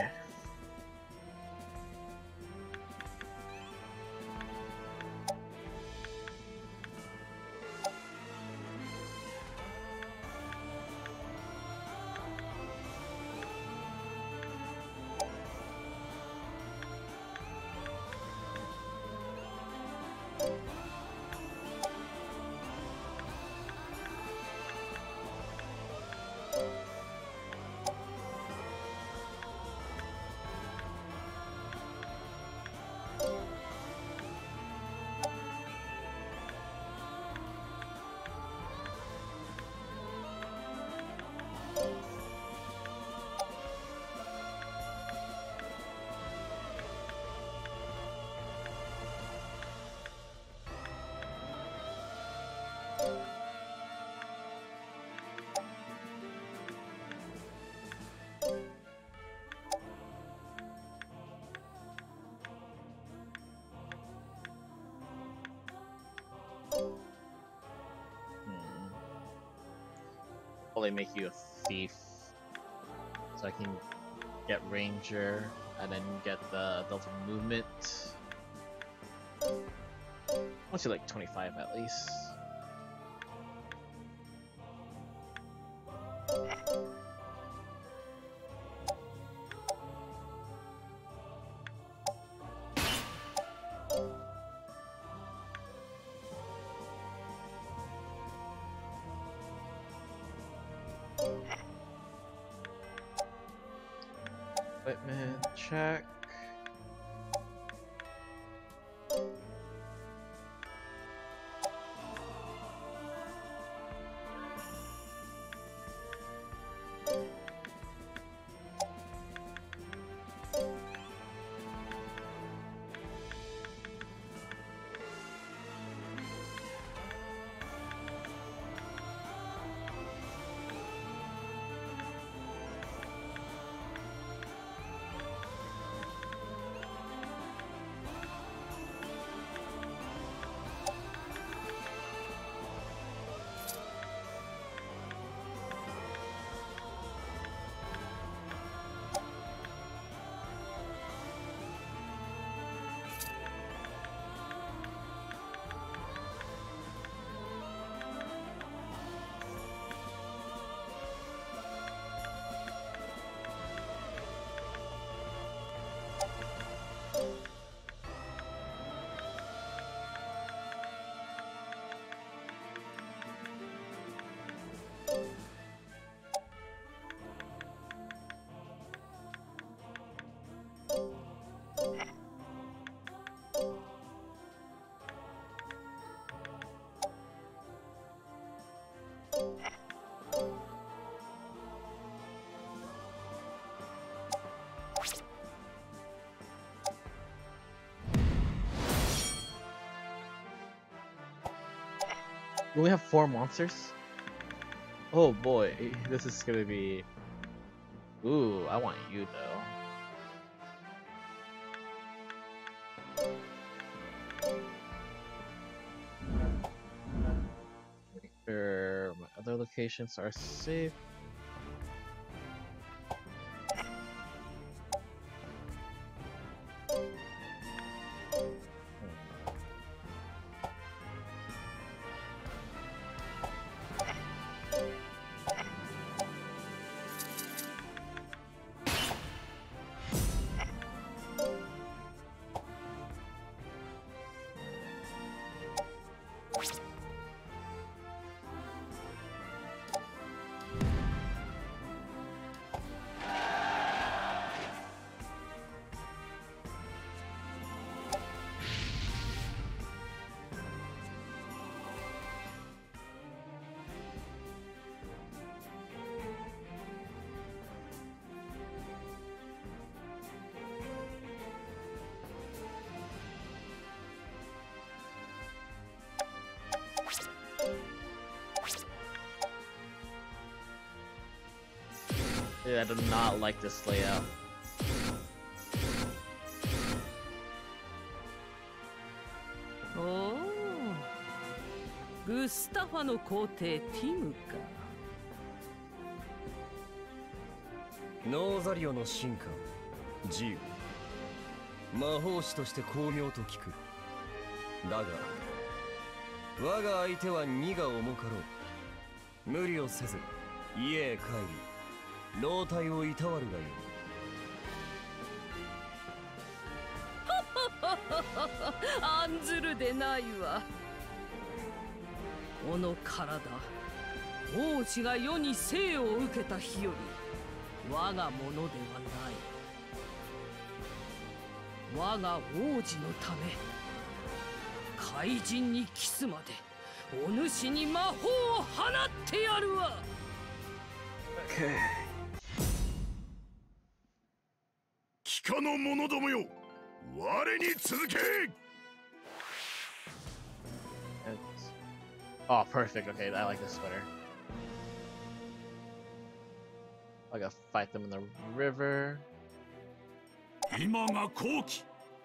Probably make you a thief, so I can get ranger and then get the delta movement. I'll do like twenty-five at least. Equipment check. We only have four monsters? Oh boy, this is gonna be... Ooh, I want you though. Make sure my other locations are safe. Yeah, I do not like this layout. Oh, グスタファの皇帝ティムか。 ノーザリオの進化、自由。魔法師として巧妙と聞く。だが、我が相手は荷が重かろう。無理をせず、家へ帰り、老体をいたわるがよい。 案ずるでないわ。この体、王子が世に生を受けた日より我がものではない。我が王子のため、怪人にキスまでお主に魔法を放ってやるわ。 貴下の者どもよ、我に続け。 Oh, perfect. Okay, I like this sweater. I gotta fight them in the river. 今が好機。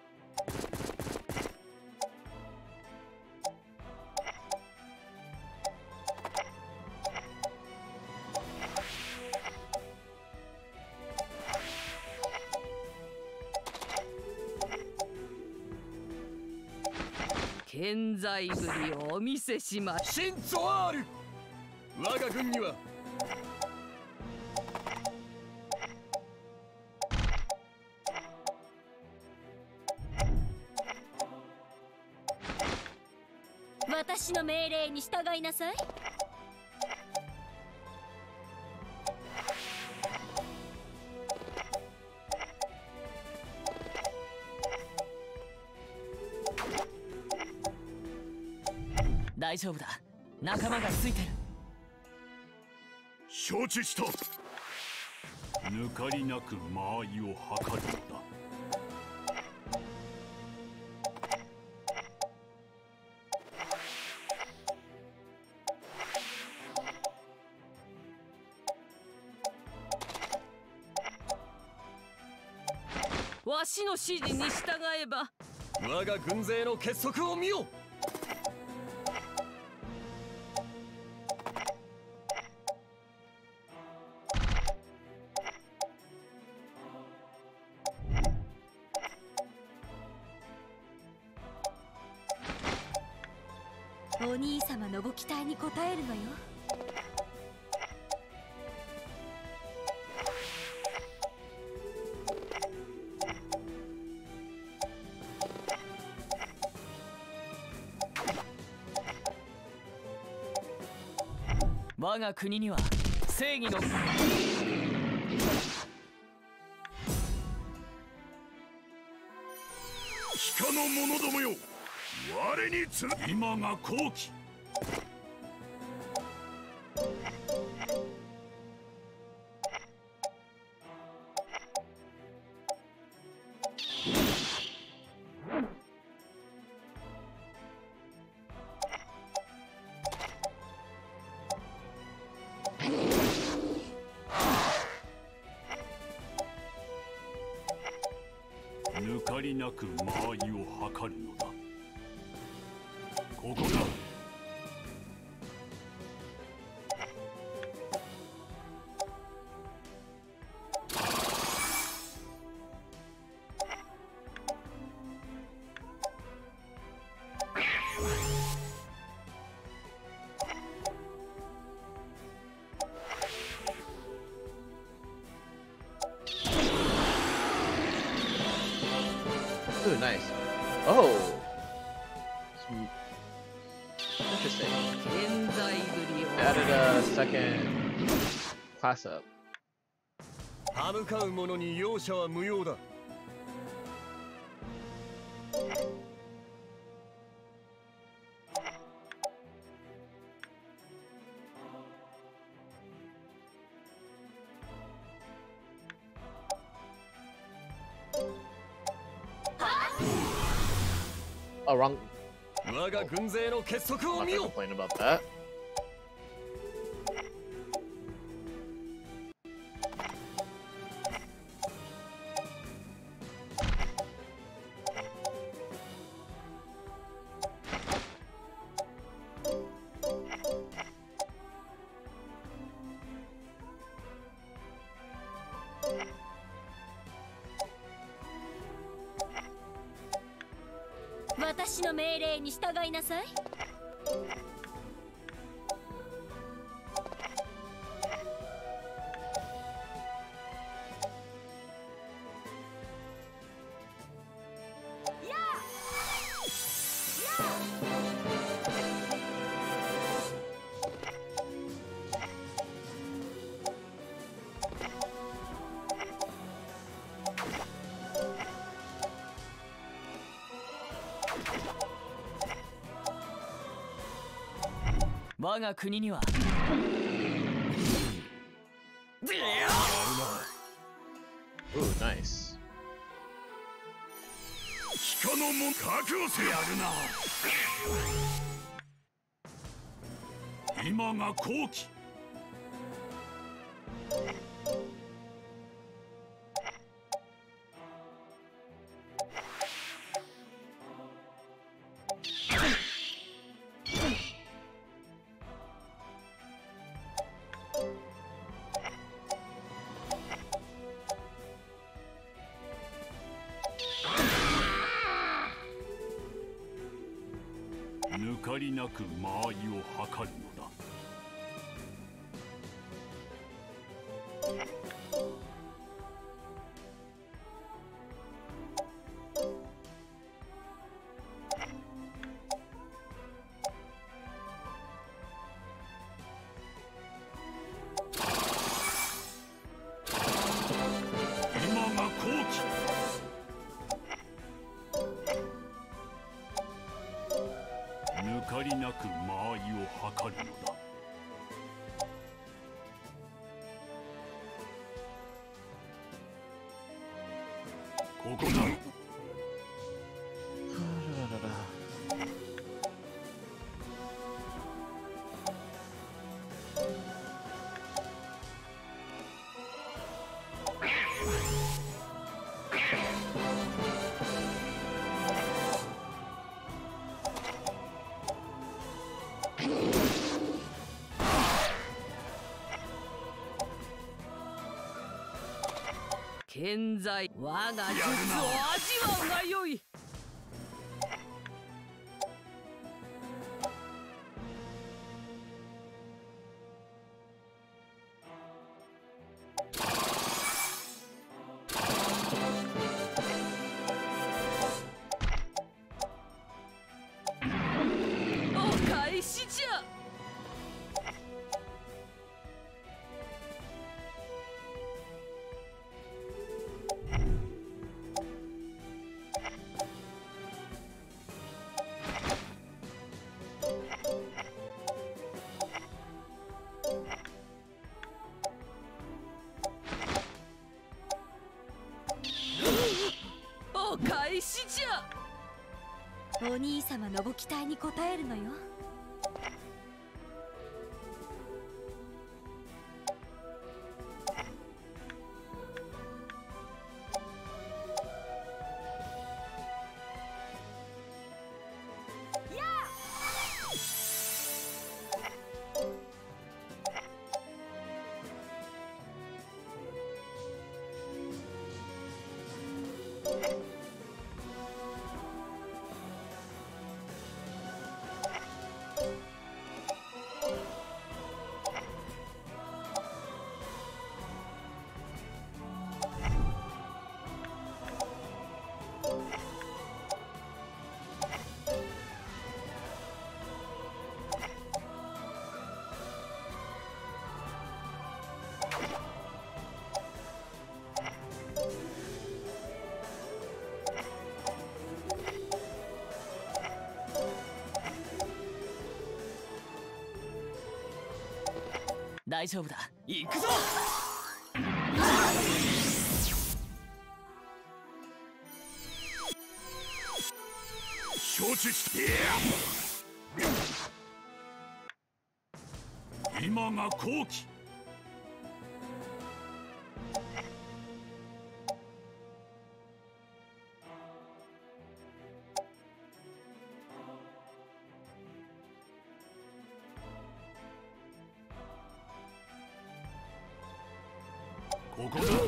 健在ぶりをお見せします。 シンツォアール、我が軍には私の命令に従いなさい。 大丈夫だ。仲間がついてる。 承知した。 抜かりなく間合いを図るのだ。 わしの指示に従えば我が軍勢の結束を見よ。 お兄様のご期待に応えるのよ。 我が国には正義の鹿の者どもよ、我につ今が好機。抜かりなく間合いを図るのだ。ここだ。 Ooh, nice. Oh! Some... Interesting. They added a second class up. 歯向かう者に容赦は無用だ。 Oh, wrong. 我が軍勢の結束を見よ。 Complain about that. .私の命令に従いなさい。 我が国には Ooh, nice. 鹿のも覚悟せやるな。 今が好機。抜かりなく間合いを図るのだ。今が好機。抜かりなく間合ここだ。 現在我が術を味わうがよい。お返しじゃ。お返しじゃ。 お兄様のご期待に応えるのよ。 大丈夫だ、行くぞ。 承知して今が好機。ここだ。よ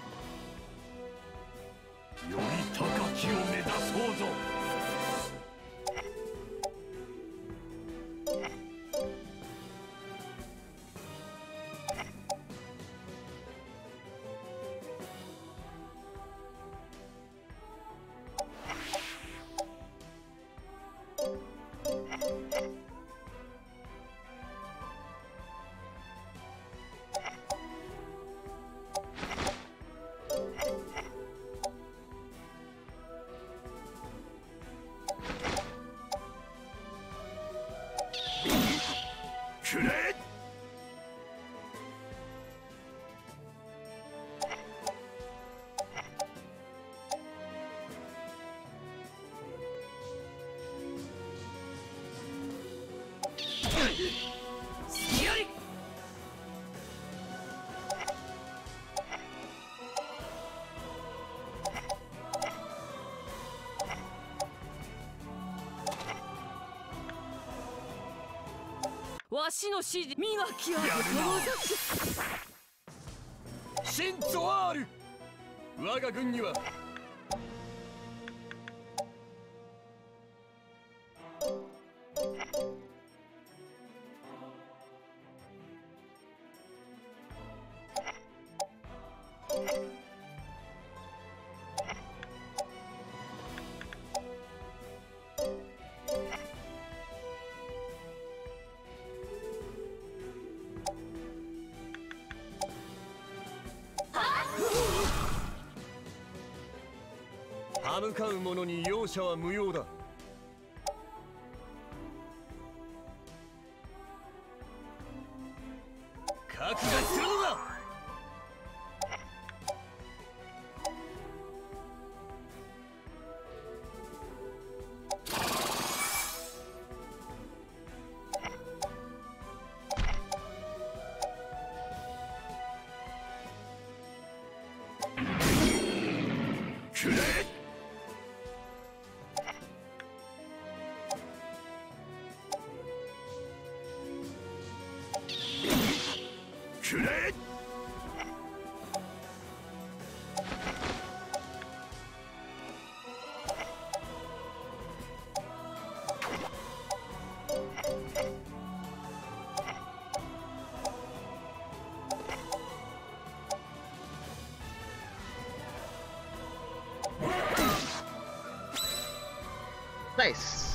り高きを目指そうぞ。くれ。隙あり。 わしの指示磨きあるシンゾワール。我が軍には歯向かう者に容赦は無用だ。覚悟するのだ。 くれ。くれ。 Nice.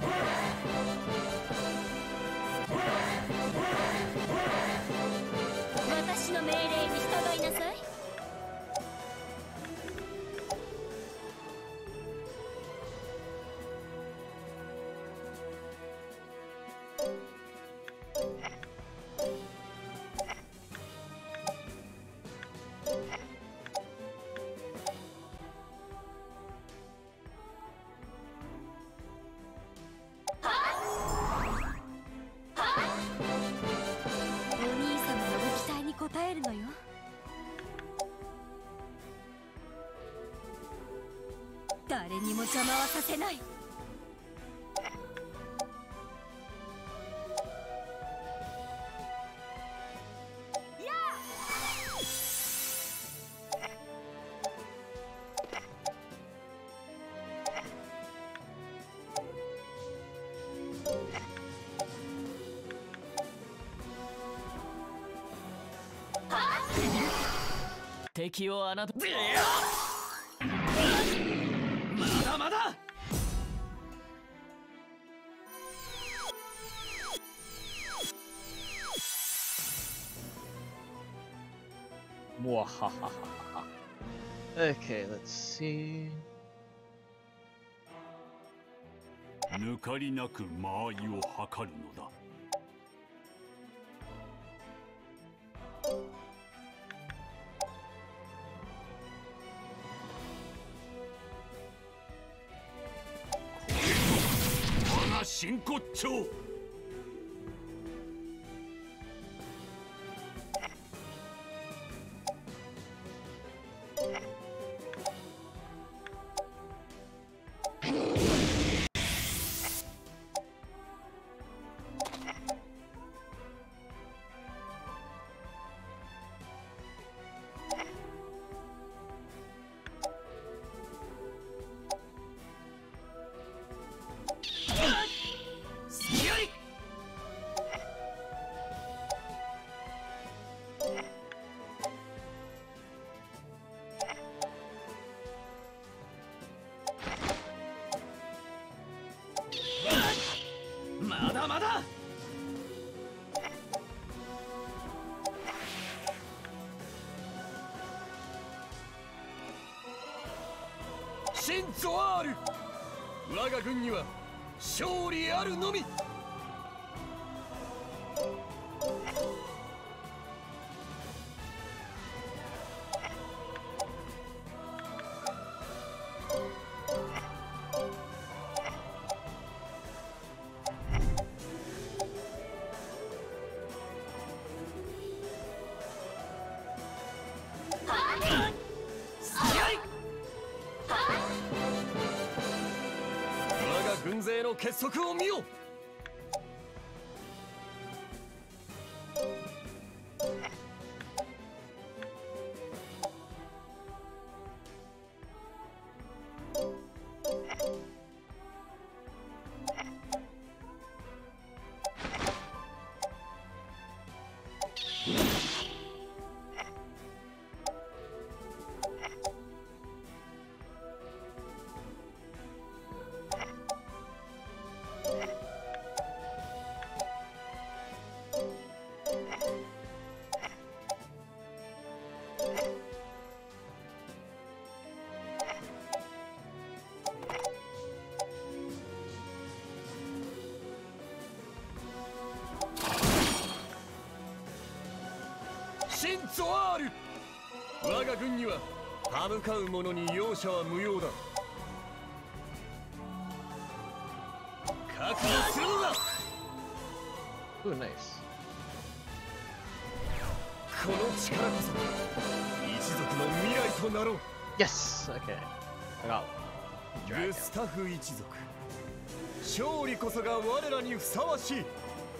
Noyo. 誰にも邪魔はさせない。 敵をあなたまだまだもわはははは。Okay, let's see. 抜かりなく間合いを測るのだ。我が真骨頂。 まだまだシンゾアール、我が軍には勝利あるのみ。軍勢の結束を見よ。シンゾアール、我が軍には歯向かう者に容赦は無用だ。覚悟するのだ。 Ooh, nice. この力こそ一族の未来となろう。 Yes. Okay. got グスタフ一族、勝利こそが我らにふさわしい。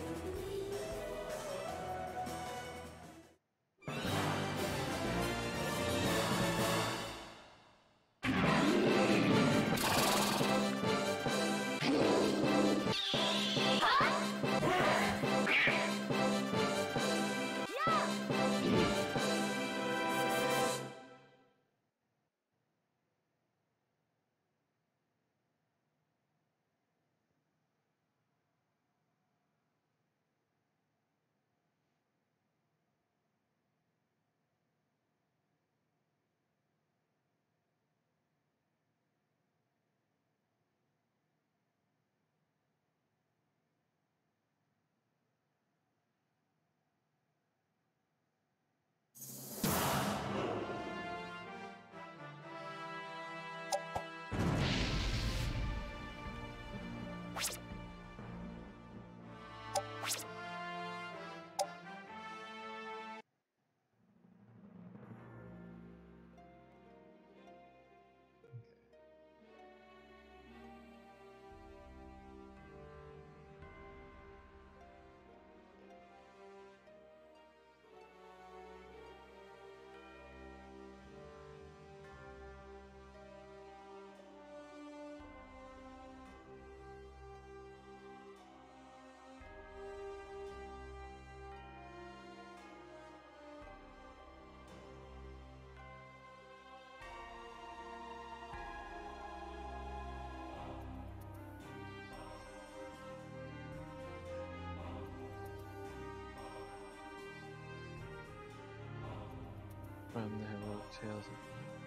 From the heroic tales of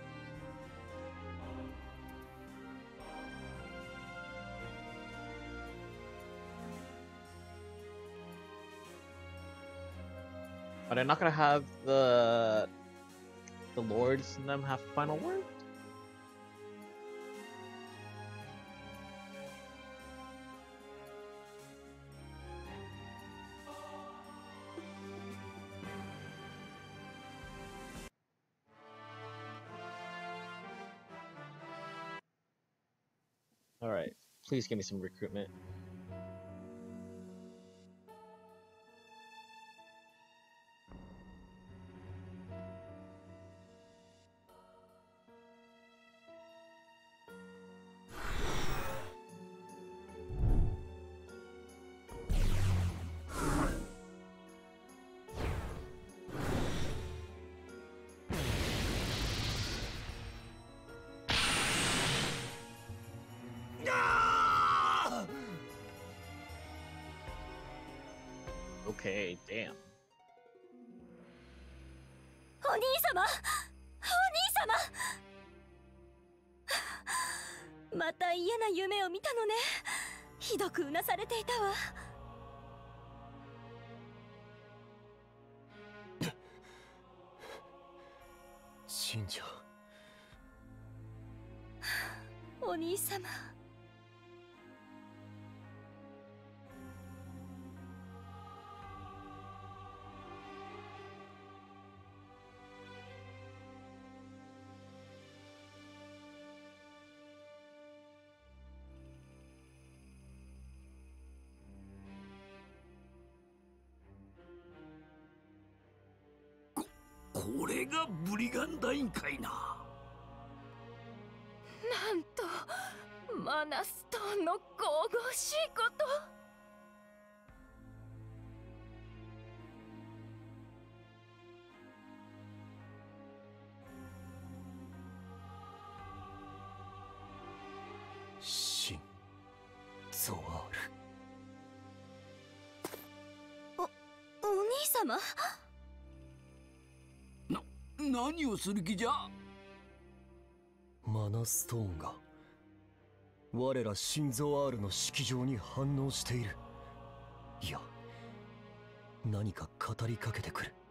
But I'm not gonna have the the lords and them have final word. All right, please give me some recruitment. Okay, damn. お兄様、お兄様。また嫌な夢を見たのね。ひどくうなされていたわ。 信者。 お兄様。 これがブリガンダインかいな。 なんとマナストーンの神々しいこと。 シン・ゾワール。 お、お兄様。 何をする気じゃ。 マナストーンが我らシン・ゾワールの式場に反応している。いや、何か語りかけてくる。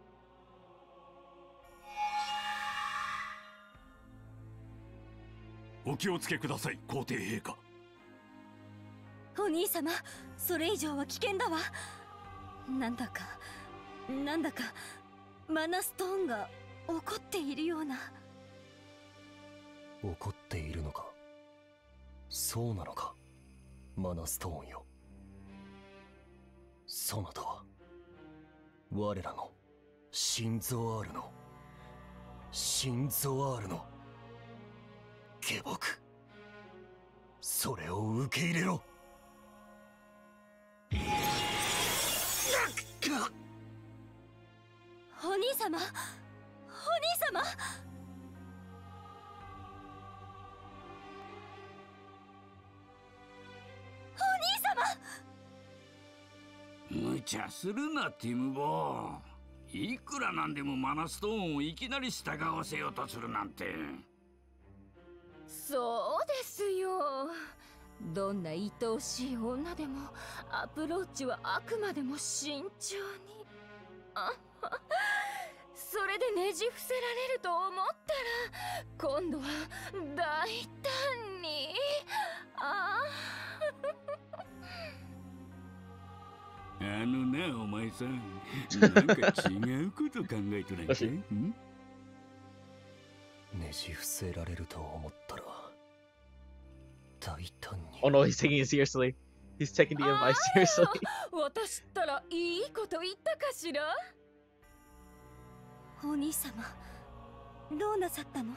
お気をつけください、皇帝陛下。 お兄様、それ以上は危険だわ。なんだかなんだかマナストーンが怒っているような。 怒っているのか。そうなのか、マナストーンよ。そなたは我らのシンゾアールのシンゾアールの下僕、それを受け入れろ。 お兄様、お兄様。 無茶するなティムボー。いくらなんでもマナストーンをいきなり従わせようとするなんて。 そうですよ。どんな愛おしい女でもアプローチはあくまでも慎重に。あそれでねじ伏せられると思ったら今度は大胆に。ああのな、お前さん、なんか違うこと考えとらんかい？ん？ ねじ伏せられると思ったら大胆に。 Oh no, he's taking it seriously. He's taking the advice seriously. 私ったらいいこと言ったかしら。 お兄様、どうなさったの？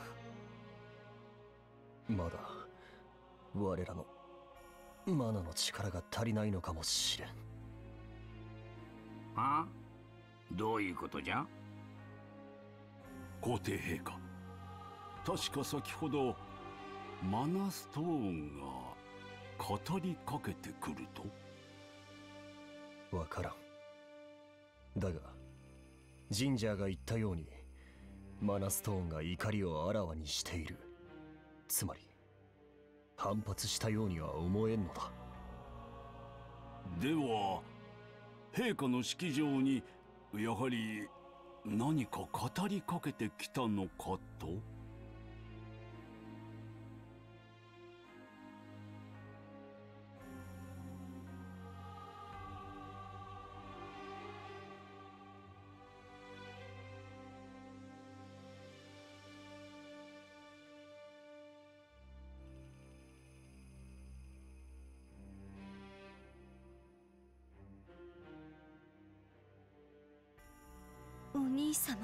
まだ我らのマナの力が足りないのかもしれん。 あ？どういうことじゃ？ 皇帝陛下、確か先ほどマナストーンが語りかけてくると。わからん。だがジンジャーが言ったようにマナストーンが怒りをあらわにしている。つまり反発したようには思えんのだ。 では陛下の式場にやはり何か語りかけてきたのかと？ お兄様。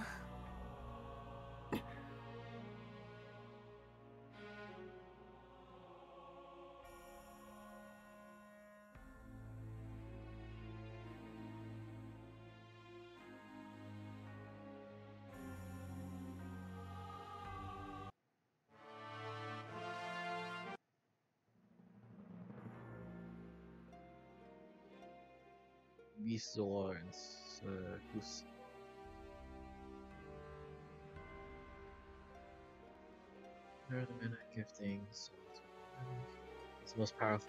Visor and Circus. Where are the mana giftings? It's the most powerful.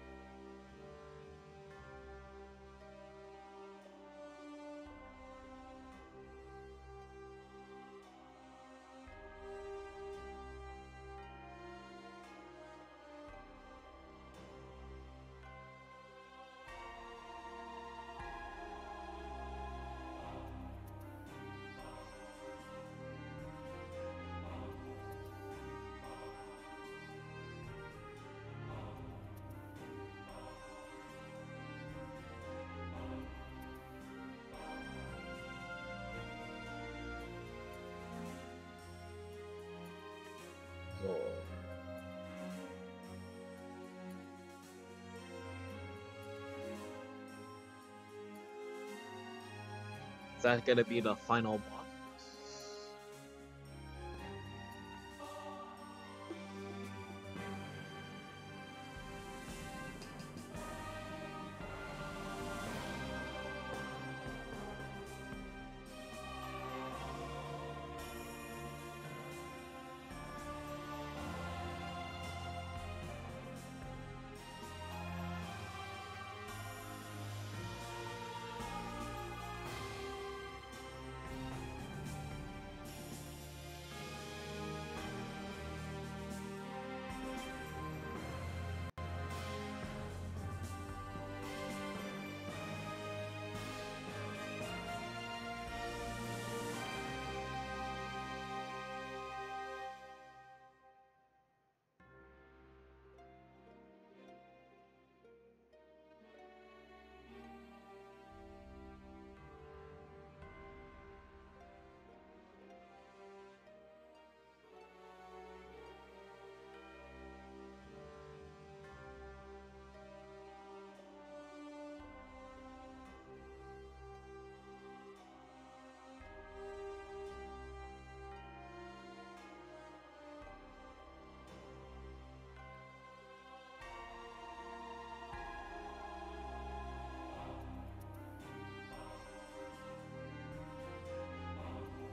Is that gonna be the final boss?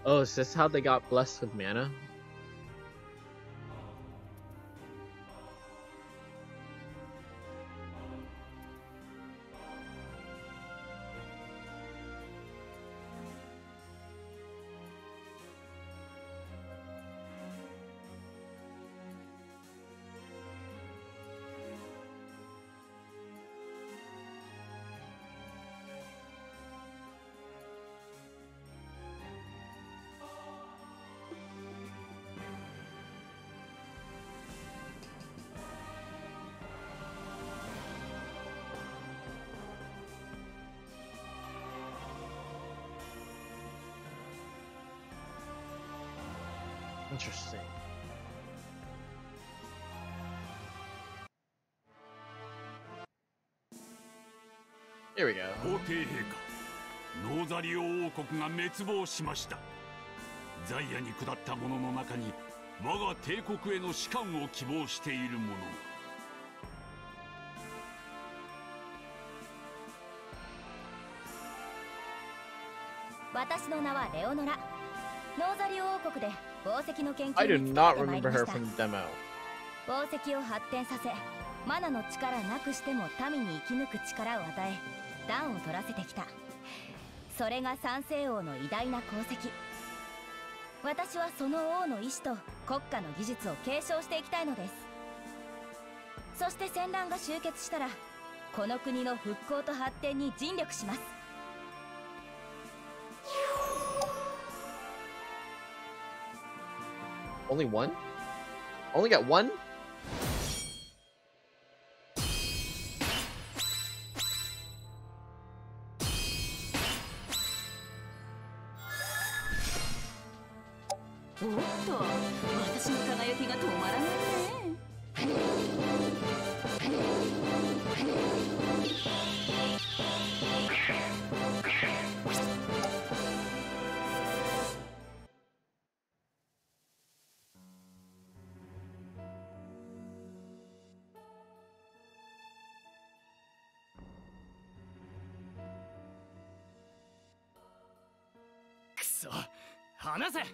Oh, is this how they got blessed with mana? Interesting. Here we go. 皇帝陛下、ノーザリオ王国が滅亡しました。ザイアに下った者の中に我が帝国への仕官を希望している者。 私の名はレオノラ。ノーザリオ王国で宝石の研 I 究 do に not 使ってまいり remember ま her した。 from the demo. 宝石を発展させ、マナの力なくしても民に生き抜く力を与え、暖を取らせてきた。それが三世王の偉大な功績。私はその王の意志と国家の技術を継承していきたいのです。そして戦乱が終結したら、この国の復興と発展に尽力します。 Only one? Only got one? Oh, おっと、私の輝きが止まらないね。 くそ、離せ。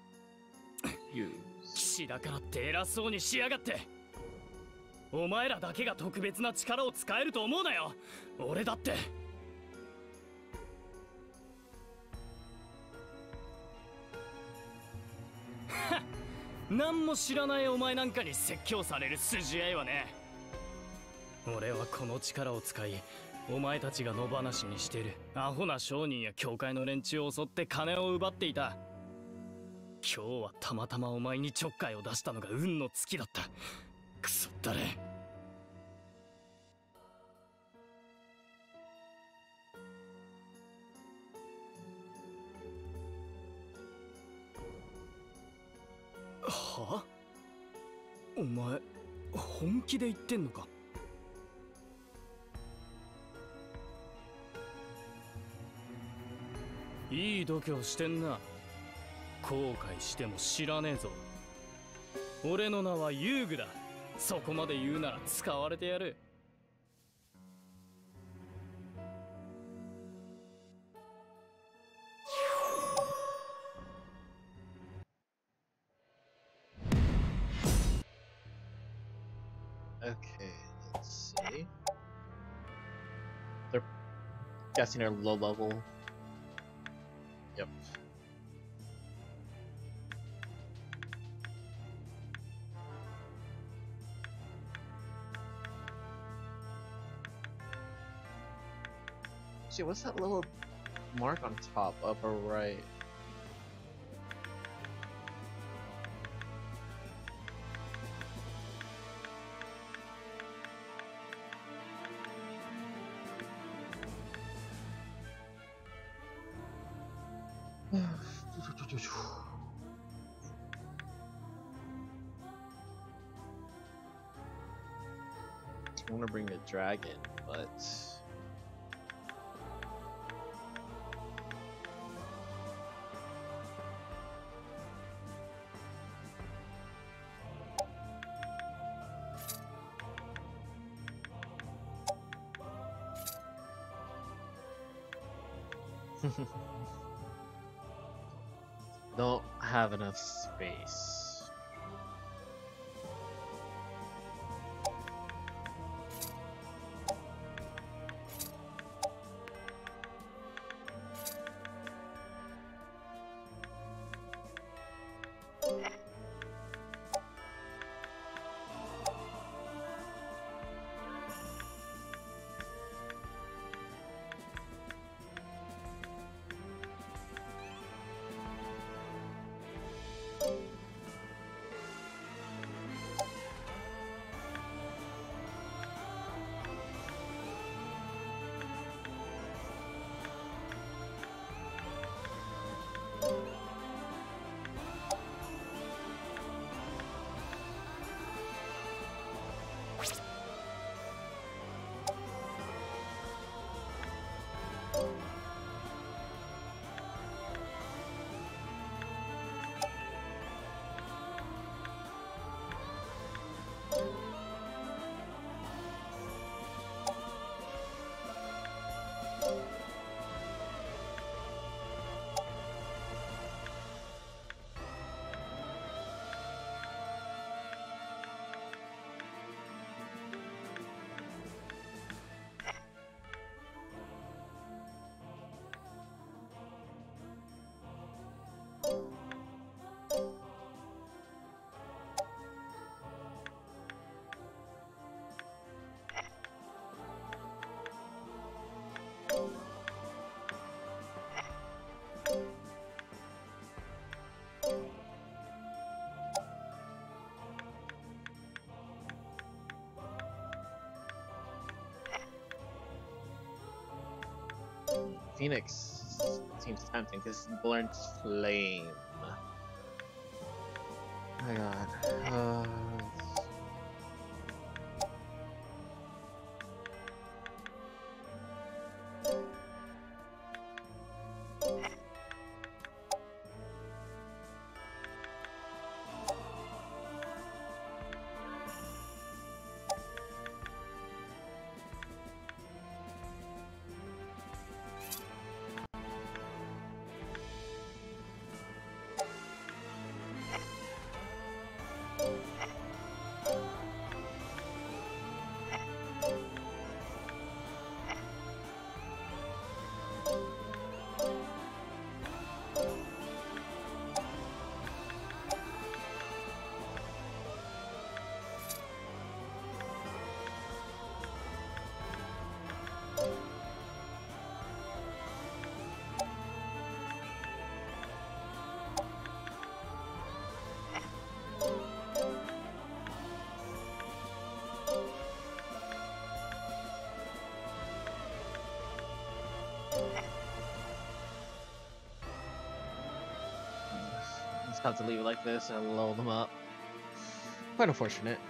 騎士だからって偉そうにしやがって。お前らだけが特別な力を使えると思うなよ。俺だって何も知らないお前なんかに説教される筋合いはね。俺はこの力を使い、お前たちが野放しにしているアホな商人や教会の連中を襲って金を奪っていた。今日はたまたまお前にちょっかいを出したのが運の尽きだった。クソだれ。はあ？お前本気で言ってんのか？いい度胸してんな。後悔しても知らねえぞ。俺の名は遊具だ。そこまで言うなら使われてやる。 Okay, let's see. They're guessing they're low level. Yep. See, what's that little mark on top, upper right? I want to bring a dragon, but don't have enough space. Phoenix seems tempting because Burnt Flame. Oh my god. Uh, just have to leave it like this and load them up. Quite unfortunate.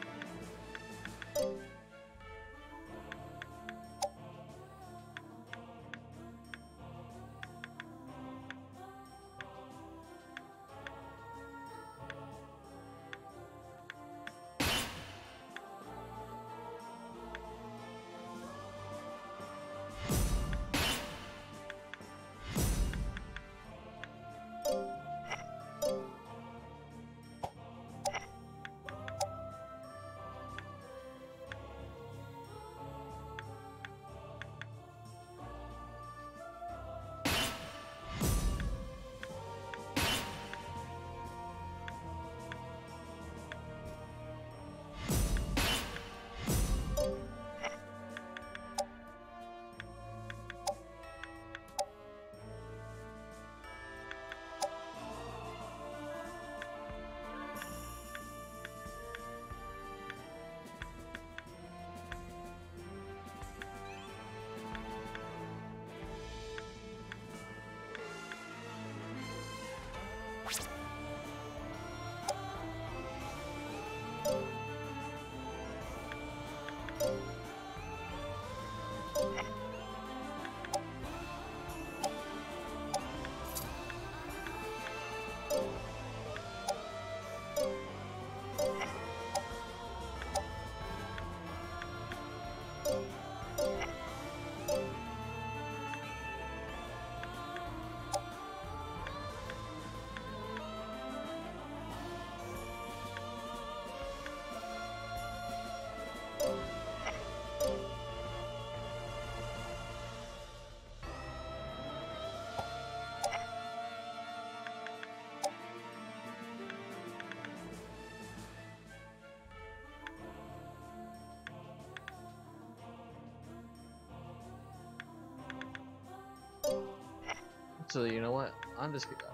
Actually, you know what? I'm just gonna,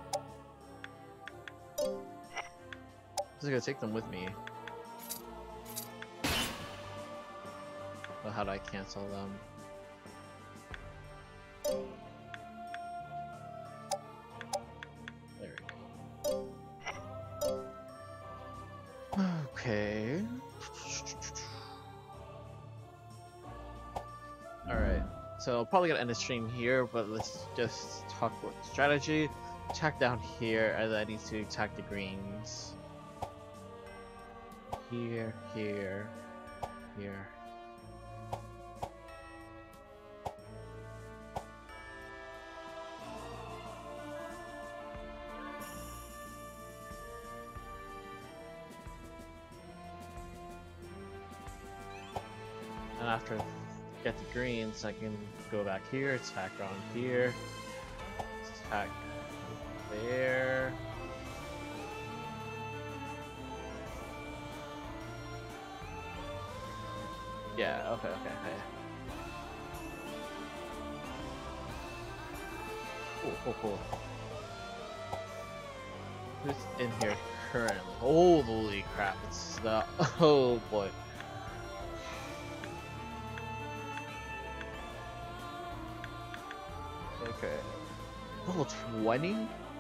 just gonna take them with me. But how do I cancel them? There we go. Okay. Alright. So I'm probably gonna end the stream here, but let's just talk about strategy. Attack down here, and I need to attack the greens. Here, here, here. And after I get the greens, I can go back here, attack on here, attack there. Yeah, okay, okay, okay. Cool, cool, cool. Who's in here currently? Holy crap, it's the... Oh boy. Okay. Level twenty?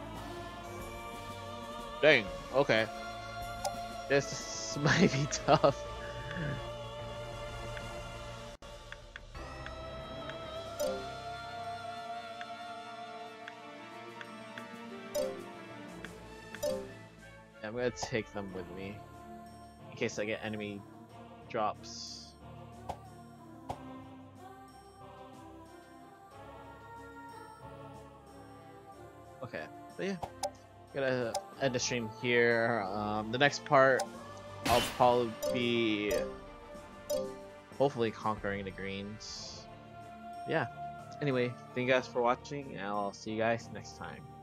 Dang, okay. This might be tough. Yeah, I'm gonna take them with me in case I get enemy drops. Okay, so yeah, gonna end the stream here. Um, the next part, I'll probably be hopefully conquering the greens. Yeah. Anyway, thank you guys for watching, and I'll see you guys next time.